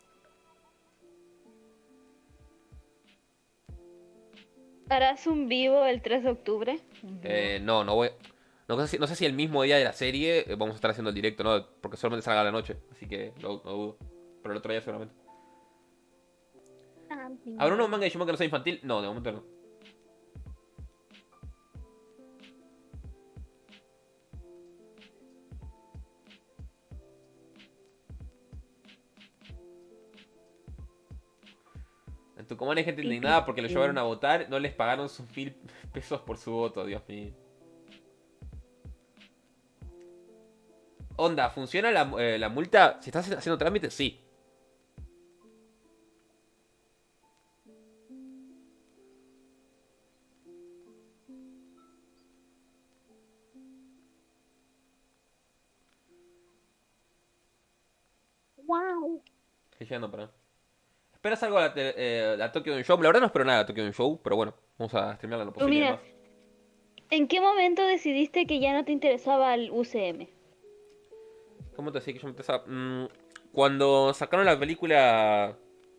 ¿Harás un vivo el tres de octubre? Un vivo. Eh, no, no voy. No sé, si, no sé si el mismo día de la serie eh, vamos a estar haciendo el directo, ¿no? Porque solamente salga a la noche, así que lo, lo dudo. Pero el otro día seguramente. Ah, sí. ¿Habrá uno manga de Digimon que no sea infantil? No, de momento no. En Tucumán hay gente indignada porque lo llevaron a votar, no les pagaron sus mil pesos por su voto, Dios mío. Onda, ¿funciona la, eh, la multa? Si estás haciendo trámites, sí. Wow. Estoy llegando para. ¿Esperas algo a la, te- eh, a Tokyo Game Show? La verdad no espero nada a Tokyo Game Show, pero bueno, vamos a streamearla lo posible. mira, además. ¿En qué momento decidiste que ya no te interesaba el U C M? ¿Cómo te decía que yo me interesaba? Mm, cuando sacaron la película.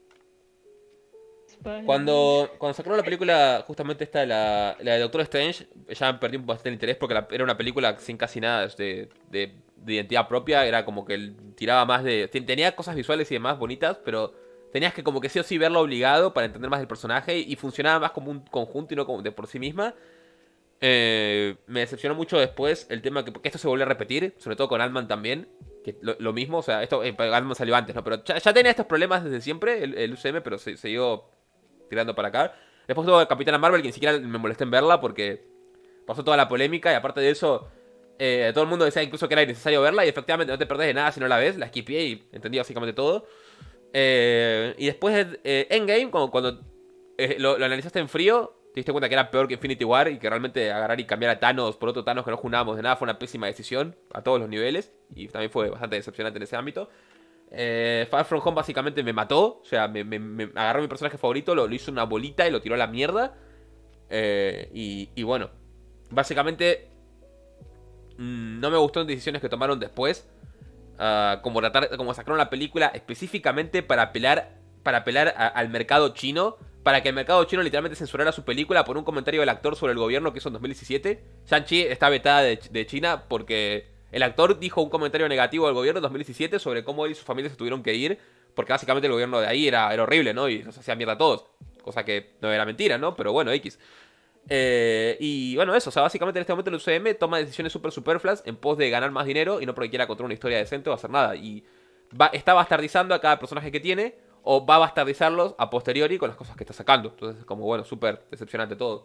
Cuando, cuando sacaron la película, justamente esta, la, la de Doctor Strange, ya perdí bastante el interés porque la- era una película sin casi nada de, de, de identidad propia. Era como que él tiraba más de. ten- Tenía cosas visuales y demás bonitas, pero tenías que como que sí o sí verlo obligado para entender más del personaje y funcionaba más como un conjunto y no como de por sí misma. Eh, me decepcionó mucho después el tema que, que esto se volvió a repetir, sobre todo con Ant-Man también. Que lo, lo mismo, o sea, esto eh, Ant-Man salió antes, ¿no? Pero ya, ya tenía estos problemas desde siempre, el, el U C M, pero se, se siguió tirando para acá. Después tuvo Capitana Marvel, que ni siquiera me molesté en verla porque pasó toda la polémica y aparte de eso, eh, todo el mundo decía incluso que era innecesario verla y efectivamente no te perdés de nada si no la ves, la skipié y entendí básicamente todo. Eh, y después eh, Endgame, cuando, cuando eh, lo, lo analizaste en frío, te diste cuenta que era peor que Infinity War y que realmente agarrar y cambiar a Thanos por otro Thanos que no jugábamos de nada fue una pésima decisión a todos los niveles y también fue bastante decepcionante en ese ámbito. Eh, Far From Home básicamente me mató, o sea, me, me- me agarró mi personaje favorito, lo, lo hizo una bolita y lo tiró a la mierda. Eh, y, y bueno, básicamente mm, no me gustaron decisiones que tomaron después. Ah, como, tratar, como sacaron la película específicamente para apelar, para apelar a- al mercado chino. Para que el mercado chino literalmente censurara su película por un comentario del actor sobre el gobierno que hizo en dos mil diecisiete. Shang-Chi está vetada de, de China porque el actor dijo un comentario negativo del gobierno en dos mil diecisiete sobre cómo él y su familia se tuvieron que ir. Porque básicamente el gobierno de ahí era, era horrible, ¿no? Y nos hacía mierda a todos. Cosa que no era mentira, ¿no? Pero bueno, X. Eh, y bueno, eso, o sea, básicamente en este momento el U C M toma decisiones súper superfluas en pos de ganar más dinero y no porque quiera contar una historia decente o hacer nada. Y va, está bastardizando a cada personaje que tiene o va a bastardizarlos a posteriori con las cosas que está sacando. Entonces es como, bueno, súper decepcionante todo.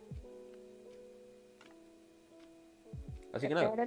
Así que nada.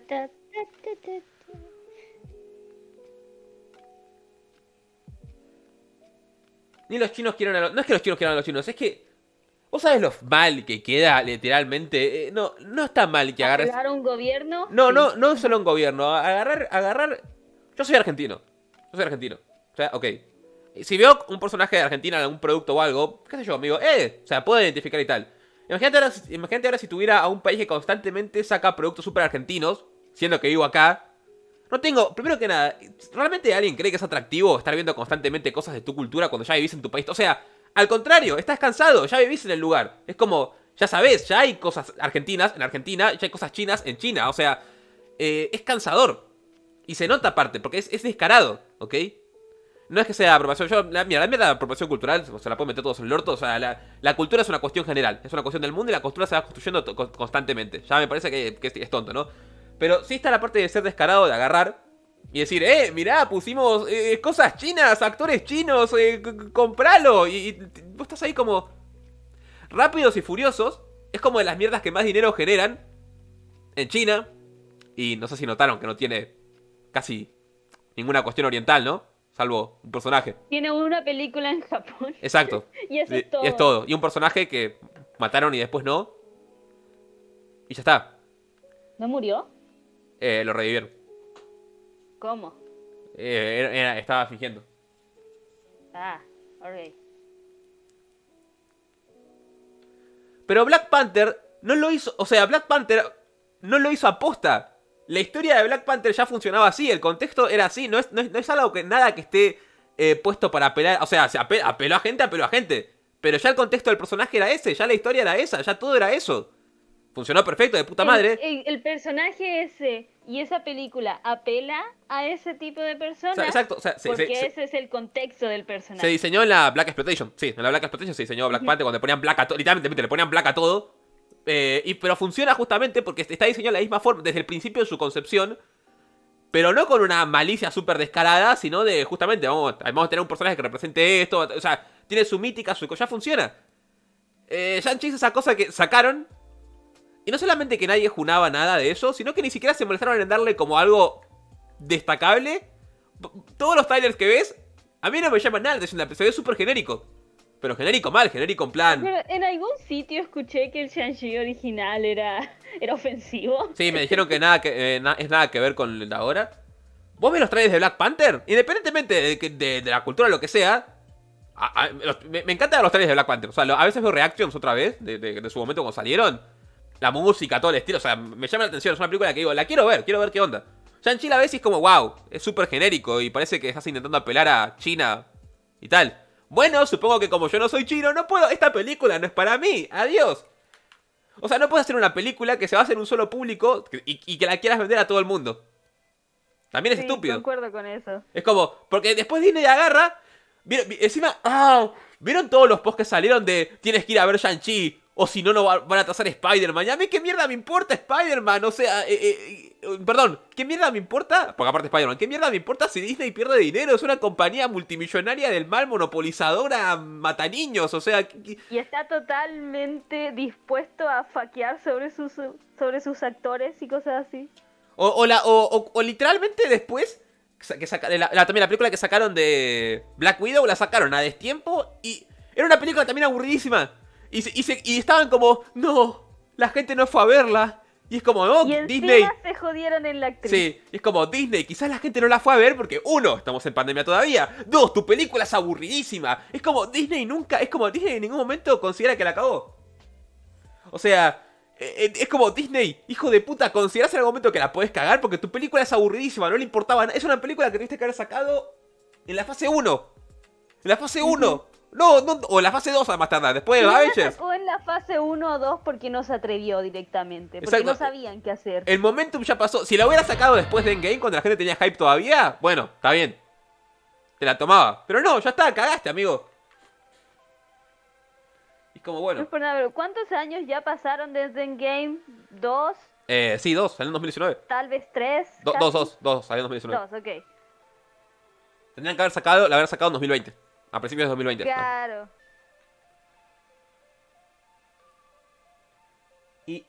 Ni los chinos quieran a los... No es que los chinos quieran a los chinos, es que... ¿Vos sabés lo mal que queda, literalmente? Eh, no, no está mal que agarres... ¿Agarrar un gobierno? No, Sí. no, no solo un gobierno. Agarrar, agarrar... Yo soy argentino. Yo soy argentino. O sea, ok. Si veo un personaje de Argentina en algún producto o algo, qué sé yo, amigo, eh, o sea, puedo identificar y tal. Imagínate ahora, imagínate ahora si tuviera a un país que constantemente saca productos súper argentinos, siendo que vivo acá. No tengo, primero que nada, ¿realmente alguien cree que es atractivo estar viendo constantemente cosas de tu cultura cuando ya vivís en tu país? O sea, al contrario, estás cansado, ya vivís en el lugar. Es como, ya sabés, ya hay cosas argentinas en Argentina, ya hay cosas chinas en China. O sea, eh, es cansador. Y se nota aparte, porque es, es descarado, ¿ok? No es que sea apropiación, yo, la, mira, la mierda de apropiación cultural, se la pueden meter todos en el orto, o sea, la, la cultura es una cuestión general, es una cuestión del mundo y la cultura se va construyendo to- constantemente. Ya me parece que, que es, es tonto, ¿no? Pero sí está la parte de ser descarado, de agarrar y decir, eh, mirá, pusimos eh, cosas chinas, actores chinos, eh, c- c- compralo. Y, y vos estás ahí como Rápidos y Furiosos, es como de las mierdas que más dinero generan en China. Y no sé si notaron que no tiene casi ninguna cuestión oriental, ¿no? Salvo un personaje. Tiene una película en Japón. Exacto. Y eso Y- es todo. Y es todo. Y un personaje que mataron y después no. Y ya está. ¿No murió? Eh, lo revivieron. ¿Cómo? Eh, era- era- estaba fingiendo. Ah, ok. Pero Black Panther no lo hizo. O sea, Black Panther no lo hizo aposta. La historia de Black Panther ya funcionaba así. El contexto era así. No es, no es, no es algo que nada que esté eh, puesto para apelar. O sea, se ape- apeló a gente, apeló a gente. Pero ya el contexto del personaje era ese. Ya la historia era esa. Ya todo era eso. Funcionó perfecto, de puta madre. El, el- el personaje ese y esa película apela a ese tipo de O personas. sea, exacto. O sea, se, porque se- se- ese es el contexto del se personaje. diseñó en la Black Exploitation. Sí, en la Black Exploitation se diseñó Black Panther cuando le ponían black a todo. Literalmente le ponían black a todo. Eh, y, pero funciona justamente porque está diseñado de la misma forma desde el principio de su concepción. Pero no con una malicia súper descarada, sino de justamente vamos, vamos a tener un personaje que represente esto. O sea, tiene su mítica, su ya funciona. Eh, Shang-Chi es esa cosa que sacaron. Y no solamente que nadie junaba nada de eso, sino que ni siquiera se molestaron en darle como algo destacable. P- Todos los trailers que ves, a mí no me llaman nada, se ve súper genérico. Pero genérico mal, genérico en plan. Pero en algún sitio escuché que el Shang-Chi original era, era ofensivo. Sí, me dijeron que nada que eh, na- es nada que ver con el de ahora. ¿Vos ves los trailers de Black Panther? Independientemente de, que- de- de la cultura o lo que sea. a- a- los- me, me encantan los trailers de Black Panther. O sea, lo- a veces veo reactions otra vez de, de- de su momento cuando salieron. La música, todo el estilo. O sea, me llama la atención. Es una película que digo, la quiero ver, quiero ver qué onda. Shang-Chi la ves y es como, wow, es súper genérico y parece que estás intentando apelar a China y tal. Bueno, supongo que como yo no soy chino, no puedo. Esta película no es para mí. Adiós. O sea, no puedes hacer una película que se base en un solo público y, y que la quieras vender a todo el mundo. También es Sí, estúpido. concuerdo con eso. Es como, porque después Disney agarra. ¿Vieron- vi- encima, ah, ¿vieron todos los posts que salieron de tienes que ir a ver Shang-Chi? O si no, no va- van a atrasar Spider-Man. Y a mí, ¿qué mierda me importa Spider-Man? O sea, eh, eh, eh, perdón, ¿qué mierda me importa? Porque aparte Spider-Man, ¿qué mierda me importa si Disney pierde dinero? Es una compañía multimillonaria del mal, monopolizadora, mata niños. O sea, ¿qué- qué- Y está totalmente dispuesto a faquear sobre sus, sobre sus actores y cosas así. O, o, la, o, o- o literalmente después, que saca- la, la- también la película que sacaron de Black Widow, la sacaron a destiempo y era una película también aburridísima. Y, se- y, se- y estaban como, no, la gente no fue a verla. Y es como, no, Y encima Disney. se jodieron en la actriz. Sí, y es como, Disney, quizás la gente no la fue a ver porque, uno, estamos en pandemia todavía. Dos, tu película es aburridísima. Es como, Disney nunca, es como, Disney en ningún momento considera que la cagó. O sea, eh, eh, es como Disney, hijo de puta, considerás en algún momento que la podés cagar porque tu película es aburridísima, no le importaba nada. Es una película que tuviste que haber sacado en la fase uno. En la fase uno. No, no, o en la fase dos a más tardar, después de No la Avengers. sacó en la fase uno o dos porque no se atrevió directamente. Porque Exacto. no sabían qué hacer. El momentum ya pasó. Si la hubiera sacado después de Endgame, cuando la gente tenía hype todavía, bueno, está bien. Te la tomaba. Pero no, ya está, cagaste, amigo. como No bueno. es por nada, pero ¿cuántos años ya pasaron desde Endgame? ¿Dos? Eh, sí, dos, salió en dos mil diecinueve. ¿Tal vez tres? Do- casi. dos, dos, dos, salió en dos mil diecinueve. Dos, ok. Tendrían que haber sacado, la haber sacado en dos mil veinte. A principios de dos mil veinte. Claro. Y...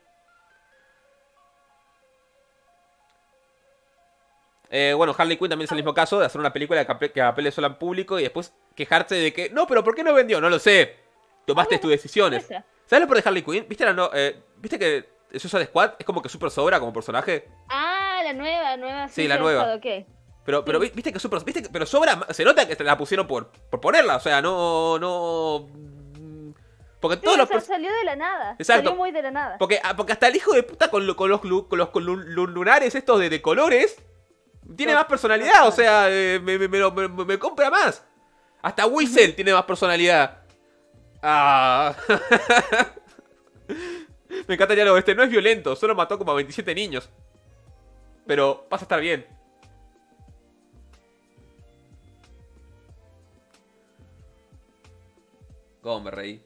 Eh, bueno, Harley Quinn también es el mismo caso de hacer una película que, ape- que apele solo al público y después quejarse de que, no, pero ¿por qué no vendió? No lo sé. Tomaste tus decisiones. Esa. ¿Sabes lo por de Harley Quinn? ¿Viste, la no, eh, ¿Viste que Suicide Squad es como que súper sobra como personaje? Ah, la nueva, nueva. Sí, la Suicide nueva. Squad, ok. Pero, pero vi- viste que súper... ¿Viste que- pero sobra... ma- Se nota que te la pusieron por, por ponerla. O sea, no... no porque Sí, todos o los... sea, pers- salió de la nada. Exacto. Salió muy de la nada. Porque, ah, porque hasta el hijo de puta con, lo- con los, lu- con los con lu- lu- lunares estos de, de colores tiene No, más personalidad, no, o sea, eh, me, me, me, lo- me- me compra más. Hasta Whistle tiene más personalidad. Ah. Me encanta el diálogo este, no es violento, solo mató como a veintisiete niños. Pero vas a estar bien. ¿Cómo me reí?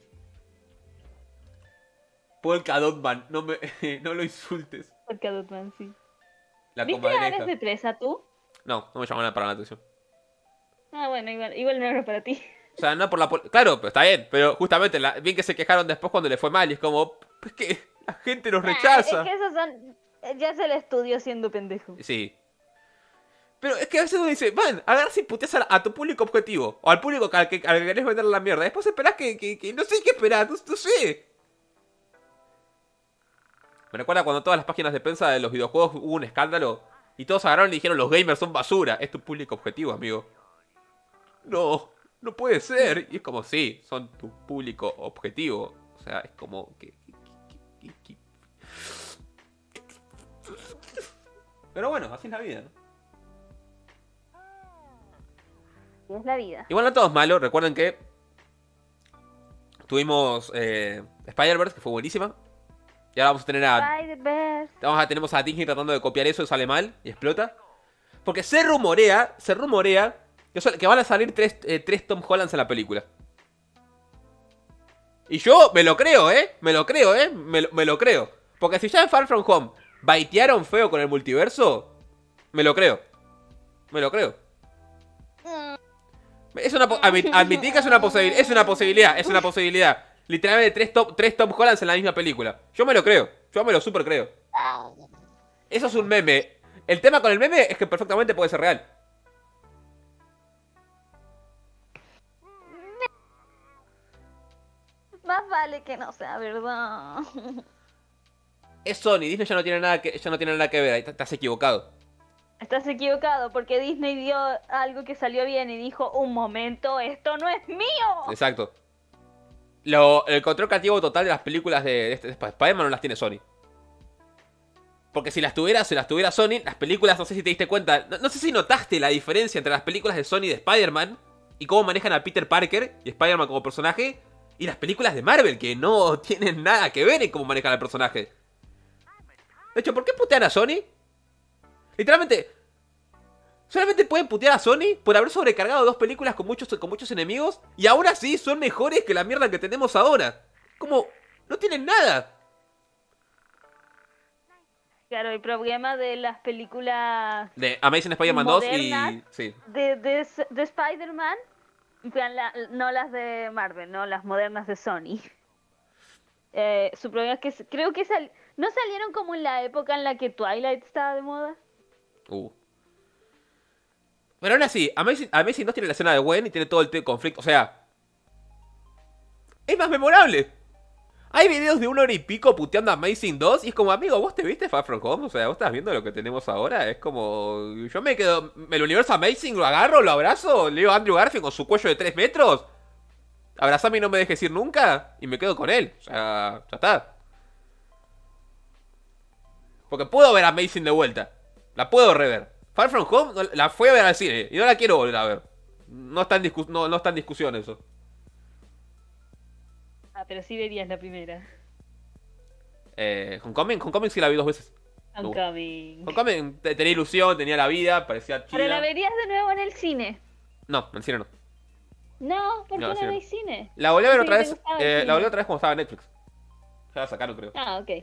Polka Dot Man, no, me, no lo insultes. Porque Dotman, sí. La ¿Viste comadreja. Aves de Presa tú? No, no me llamó nada para la atención. Ah, bueno, igual, igual no era para ti. O sea, no por la... pol- Claro, pero está bien. Pero justamente, la... bien que se quejaron después cuando le fue mal. Y es como, pues que la gente nos Ah, rechaza. es que esos son... Ya es el estudio siendo pendejo. Sí. Pero es que a veces uno dice, man, agarras y puteas a, a tu público objetivo. O al público al que, al que querés vender la mierda. Después esperás que, que, que- no sé qué esperar, no, no sé. Me recuerda cuando todas las páginas de prensa de los videojuegos hubo un escándalo. Y todos agarraron y dijeron, los gamers son basura. Es tu público objetivo, amigo. No, no puede ser. Y es como, sí, son tu público objetivo. O sea, es como que... que- que- que- Pero bueno, así es la vida, ¿no? Y es la vida. Igual no todo es malo, recuerden que tuvimos eh, Spider-Verse, que fue buenísima. Y ahora vamos a tener a... Spider-Verse. Vamos a, tenemos a Disney tratando de copiar eso y sale mal y explota. Porque se rumorea, se rumorea que, sol- que van a salir tres, eh, tres Tom Hollands en la película. Y yo me lo creo, ¿eh? Me lo creo, ¿eh? Me, lo- me lo creo. Porque si ya en Far From Home baitearon feo con el multiverso, me lo creo. Me lo creo. Es una po- admit- admití que es una posibilidad. Es una posibilidad, es una posibilidad. Literalmente tres Tom, tres Tom Hollands en la misma película. Yo me lo creo. Yo me lo super creo. Eso es un meme. El tema con el meme es que perfectamente puede ser real. Más vale que no sea verdad. Es Sony, Disney ya no tiene nada que, ya no tiene nada que ver, ahí te- estás equivocado. Estás equivocado porque Disney vio algo que salió bien y dijo, un momento, esto no es mío. Exacto. Lo, el control creativo total de las películas de, de, este- de Spider-Man no las tiene Sony. Porque si las tuviera, si las tuviera Sony, las películas, no sé si te diste cuenta, no, no sé si notaste la diferencia entre las películas de Sony de Spider-Man y cómo manejan a Peter Parker y Spider-Man como personaje, y las películas de Marvel, que no tienen nada que ver en cómo manejan al personaje. De hecho, ¿por qué putean a Sony? Literalmente, solamente pueden putear a Sony por haber sobrecargado dos películas con muchos, con muchos enemigos, y aún así son mejores que la mierda que tenemos ahora. Como, no tienen nada. Claro, el problema de las películas De Amazing Spider-Man dos y... modernas. Sí. de, de, de Spider-Man, en plan, la- no las de Marvel, no las modernas de Sony. Eh, su problema es que s- creo que sal- no salieron como en la época en la que Twilight estaba de moda. Uh. Pero aún así, Amazing, Amazing dos tiene la escena de Gwen y tiene todo el te- conflicto. O sea, es más memorable. Hay videos de una hora y pico puteando a Amazing dos y es como, amigo, ¿vos te viste Far From Home? O sea, ¿vos estás viendo lo que tenemos ahora? Es como, yo me quedo, el universo Amazing lo agarro, lo abrazo, le digo a Andrew Garfield con su cuello de tres metros. Abrazame y no me dejes ir nunca. Y me quedo con él. O sea, ya está. Porque puedo ver Amazing de vuelta. La puedo rever. Far From Home no- la fui a ver al cine y no la quiero volver a ver. No está en, discu- no, no está en discusión eso. Ah, pero sí verías la primera. Eh, Homecoming, Homecoming sí la vi dos veces. Homecoming. Homecoming te- tenía ilusión, tenía la vida, parecía Pero la chida. verías de nuevo en el cine. No, en el cine no. No, porque No, no, sí. no hay cine. La volví a ver Sí, otra te vez. gustaba el eh, cine. la volví otra vez cuando estaba en Netflix. Ya la sacaron, creo. Ah, ok.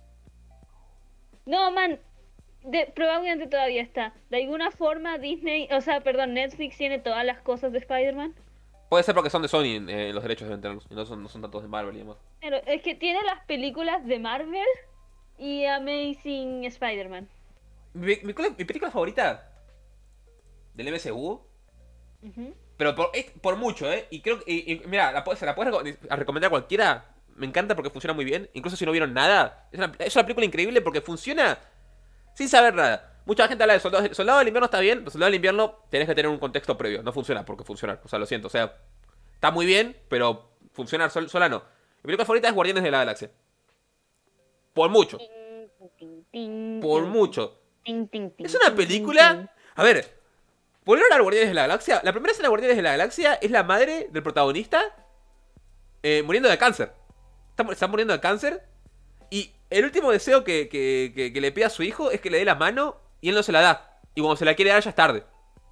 No, man, de- probablemente todavía está. De alguna forma Disney, o sea, perdón, Netflix tiene todas las cosas de Spider-Man. Puede ser porque son de Sony eh, los derechos deben tenerlos. Y no son, no son tantos de Marvel y demás. Pero es que tiene las películas de Marvel y Amazing Spider-Man. Mi, mi, mi película favorita del M C U. Ujú. Pero por, es por mucho, ¿eh? Y creo que. Y, y mira, la, puedes- se la puedes reco- a recomendar a cualquiera. Me encanta porque funciona muy bien. Incluso si no vieron nada. Es una, es una película increíble porque funciona sin saber nada. Mucha gente habla de Soldado, Soldado del Invierno, está bien. Pero Soldado del Invierno tenés que tener un contexto previo. No funciona porque funcionar. O sea, lo siento. O sea, está muy bien, pero funcionar sol- sola no. Mi película favorita es Guardianes de la Galaxia. Por mucho. Por mucho. Es una película. A ver, volver a hablar de Guardianes de la Galaxia. La primera escena de Guardianes de la Galaxia es la madre del protagonista eh, muriendo de cáncer. Está, mu- está muriendo de cáncer. Y el último deseo que, que, que- que le pide a su hijo es que le dé la mano y él no se la da. Y cuando se la quiere dar ya es tarde.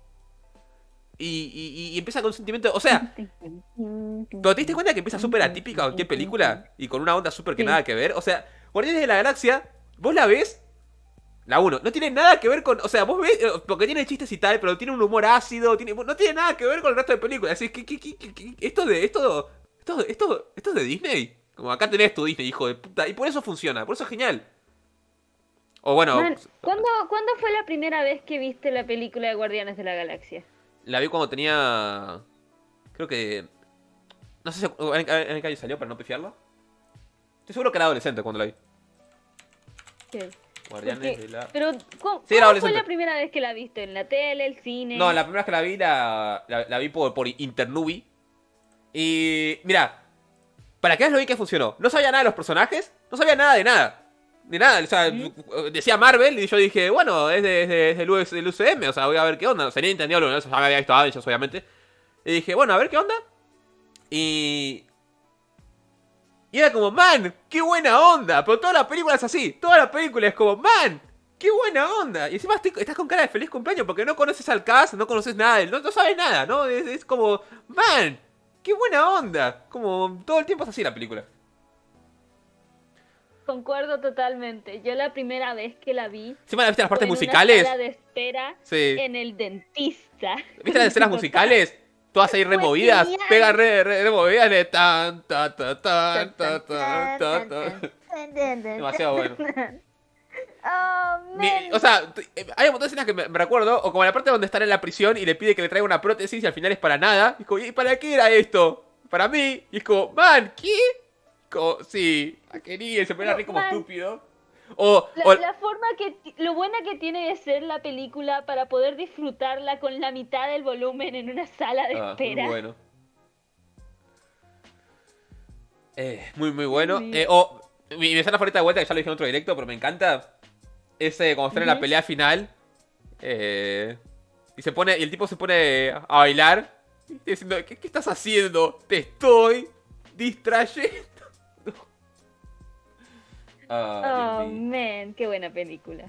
Y, y- y empieza con un sentimiento. O sea, pero te diste cuenta que empieza súper atípica cualquier película y con una onda súper que Sí. nada que ver. O sea, Guardianes de la Galaxia, vos la ves. La uno, no tiene nada que ver con. O sea, vos ves. eh, Porque tiene chistes y tal, pero tiene un humor ácido. Tiene, no tiene nada que ver con el resto de películas. Así que, ¿qué, qué, qué- qué- esto de. Esto, esto, esto, esto es de Disney. Como acá tenés tu Disney, hijo de puta. Y por eso funciona, por eso es genial. O bueno, Man, ¿cuándo, ¿cuándo fue la primera vez que viste la película de Guardianes de la Galaxia? la vi cuando tenía. Creo que. No sé si, en, en, en qué año salió para no pifiarla. Estoy seguro que era adolescente cuando la vi. ¿Qué? Guardianes Porque- de la. Pero, ¿cómo, Sí, era ¿cuándo fue adolescente. la primera vez que la viste? ¿En la tele, el cine? No, la primera vez que la vi la, la, la vi por, por Internubi. Y. Mira, para que veas lo bien que funcionó. No sabía nada de los personajes, no sabía nada de nada. De nada, o sea, ¿Mm? decía Marvel y yo dije, bueno, es, de, es, de- es del U S del U C M, o sea, voy a ver qué onda. O sea, ni entendido lo ya me había visto Avengers, obviamente. Y dije, bueno, a ver qué onda. Y. Y era como, man, qué buena onda. Pero toda la película es así. Toda la película es como, man, qué buena onda. Y encima estoy- estás con cara de feliz cumpleaños porque no conoces al cast, no conoces nada, de él, no, no sabes nada, ¿no? Es, es como, man, qué buena onda. Como todo el tiempo es así la película. Concuerdo totalmente. Yo la primera vez que la vi Encima viste las fue partes en una musicales. sala de espera Sí. en el dentista. ¿Viste las escenas musicales? Todas ahí removidas. genial. Pegan re, re, removidas de tan, ta, ta, tan, ta, ta, ta, ta. Demasiado bueno. Oh, Mi- man. o sea, t- eh, hay un montón de escenas que me, me recuerdo, o como la parte donde están en la prisión y le pide que le traiga una prótesis y al final es para nada. Y es como, ¿y para qué era esto? Para mí. Y es como, man, ¿qué? Como, sí, la quería y se pone a reír como Man. estúpido. O, La, o- la forma que, ti- lo buena que tiene de ser la película para poder disfrutarla con la mitad del volumen en una sala de Ah, muy espera. bueno. Eh, muy, muy bueno. Sí. Eh, o, mi, mi escena favorita de vuelta, que ya lo dije en otro directo, pero me encanta. Es eh, cuando están en la Ujú. pelea final. Eh, y se pone. Y el tipo se pone a bailar. Y diciendo, ¿qué, qué estás haciendo? Te estoy distrayendo. Ah, Oh, Dios mío. man, qué buena película.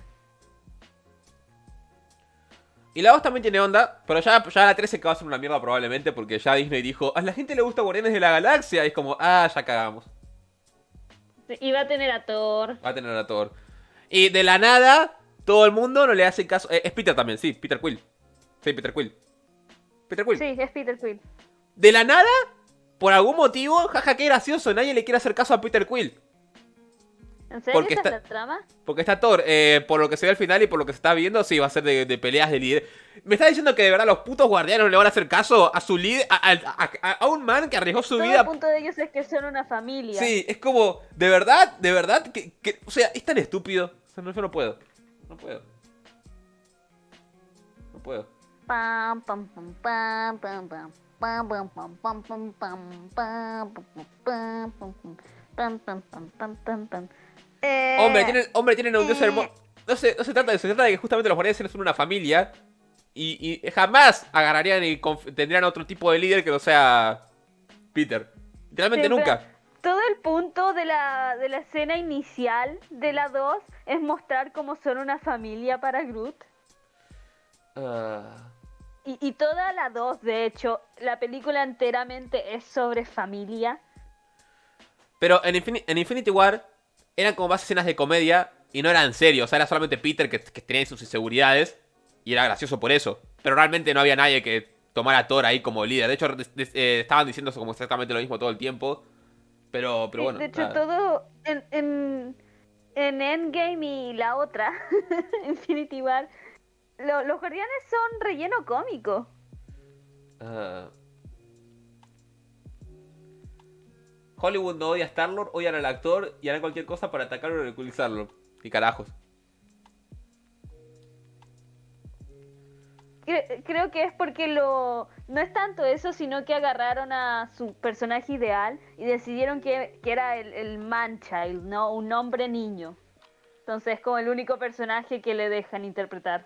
Y la dos también tiene onda, pero ya, ya la tres se va a hacer una mierda probablemente porque ya Disney dijo, a la gente le gusta Guardianes de la Galaxia. Y es como, ah, ya cagamos. Y va a tener a Thor. Va a tener a Thor. Y de la nada, todo el mundo no le hace caso. Eh, es Peter también, sí, Peter Quill. Sí, Peter Quill. Peter Quill. Sí, es Peter Quill. De la nada, por algún motivo, jaja, qué gracioso, nadie le quiere hacer caso a Peter Quill. ¿En serio Porque esa está- es la trama? Porque está Thor, eh, por lo que se ve al final y por lo que se está viendo, sí, va a ser de, de peleas de líder. ¿Me está diciendo que de verdad los putos guardianes no le van a hacer caso a su líder, a, a- a- a un man que arriesgó su Todo vida? el punto de ellos es que son una familia. Sí, es como, de verdad, de verdad, que, que- o sea, es tan estúpido. O sea, no, yo no puedo. No puedo. No puedo. Pam, pam, pam, pam, pam, pam. Pam, pam, pam, pam, pam, pam, pam, pam, pam, pam, pam, pam, pam, pam, pam, pam, pam. Eh, Hombre, tienen, hombre, tienen un dios eh. hermoso. No se, no se trata de eso, se trata de que justamente los guardianes son una familia. Y, y jamás agarrarían y conf- tendrían otro tipo de líder que no sea Peter. Literalmente Sí, pero nunca. Todo el punto de la, de la escena inicial de la dos es mostrar cómo son una familia para Groot. Ah, Y, y toda la dos, de hecho, la película enteramente es sobre familia. Pero en, Infin- en Infinity War eran como más escenas de comedia y no eran serios. O sea, era solamente Peter que, que tenía sus inseguridades y era gracioso por eso. Pero realmente no había nadie que tomara a Thor ahí como líder. De hecho, des- des- eh, estaban diciendo como exactamente lo mismo todo el tiempo. Pero, pero Sí, bueno. de hecho, nada. todo en, en, en Endgame y la otra, Infinity War, lo- los guardianes son relleno cómico. Ah. Hollywood no odia a Star-Lord, odian al actor y harán cualquier cosa para atacarlo y ridiculizarlo. Y carajos. Cre- Creo que es porque lo no es tanto eso, sino que agarraron a su personaje ideal y decidieron que, que era el, el man-child, ¿no? Un hombre niño. Entonces es como el único personaje que le dejan interpretar.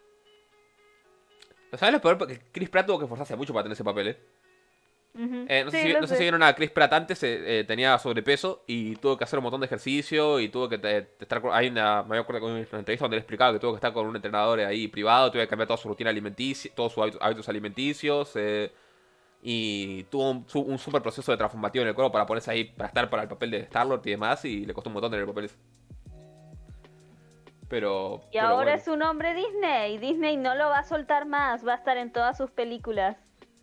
¿Sabes lo peor? Porque Chris Pratt tuvo que esforzarse mucho para tener ese papel, ¿eh? Ujú. Eh, no, sé Sí, si, lo no sé sé. si vieron a Chris Pratt antes, eh, eh, tenía sobrepeso y tuvo que hacer un montón de ejercicio y tuvo que te- estar con... Hay una, me acuerdo con una entrevista donde él explicaba que tuvo que estar con un entrenador ahí privado, tuvo que cambiar toda su rutina alimenticia, todos sus hábitos, hábitos alimenticios eh, y tuvo un, su- un super proceso de transformación en el cuerpo para ponerse ahí, para estar para el papel de Star-Lord y demás y le costó un montón tener el papel ese. Pero, Y pero ahora bueno. es un hombre Disney. Disney no lo va a soltar más, va a estar en todas sus películas.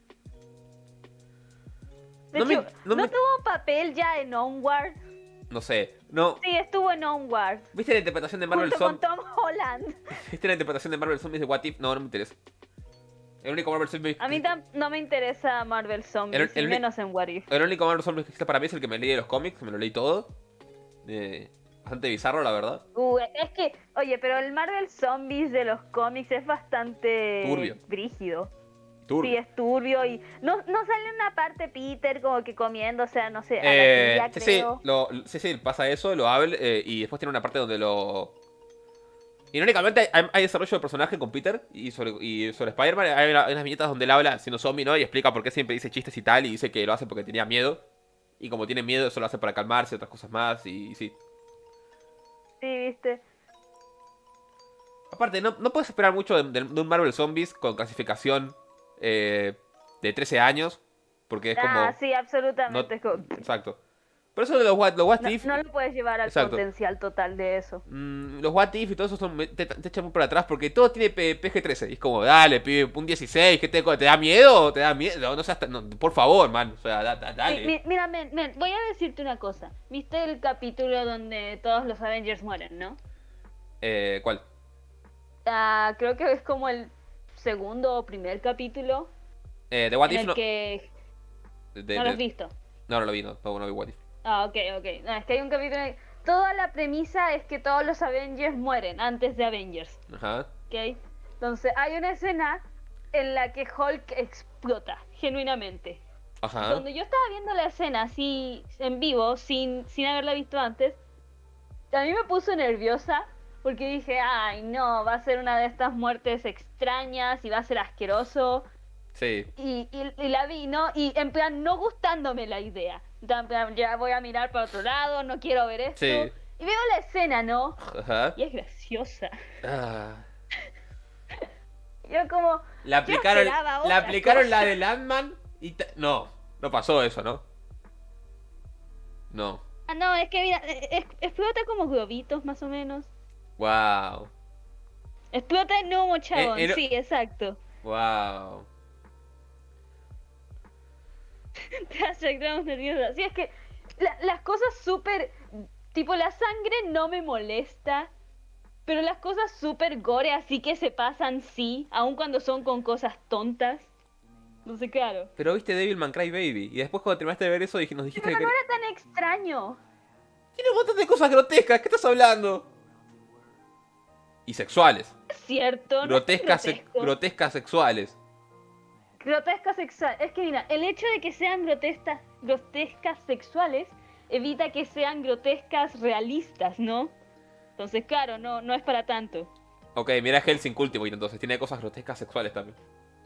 De No me- hecho, no ¿no, me- tuvo un papel ya en Onward? No sé, no... Sí, estuvo en Onward. ¿Viste la interpretación de Marvel Junto con Zombies? Tom Holland. ¿Viste la interpretación de Marvel Zombies de What If? No, no me interesa. El único Marvel Zombies... A mí tam- no me interesa Marvel Zombies, El- el y uni- menos en What If. El único Marvel Zombies que existe para mí es el que me leí de los cómics, me lo leí todo. Eh, bastante bizarro, la verdad. Uh, es que, oye, pero el Marvel Zombies de los cómics es bastante Turbio. brígido. Turbio. Sí, es turbio y no, no sale una parte Peter como que comiendo, o sea, no sé, a la Eh, tía, sí, sí, creo. lo, sí, sí, pasa eso, lo habla eh, y después tiene una parte donde lo... Irónicamente hay, hay desarrollo de personaje con Peter y sobre, y sobre Spider-Man hay, una- hay unas viñetas donde él habla siendo zombie, ¿no? Y explica por qué siempre dice chistes y tal y dice que lo hace porque tenía miedo. Y como tiene miedo eso lo hace para calmarse, otras cosas más y, y sí. Sí, viste. Aparte, no, no puedes esperar mucho de, de- de un Marvel Zombies con clasificación eh, de trece años. Porque es como... Ah, sí, absolutamente. no- es como- Exacto. Por eso de los What, los what no, If... no lo puedes llevar al Exacto. potencial total de eso. mm, los What If y todo eso son, te, te echan muy para atrás porque todo tiene P- PG trece. Y es como, dale, pibe, un dieciséis. ¿Qué te, ¿Te da miedo? ¿Te da miedo? No seas tan- no, por favor, man. O sea, da- da- dale. Mi- mi- mira, men, men, voy a decirte una cosa. ¿Viste el capítulo donde todos los Avengers mueren, no? Eh, ¿Cuál? Ah, creo que es como el segundo o primer capítulo Eh, de What en If el no. que de- no lo has de- visto. no, no lo vi, no. No, no vi What If. Ah, ok, ok. No, es que hay un capítulo en el- toda la premisa es que todos los Avengers mueren antes de Avengers, Ajá. ¿ok? Entonces hay una escena en la que Hulk explota, genuinamente. Ajá. Cuando yo estaba viendo la escena así en vivo, sin, sin haberla visto antes, a mí me puso nerviosa porque dije, ay no, va a ser una de estas muertes extrañas y va a ser asqueroso. Sí. Y, y, y la vi, ¿no? Y en plan, no gustándome la idea. En plan, ya voy a mirar para otro lado, no quiero ver esto. Sí. Y veo la escena, ¿no? Ajá. Y es graciosa. Ah. Yo como... La aplicaron, esperaba la otra aplicaron la cosa. de Landman y... ta- No, no pasó eso, ¿no? No. Ah, no, es que mira, eh, es- explota como globitos, más o menos. Wow. Explota en humo, chabón. Eh, eh, no- Sí, exacto. Wow. Te hace nerviosa. Sí, es que la- las cosas súper... Tipo, la sangre no me molesta. Pero las cosas súper gore, así que se pasan, sí. Aun cuando son con cosas tontas. No sé, claro. Pero viste Devilman Crybaby y después cuando terminaste de ver eso dij- nos dijiste Pero que... no era tan extraño. Tiene un montón de cosas grotescas, ¿qué estás hablando? Y sexuales. Es cierto. no es Grotescas, se- grotesco. grotescas sexuales. Grotescas sexuales. Es que mira, el hecho de que sean grotescas, grotescas sexuales evita que sean grotescas realistas, ¿no? Entonces, claro, no, no es para tanto. Ok, mira Hellsing Ultimate entonces, tiene cosas grotescas sexuales también.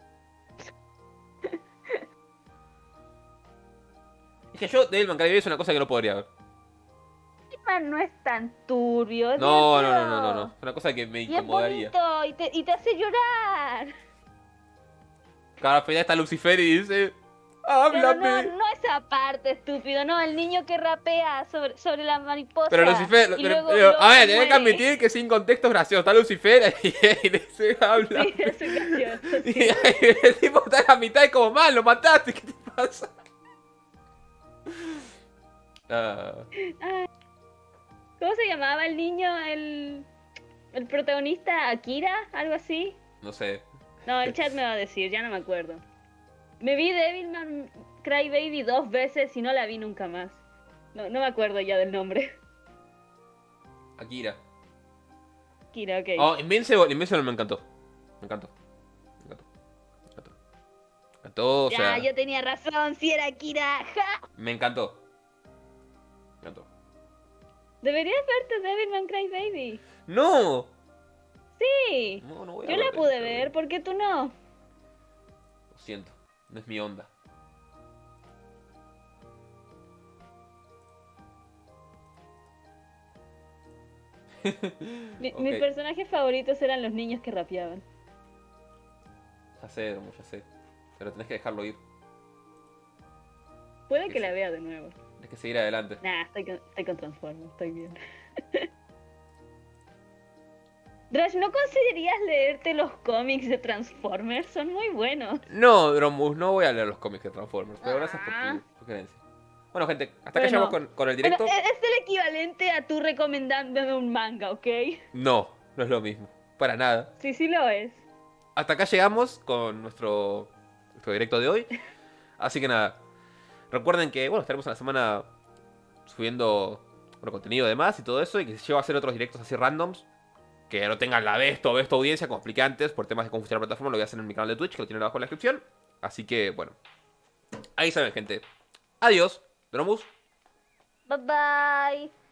Es que yo, Devilman Crybaby es una cosa que no podría ver. Man, no es tan turbio. Es No, no, no, divertido. no, no, no. Es una cosa que me Y es incomodaría. bonito y te, y te hace llorar. Cada final está Lucifer y dice... Pero ¡Háblame! no, no esa parte, estúpido, no, el niño que rapea sobre, sobre la mariposa. Pero Lucifer... y pero- luego- pero- luego a ver, se tenés que muere. admitir que sin contexto es gracioso. Está Lucifer y, y le dice... ¡Habla! Sí, eso es gracioso. Y sí. el tipo está a la mitad y como, mal, lo mataste, ¿qué te pasa? Ah, ¿Cómo se llamaba el niño, el, el protagonista? ¿Akira? ¿Algo así? no sé. No, el chat me va a decir, ya no me acuerdo. Me vi Devilman Crybaby dos veces y no la vi nunca más. No, no me acuerdo ya del nombre. Akira. Akira, ok. Oh, Invincible, Invincible me encantó. Me encantó. Me encantó. Me encantó. Me encantó, o ya, sea, yo tenía razón, si era Akira. ¡Ja! me encantó. Me encantó. Deberías verte Devilman Crybaby. ¡No! Sí. No, no voy a Yo la verte, pude pero- ver, ¿por qué tú no? Lo siento, no es mi onda. Mi- Ok. Mis personajes favoritos eran los niños que rapeaban. Ya sé, Romo, ya sé. Pero tenés que dejarlo ir. Puede Sí, que sí. la vea de nuevo. Tenés que seguir adelante. Nah, estoy con, estoy con Transformers, estoy bien. Drash, ¿no considerarías leerte los cómics de Transformers? Son muy buenos. No, Dromus, no voy a leer los cómics de Transformers, pero gracias por Ah. tu sugerencia. Bueno, gente, hasta acá Bueno. llegamos con, con el directo. Bueno, es, es el equivalente a tú recomendándome un manga, ¿ok? No, no es lo mismo. Para nada. Sí, sí lo es. Hasta acá llegamos con nuestro, nuestro directo de hoy. Así que nada. Recuerden que, bueno, estaremos en la semana subiendo bueno, contenido de más y todo eso. Y que se lleva a hacer otros directos así randoms. Que no tengan la de esto o esta audiencia, como expliqué antes, por temas de confusión de la plataforma. Lo voy a hacer en mi canal de Twitch, que lo tienen abajo en la descripción. Así que, bueno. Ahí saben, gente. Adiós. Dromus. Bye bye.